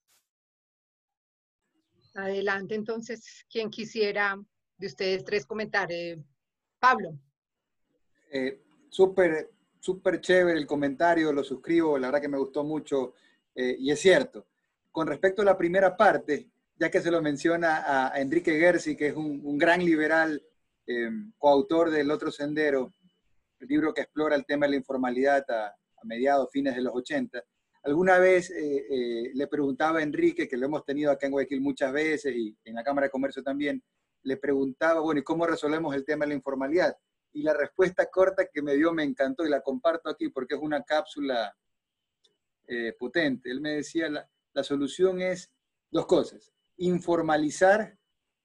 Adelante, entonces, quien quisiera de ustedes tres comentar. Eh, Pablo. Eh, súper, súper chévere el comentario, lo suscribo, la verdad que me gustó mucho, eh, y es cierto. Con respecto a la primera parte, ya que se lo menciona a, a Enrique Gersi, que es un, un gran liberal, eh, coautor del Otro Sendero, el libro que explora el tema de la informalidad a, a a mediados, fines de los ochenta. Alguna vez eh, eh, le preguntaba a Enrique, que lo hemos tenido acá en Guayaquil muchas veces y en la Cámara de Comercio también, le preguntaba, bueno, ¿y cómo resolvemos el tema de la informalidad? Y la respuesta corta que me dio me encantó y la comparto aquí porque es una cápsula eh, potente. Él me decía, la, la solución es dos cosas: informalizar,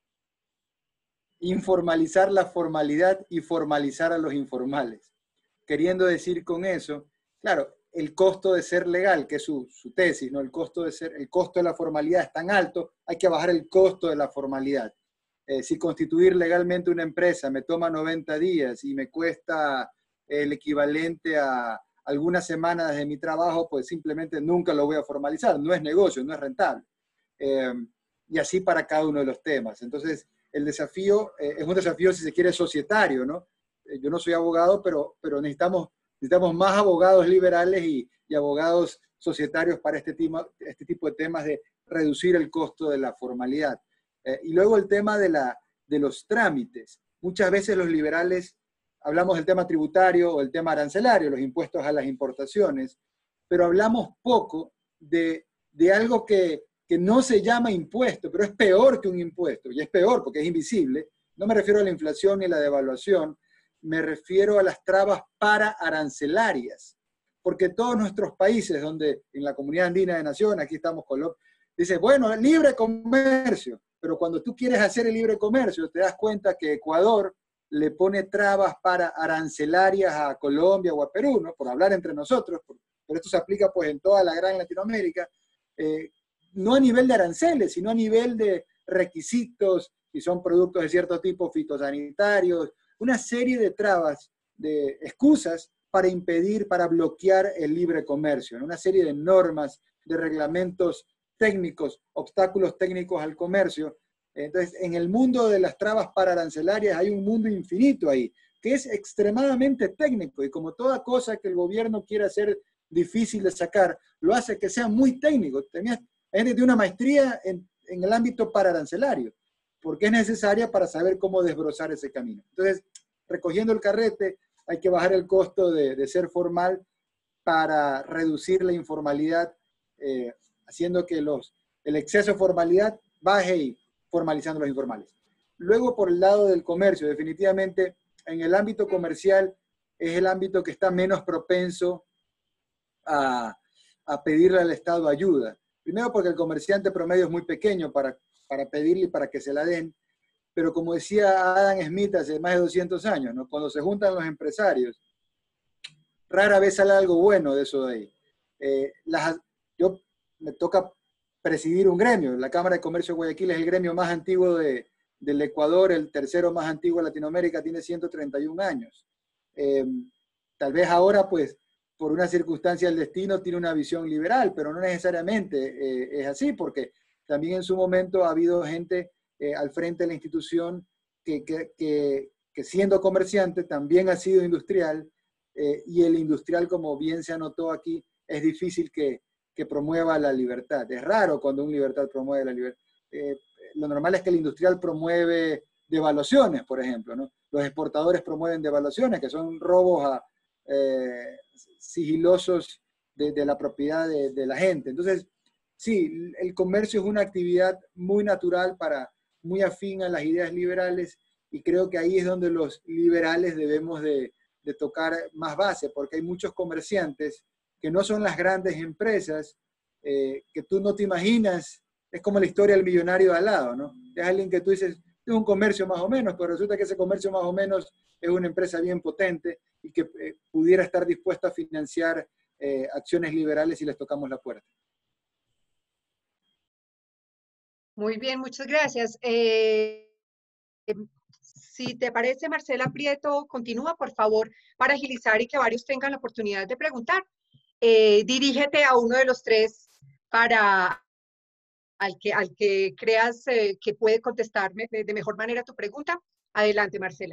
informalizar la formalidad y formalizar a los informales. Queriendo decir con eso, claro, el costo de ser legal, que es su, su tesis, ¿no? El costo de ser, el costo de la formalidad es tan alto, hay que bajar el costo de la formalidad. Eh, si constituir legalmente una empresa me toma noventa días y me cuesta el equivalente a algunas semanas de mi trabajo, pues simplemente nunca lo voy a formalizar. No es negocio, no es rentable. Eh, y así para cada uno de los temas. Entonces, el desafío eh, es un desafío, si se quiere, societario, ¿no? Eh, yo no soy abogado, pero, pero necesitamos, necesitamos más abogados liberales y, y abogados societarios para este, tema, este tipo de temas de reducir el costo de la formalidad. Eh, y luego el tema de, la, de los trámites. Muchas veces los liberales hablamos del tema tributario o el tema arancelario, los impuestos a las importaciones, pero hablamos poco de, de algo que, que no se llama impuesto, pero es peor que un impuesto, y es peor porque es invisible. No me refiero a la inflación ni a la devaluación, me refiero a las trabas para arancelarias, porque todos nuestros países, donde en la Comunidad Andina de Naciones, aquí estamos Colombia, dice, bueno, libre comercio, pero cuando tú quieres hacer el libre comercio, te das cuenta que Ecuador le pone trabas para arancelarias a Colombia o a Perú, ¿no? Por hablar entre nosotros, pero esto se aplica pues en toda la gran Latinoamérica, eh, no a nivel de aranceles, sino a nivel de requisitos, si son productos de cierto tipo fitosanitarios, una serie de trabas, de excusas para impedir, para bloquear el libre comercio, ¿no? Una serie de normas, de reglamentos técnicos, obstáculos técnicos al comercio. Entonces, en el mundo de las trabas pararancelarias hay un mundo infinito ahí, que es extremadamente técnico, y como toda cosa que el gobierno quiere hacer difícil de sacar, lo hace que sea muy técnico. Hay gente que tiene una maestría en, en el ámbito pararancelario, porque es necesaria para saber cómo desbrozar ese camino. Entonces, recogiendo el carrete, hay que bajar el costo de, de ser formal para reducir la informalidad, eh, haciendo que los, el exceso de formalidad baje y formalizando los informales. Luego, por el lado del comercio, definitivamente, en el ámbito comercial es el ámbito que está menos propenso a, a pedirle al Estado ayuda. Primero porque el comerciante promedio es muy pequeño para, para pedirle y para que se la den, pero como decía Adam Smith hace más de doscientos años, ¿no? Cuando se juntan los empresarios, rara vez sale algo bueno de eso de ahí. Eh, las, yo me toca presidir un gremio. La Cámara de Comercio de Guayaquil es el gremio más antiguo de, del Ecuador, el tercero más antiguo de Latinoamérica, tiene ciento treinta y un años. Eh, tal vez ahora, pues, por una circunstancia del destino, tiene una visión liberal, pero no necesariamente eh, es así, porque también en su momento ha habido gente eh, al frente de la institución que, que, que, que siendo comerciante también ha sido industrial, eh, y el industrial, como bien se anotó aquí, es difícil que que promueva la libertad. Es raro cuando un libertad promueve la libertad. Eh, lo normal es que el industrial promueve devaluaciones, por ejemplo, ¿no? Los exportadores promueven devaluaciones, que son robos a, eh, sigilosos de, de la propiedad de, de la gente. Entonces, sí, el comercio es una actividad muy natural, para, muy afín a las ideas liberales, y creo que ahí es donde los liberales debemos de, de tocar más base, porque hay muchos comerciantes que no son las grandes empresas, eh, que tú no te imaginas. Es como la historia del millonario de al lado, ¿no? Es alguien que tú dices, es un comercio más o menos, pero resulta que ese comercio más o menos es una empresa bien potente y que eh, pudiera estar dispuesta a financiar eh, acciones liberales si les tocamos la puerta. Muy bien, muchas gracias. Eh, si te parece, Marcela Prieto, continúa, por favor, para agilizar y que varios tengan la oportunidad de preguntar. Eh, dirígete a uno de los tres para al que, al que creas eh, que puede contestarme de, de mejor manera tu pregunta. Adelante, Marcela.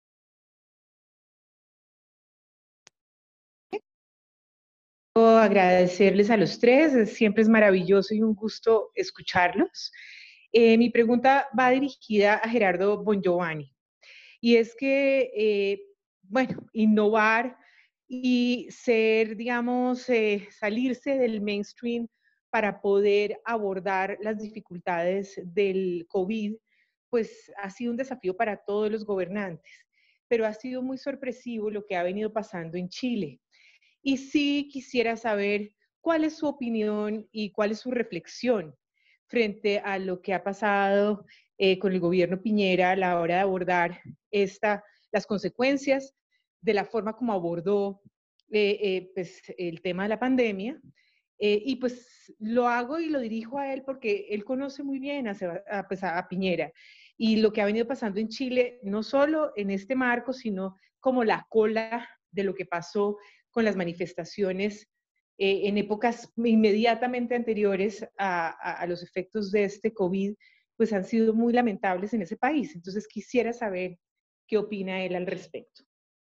Quiero agradecerles a los tres, siempre es maravilloso y un gusto escucharlos. Eh, mi pregunta va dirigida a Gerardo Bongiovanni, y es que, eh, bueno, innovar y ser, digamos, eh, salirse del mainstream para poder abordar las dificultades del COVID, pues ha sido un desafío para todos los gobernantes, pero ha sido muy sorpresivo lo que ha venido pasando en Chile. Y sí quisiera saber cuál es su opinión y cuál es su reflexión frente a lo que ha pasado eh, con el gobierno Piñera a la hora de abordar esta, las consecuencias de la forma como abordó eh, eh, pues, el tema de la pandemia. Eh, y pues lo hago y lo dirijo a él porque él conoce muy bien a, a, pues, a Piñera y lo que ha venido pasando en Chile, no solo en este marco, sino como la cola de lo que pasó con las manifestaciones eh, en épocas inmediatamente anteriores a, a, a los efectos de este COVID, pues han sido muy lamentables en ese país. Entonces quisiera saber qué opina él al respecto.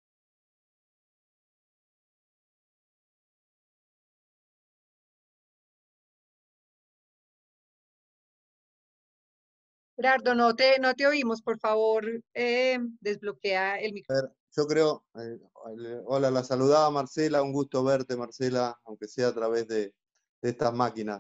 Gerardo, no te, no te oímos, por favor, eh, desbloquea el micrófono. A ver, yo creo, eh, hola, la saludaba Marcela, un gusto verte Marcela, aunque sea a través de, de estas máquinas.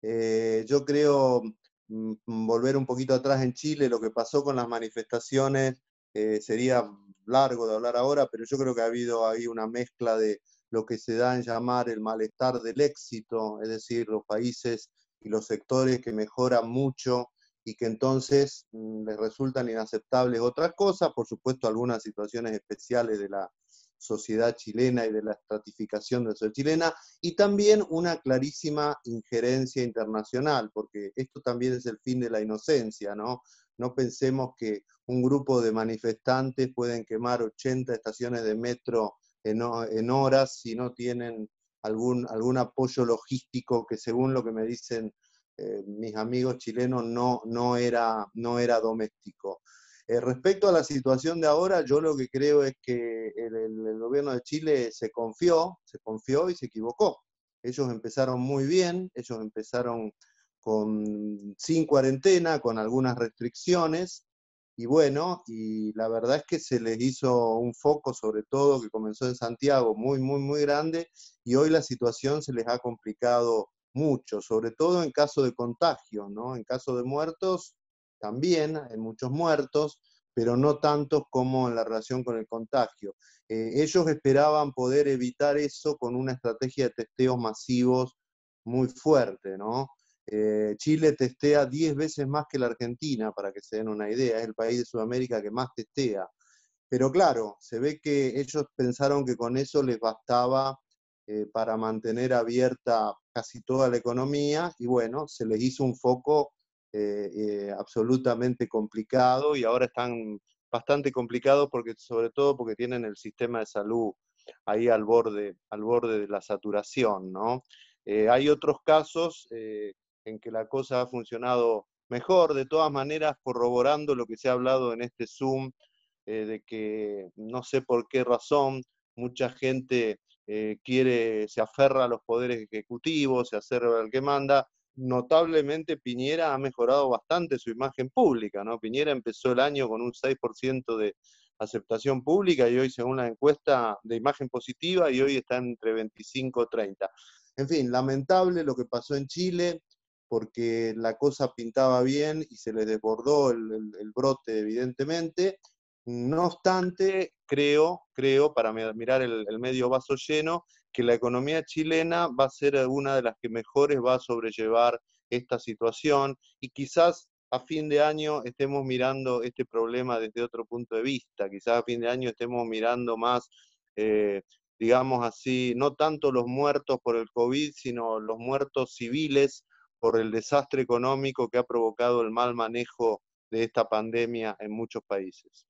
Eh, yo creo mm, volver un poquito atrás en Chile, lo que pasó con las manifestaciones, eh, sería largo de hablar ahora, pero yo creo que ha habido ahí una mezcla de lo que se da en llamar el malestar del éxito, es decir, los países y los sectores que mejoran mucho y que entonces mmm, les resultan inaceptables otras cosas, por supuesto algunas situaciones especiales de la sociedad chilena y de la estratificación de la sociedad chilena, y también una clarísima injerencia internacional, porque esto también es el fin de la inocencia, ¿no? No pensemos que un grupo de manifestantes pueden quemar ochenta estaciones de metro en, en horas si no tienen algún, algún apoyo logístico que, según lo que me dicen Eh, mis amigos chilenos, no, no, era, no era doméstico. Eh, respecto a la situación de ahora, yo lo que creo es que el, el, el gobierno de Chile se confió, se confió y se equivocó. Ellos empezaron muy bien, ellos empezaron con, sin cuarentena, con algunas restricciones, y bueno, y la verdad es que se les hizo un foco, sobre todo, que comenzó en Santiago, muy, muy, muy grande, y hoy la situación se les ha complicado mucho, sobre todo en caso de contagio, ¿no? En caso de muertos, también hay muchos muertos, pero no tantos como en la relación con el contagio. Eh, ellos esperaban poder evitar eso con una estrategia de testeos masivos muy fuerte, ¿no? Eh, Chile testea diez veces más que la Argentina, para que se den una idea, es el país de Sudamérica que más testea. Pero claro, se ve que ellos pensaron que con eso les bastaba eh, para mantener abierta casi toda la economía, y bueno, se les hizo un foco eh, eh, absolutamente complicado, y ahora están bastante complicados, porque, sobre todo porque tienen el sistema de salud ahí al borde, al borde de la saturación, ¿no? Eh, hay otros casos eh, en que la cosa ha funcionado mejor, de todas maneras, corroborando lo que se ha hablado en este Zoom, eh, de que no sé por qué razón mucha gente eh, quiere, se aferra a los poderes ejecutivos, se aferra al que manda. Notablemente Piñera ha mejorado bastante su imagen pública, ¿no? Piñera empezó el año con un seis por ciento de aceptación pública y hoy, según la encuesta, de imagen positiva, y hoy está entre veinticinco y treinta. En fin, lamentable lo que pasó en Chile, porque la cosa pintaba bien y se les desbordó el, el, el brote, evidentemente. No obstante, creo, creo para mirar el, el medio vaso lleno, que la economía chilena va a ser una de las que mejores va a sobrellevar esta situación, y quizás a fin de año estemos mirando este problema desde otro punto de vista, quizás a fin de año estemos mirando más, eh, digamos así, no tanto los muertos por el COVID, sino los muertos civiles por el desastre económico que ha provocado el mal manejo de esta pandemia en muchos países.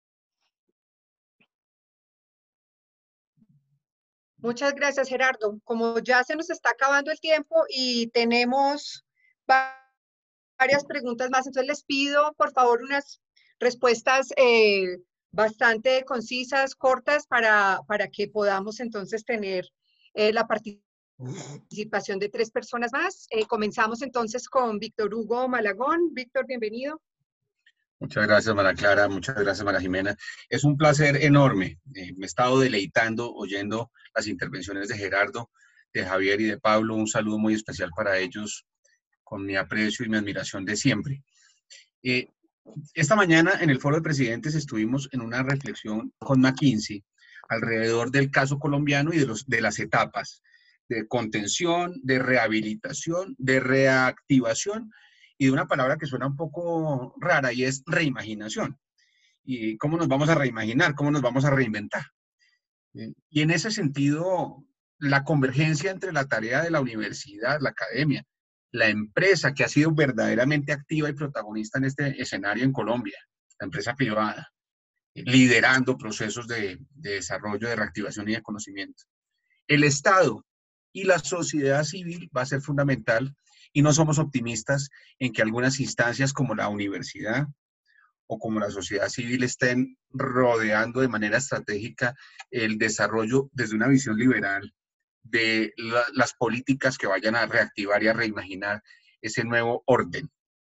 Muchas gracias, Gerardo. Como ya se nos está acabando el tiempo y tenemos varias preguntas más, entonces les pido, por favor, unas respuestas eh, bastante concisas, cortas, para, para que podamos entonces tener eh, la participación de tres personas más. Eh, comenzamos entonces con Víctor Hugo Malagón. Víctor, bienvenido. Muchas gracias, María Clara. Muchas gracias, María Jimena. Es un placer enorme. Eh, me he estado deleitando oyendo las intervenciones de Gerardo, de Javier y de Pablo. Un saludo muy especial para ellos, con mi aprecio y mi admiración de siempre. Eh, esta mañana en el Foro de Presidentes estuvimos en una reflexión con McKinsey alrededor del caso colombiano y de, los, de las etapas de contención, de rehabilitación, de reactivación y de una palabra que suena un poco rara y es reimaginación. ¿Y cómo nos vamos a reimaginar? ¿Cómo nos vamos a reinventar? Y en ese sentido, la convergencia entre la tarea de la universidad, la academia, la empresa que ha sido verdaderamente activa y protagonista en este escenario en Colombia, la empresa privada, liderando procesos de, de desarrollo, de reactivación y de conocimiento. El Estado y la sociedad civil va a ser fundamental y no somos optimistas en que algunas instancias como la universidad o como la sociedad civil estén rodeando de manera estratégica el desarrollo desde una visión liberal de la, las políticas que vayan a reactivar y a reimaginar ese nuevo orden.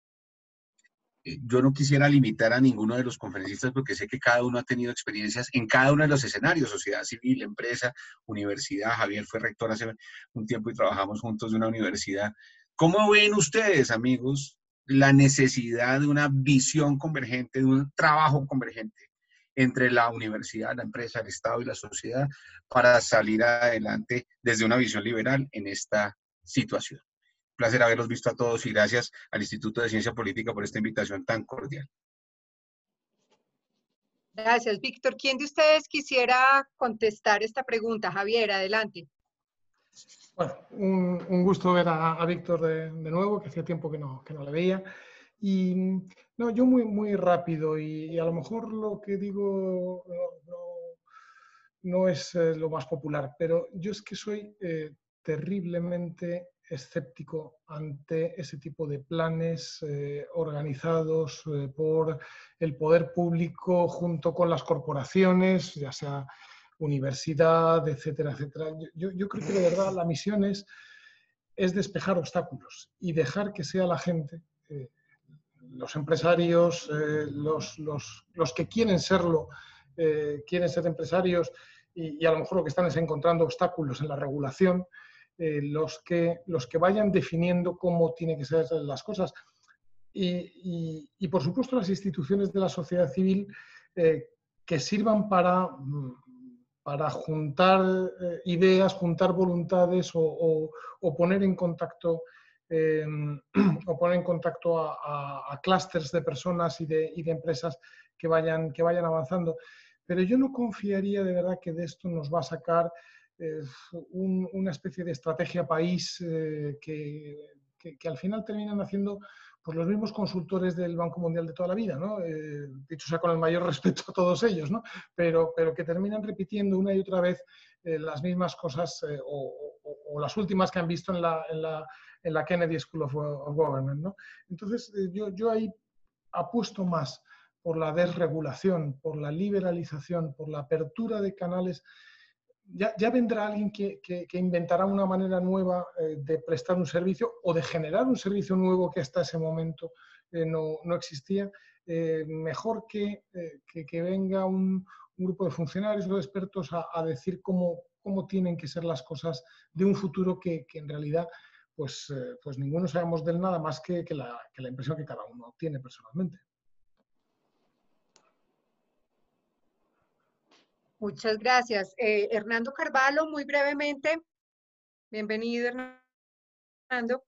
Yo no quisiera limitar a ninguno de los conferencistas porque sé que cada uno ha tenido experiencias en cada uno de los escenarios, sociedad civil, empresa, universidad. Javier fue rector hace un tiempo y trabajamos juntos de una universidad. ¿Cómo ven ustedes, amigos, la necesidad de una visión convergente, de un trabajo convergente entre la universidad, la empresa, el Estado y la sociedad para salir adelante desde una visión liberal en esta situación? Un placer haberlos visto a todos y gracias al Instituto de Ciencia Política por esta invitación tan cordial. Gracias, Víctor. ¿Quién de ustedes quisiera contestar esta pregunta? Javier, adelante. Bueno, un, un gusto ver a, a Víctor de, de nuevo, que hacía tiempo que no, que no le veía. Y no, yo muy, muy rápido y, y a lo mejor lo que digo no, no, no es eh, lo más popular, pero yo es que soy eh, terriblemente escéptico ante ese tipo de planes eh, organizados eh, por el poder público junto con las corporaciones, ya sea universidad, etcétera, etcétera. Yo, yo creo que de verdad la misión es, es despejar obstáculos y dejar que sea la gente, eh, los empresarios, eh, los, los, los que quieren serlo, eh, quieren ser empresarios y, y a lo mejor lo que están es encontrando obstáculos en la regulación, eh, los, que, los que vayan definiendo cómo tienen que ser las cosas. Y, y, y por supuesto las instituciones de la sociedad civil eh, que sirvan para... para juntar eh, ideas, juntar voluntades o, o, o poner en contacto, eh, o poner en contacto a, a, a clústeres de personas y de, y de empresas que vayan, que vayan avanzando. Pero yo no confiaría de verdad que de esto nos va a sacar eh, un, una especie de estrategia país eh, que, que, que al final terminan haciendo pues los mismos consultores del Banco Mundial de toda la vida, ¿no? Eh, dicho sea con el mayor respeto a todos ellos, ¿no? Pero, pero que terminan repitiendo una y otra vez eh, las mismas cosas eh, o, o, o las últimas que han visto en la, en la, en la Kennedy School of, of Government, ¿no? Entonces, eh, yo, yo ahí apuesto más por la desregulación, por la liberalización, por la apertura de canales. Ya, ya vendrá alguien que, que, que inventará una manera nueva eh, de prestar un servicio o de generar un servicio nuevo que hasta ese momento eh, no, no existía. Eh, mejor que, eh, que, que venga un, un grupo de funcionarios o de expertos a, a decir cómo, cómo tienen que ser las cosas de un futuro que, que en realidad pues, eh, pues ninguno sabemos del nada más que, que, la, que la impresión que cada uno tiene personalmente. Muchas gracias. Eh, Hernando Carvalho, muy brevemente. Bienvenido, Hernando.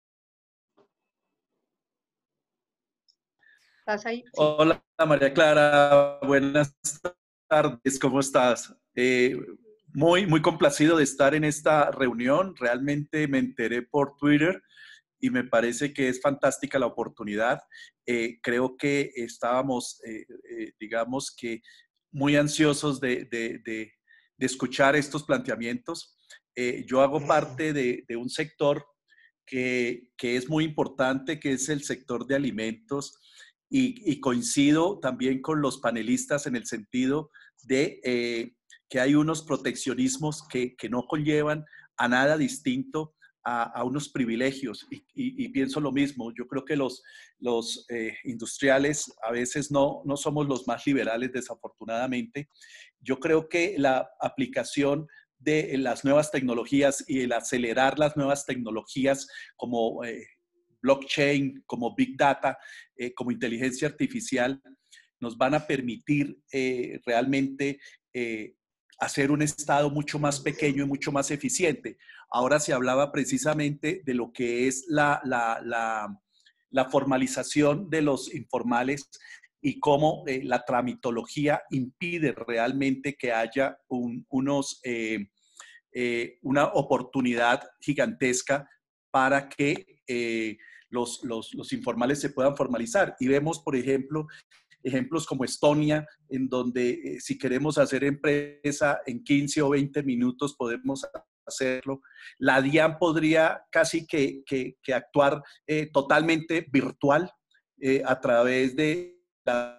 ¿Estás ahí? Sí. Hola, María Clara. Buenas tardes. ¿Cómo estás? Eh, muy, muy complacido de estar en esta reunión. Realmente me enteré por Twitter y me parece que es fantástica la oportunidad. Eh, creo que estábamos, eh, eh, digamos que, muy ansiosos de, de, de, de escuchar estos planteamientos. Eh, yo hago parte de, de un sector que, que es muy importante, que es el sector de alimentos, y, y coincido también con los panelistas en el sentido de eh, que hay unos proteccionismos que, que no conllevan a nada distinto a, a unos privilegios y, y, y pienso lo mismo. Yo creo que los, los eh, industriales a veces no, no somos los más liberales, desafortunadamente. Yo creo que la aplicación de las nuevas tecnologías y el acelerar las nuevas tecnologías como eh, blockchain, como big data, eh, como inteligencia artificial, nos van a permitir eh, realmente eh, hacer un Estado mucho más pequeño y mucho más eficiente. Ahora se hablaba precisamente de lo que es la, la, la, la formalización de los informales y cómo eh, la tramitología impide realmente que haya un, unos, eh, eh, una oportunidad gigantesca para que eh, los, los, los informales se puedan formalizar. Y vemos, por ejemplo, ejemplos como Estonia, en donde eh, si queremos hacer empresa en quince o veinte minutos podemos hacerlo. La DIAN podría casi que, que, que actuar eh, totalmente virtual eh, a través de la...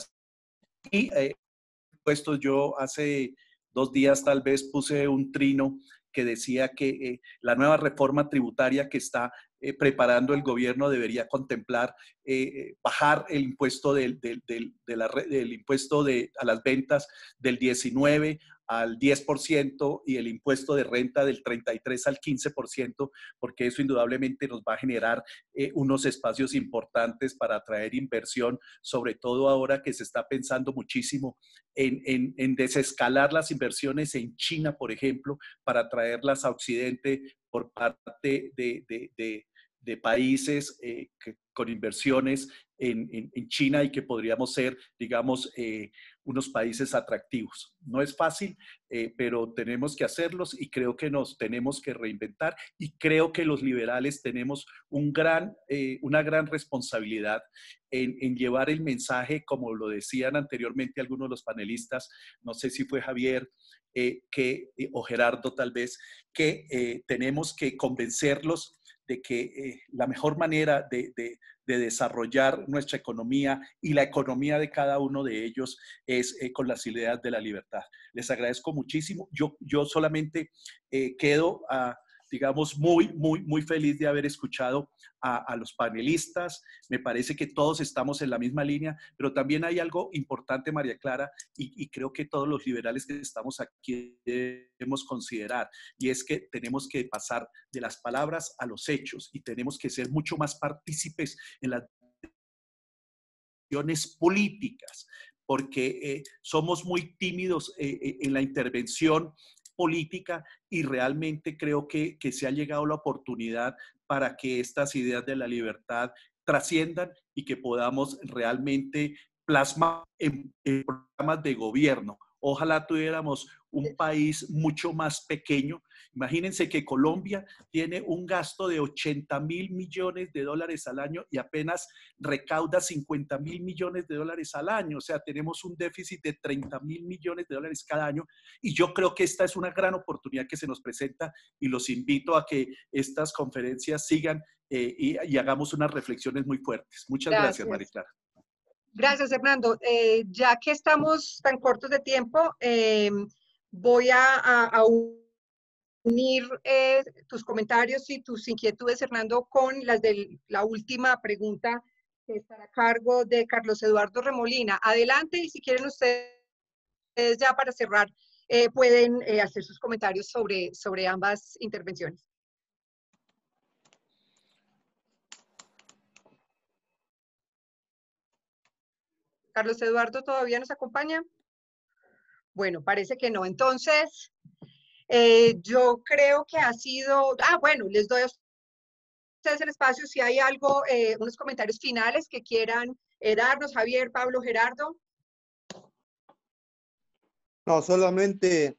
Y eh, puestos yo hace dos días tal vez puse un trino que decía que eh, la nueva reforma tributaria que está eh, preparando el gobierno debería contemplar eh, bajar el impuesto del, del, del, de la, del impuesto de, a las ventas del diecinueve al diez por ciento y el impuesto de renta del treinta y tres al quince por ciento, porque eso indudablemente nos va a generar eh, unos espacios importantes para atraer inversión, sobre todo ahora que se está pensando muchísimo en, en, en desescalar las inversiones en China, por ejemplo, para traerlas a Occidente por parte de, de, de, de países eh, que, con inversiones en, en, en China y que podríamos ser, digamos, eh, unos países atractivos. No es fácil, eh, pero tenemos que hacerlos y creo que nos tenemos que reinventar y creo que los liberales tenemos un gran, eh, una gran responsabilidad en, en llevar el mensaje, como lo decían anteriormente algunos de los panelistas, no sé si fue Javier eh, que, eh, o Gerardo tal vez, que eh, tenemos que convencerlos de que eh, la mejor manera de, de, de desarrollar nuestra economía y la economía de cada uno de ellos es eh, con las ideas de la libertad. Les agradezco muchísimo. Yo, yo solamente eh, quedo, a, digamos, muy, muy, muy feliz de haber escuchado a, a los panelistas. Me parece que todos estamos en la misma línea, pero también hay algo importante, María Clara, y, y creo que todos los liberales que estamos aquí debemos considerar, y es que tenemos que pasar de las palabras a los hechos y tenemos que ser mucho más partícipes en las decisiones políticas, porque eh, somos muy tímidos eh, en la intervención política y realmente creo que, que se ha llegado la oportunidad para que estas ideas de la libertad trasciendan y que podamos realmente plasmar en, en programas de gobierno. Ojalá tuviéramos un país mucho más pequeño. Imagínense que Colombia tiene un gasto de ochenta mil millones de dólares al año y apenas recauda cincuenta mil millones de dólares al año. O sea, tenemos un déficit de treinta mil millones de dólares cada año. Y yo creo que esta es una gran oportunidad que se nos presenta y los invito a que estas conferencias sigan eh, y, y hagamos unas reflexiones muy fuertes. Muchas gracias, gracias María Clara. Gracias, Hernando. Eh, ya que estamos tan cortos de tiempo, eh, voy a, a, a unir eh, tus comentarios y tus inquietudes, Hernando, con las de la última pregunta que estará a cargo de Carlos Eduardo Remolina. Adelante, y si quieren ustedes ya para cerrar, eh, pueden eh, hacer sus comentarios sobre, sobre ambas intervenciones. Carlos Eduardo, ¿todavía nos acompaña? Bueno, parece que no. Entonces, eh, yo creo que ha sido... Ah, bueno, les doy a ustedes el espacio si hay algo, eh, unos comentarios finales que quieran eh, darnos, Javier, Pablo, Gerardo. No, solamente...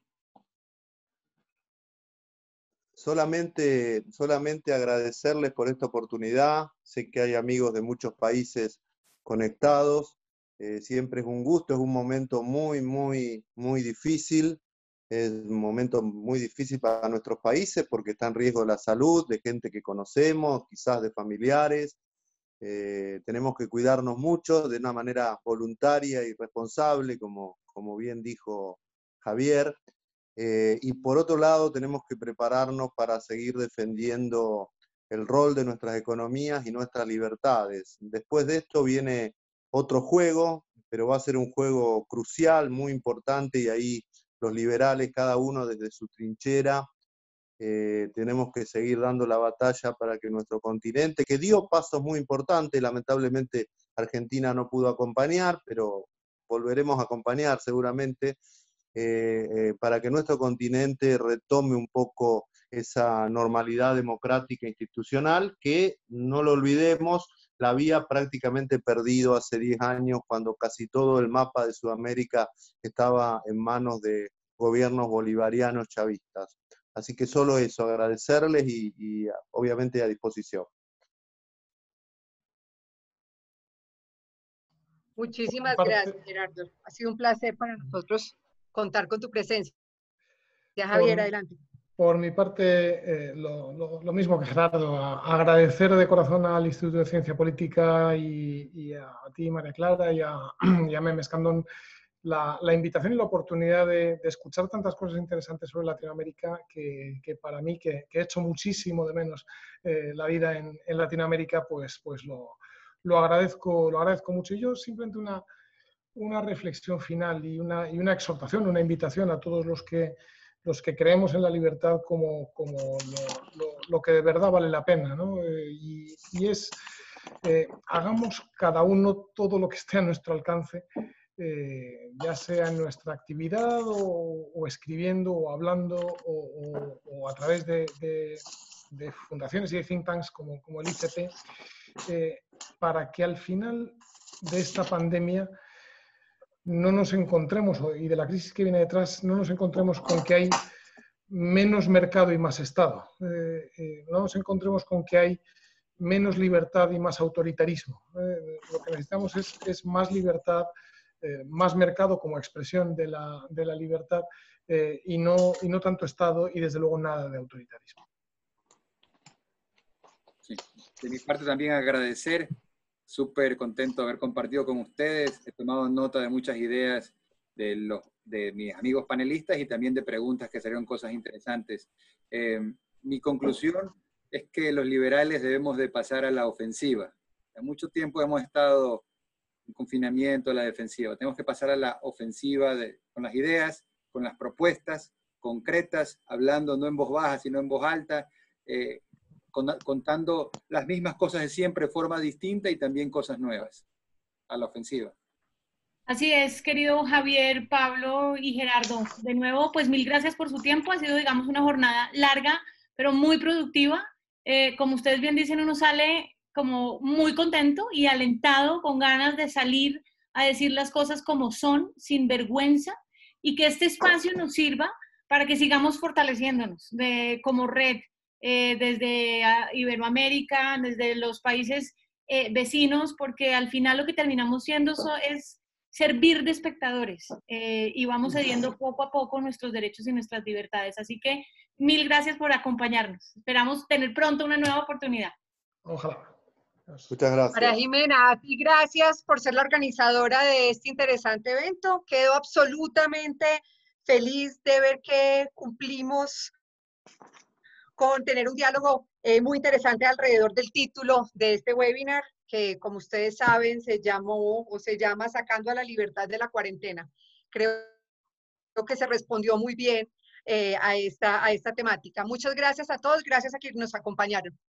Solamente, solamente agradecerles por esta oportunidad. Sé que hay amigos de muchos países conectados. Eh, siempre es un gusto, es un momento muy, muy, muy difícil. Es un momento muy difícil para nuestros países porque está en riesgo la salud de gente que conocemos, quizás de familiares. Eh, tenemos que cuidarnos mucho de una manera voluntaria y responsable, como, como bien dijo Javier. Eh, y por otro lado, tenemos que prepararnos para seguir defendiendo el rol de nuestras economías y nuestras libertades. Después de esto viene otro juego, pero va a ser un juego crucial, muy importante, y ahí los liberales, cada uno desde su trinchera, eh, tenemos que seguir dando la batalla para que nuestro continente, que dio pasos muy importantes, lamentablemente Argentina no pudo acompañar, pero volveremos a acompañar seguramente, eh, eh, para que nuestro continente retome un poco esa normalidad democrática e institucional que, no lo olvidemos, la había prácticamente perdido hace diez años cuando casi todo el mapa de Sudamérica estaba en manos de gobiernos bolivarianos chavistas. Así que solo eso, agradecerles y, y obviamente a disposición. Muchísimas gracias, Gerardo. Ha sido un placer para nosotros contar con tu presencia. Ya, Javier, por, adelante. Por mi parte, eh, lo, lo, lo mismo que Gerardo, a, agradecer de corazón al Instituto de Ciencia Política y, y a, a ti, María Clara, y a, y a Meme Escandón, la, la invitación y la oportunidad de, de escuchar tantas cosas interesantes sobre Latinoamérica que, que para mí, que, que he hecho muchísimo de menos eh, la vida en, en Latinoamérica, pues, pues lo, lo, agradezco, lo agradezco mucho. Y yo simplemente una, una reflexión final y una, y una exhortación, una invitación a todos los que, los que creemos en la libertad como, como lo, lo, lo que de verdad vale la pena, ¿no? Eh, y, y es, eh, hagamos cada uno todo lo que esté a nuestro alcance, Eh, ya sea en nuestra actividad o, o escribiendo o hablando o, o, o a través de, de, de fundaciones y de think tanks como, como el I C P, eh, para que al final de esta pandemia no nos encontremos, y de la crisis que viene detrás, no nos encontremos con que hay menos mercado y más Estado. Eh, eh, no nos encontremos con que hay menos libertad y más autoritarismo. Eh, lo que necesitamos es, es más libertad, Eh, más mercado como expresión de la, de la libertad eh, y, no, y no tanto Estado y desde luego nada de autoritarismo. Sí. De mi parte también agradecer, súper contento de haber compartido con ustedes, he tomado nota de muchas ideas de, los, de mis amigos panelistas y también de preguntas que salieron cosas interesantes. Eh, mi conclusión es que los liberales debemos de pasar a la ofensiva. Hace mucho tiempo hemos estado en confinamiento, a la defensiva. Tenemos que pasar a la ofensiva de, con las ideas, con las propuestas concretas, hablando no en voz baja, sino en voz alta, eh, con, contando las mismas cosas de siempre de forma distinta y también cosas nuevas. A la ofensiva. Así es, querido Javier, Pablo y Gerardo. De nuevo, pues mil gracias por su tiempo. Ha sido, digamos, una jornada larga, pero muy productiva. Eh, como ustedes bien dicen, uno sale como muy contento y alentado, con ganas de salir a decir las cosas como son, sin vergüenza, y que este espacio nos sirva para que sigamos fortaleciéndonos de, como red, eh, desde Iberoamérica, desde los países eh, vecinos, porque al final lo que terminamos siendo es servir de espectadores eh, y vamos cediendo poco a poco nuestros derechos y nuestras libertades. Así que mil gracias por acompañarnos. Esperamos tener pronto una nueva oportunidad. Ojalá. Muchas gracias. María Jimena, a ti gracias por ser la organizadora de este interesante evento. Quedo absolutamente feliz de ver que cumplimos con tener un diálogo eh, muy interesante alrededor del título de este webinar, que como ustedes saben se llamó o se llama Sacando a la Libertad de la Cuarentena. Creo que se respondió muy bien eh, a, esta, a esta temática. Muchas gracias a todos, gracias a quienes nos acompañaron.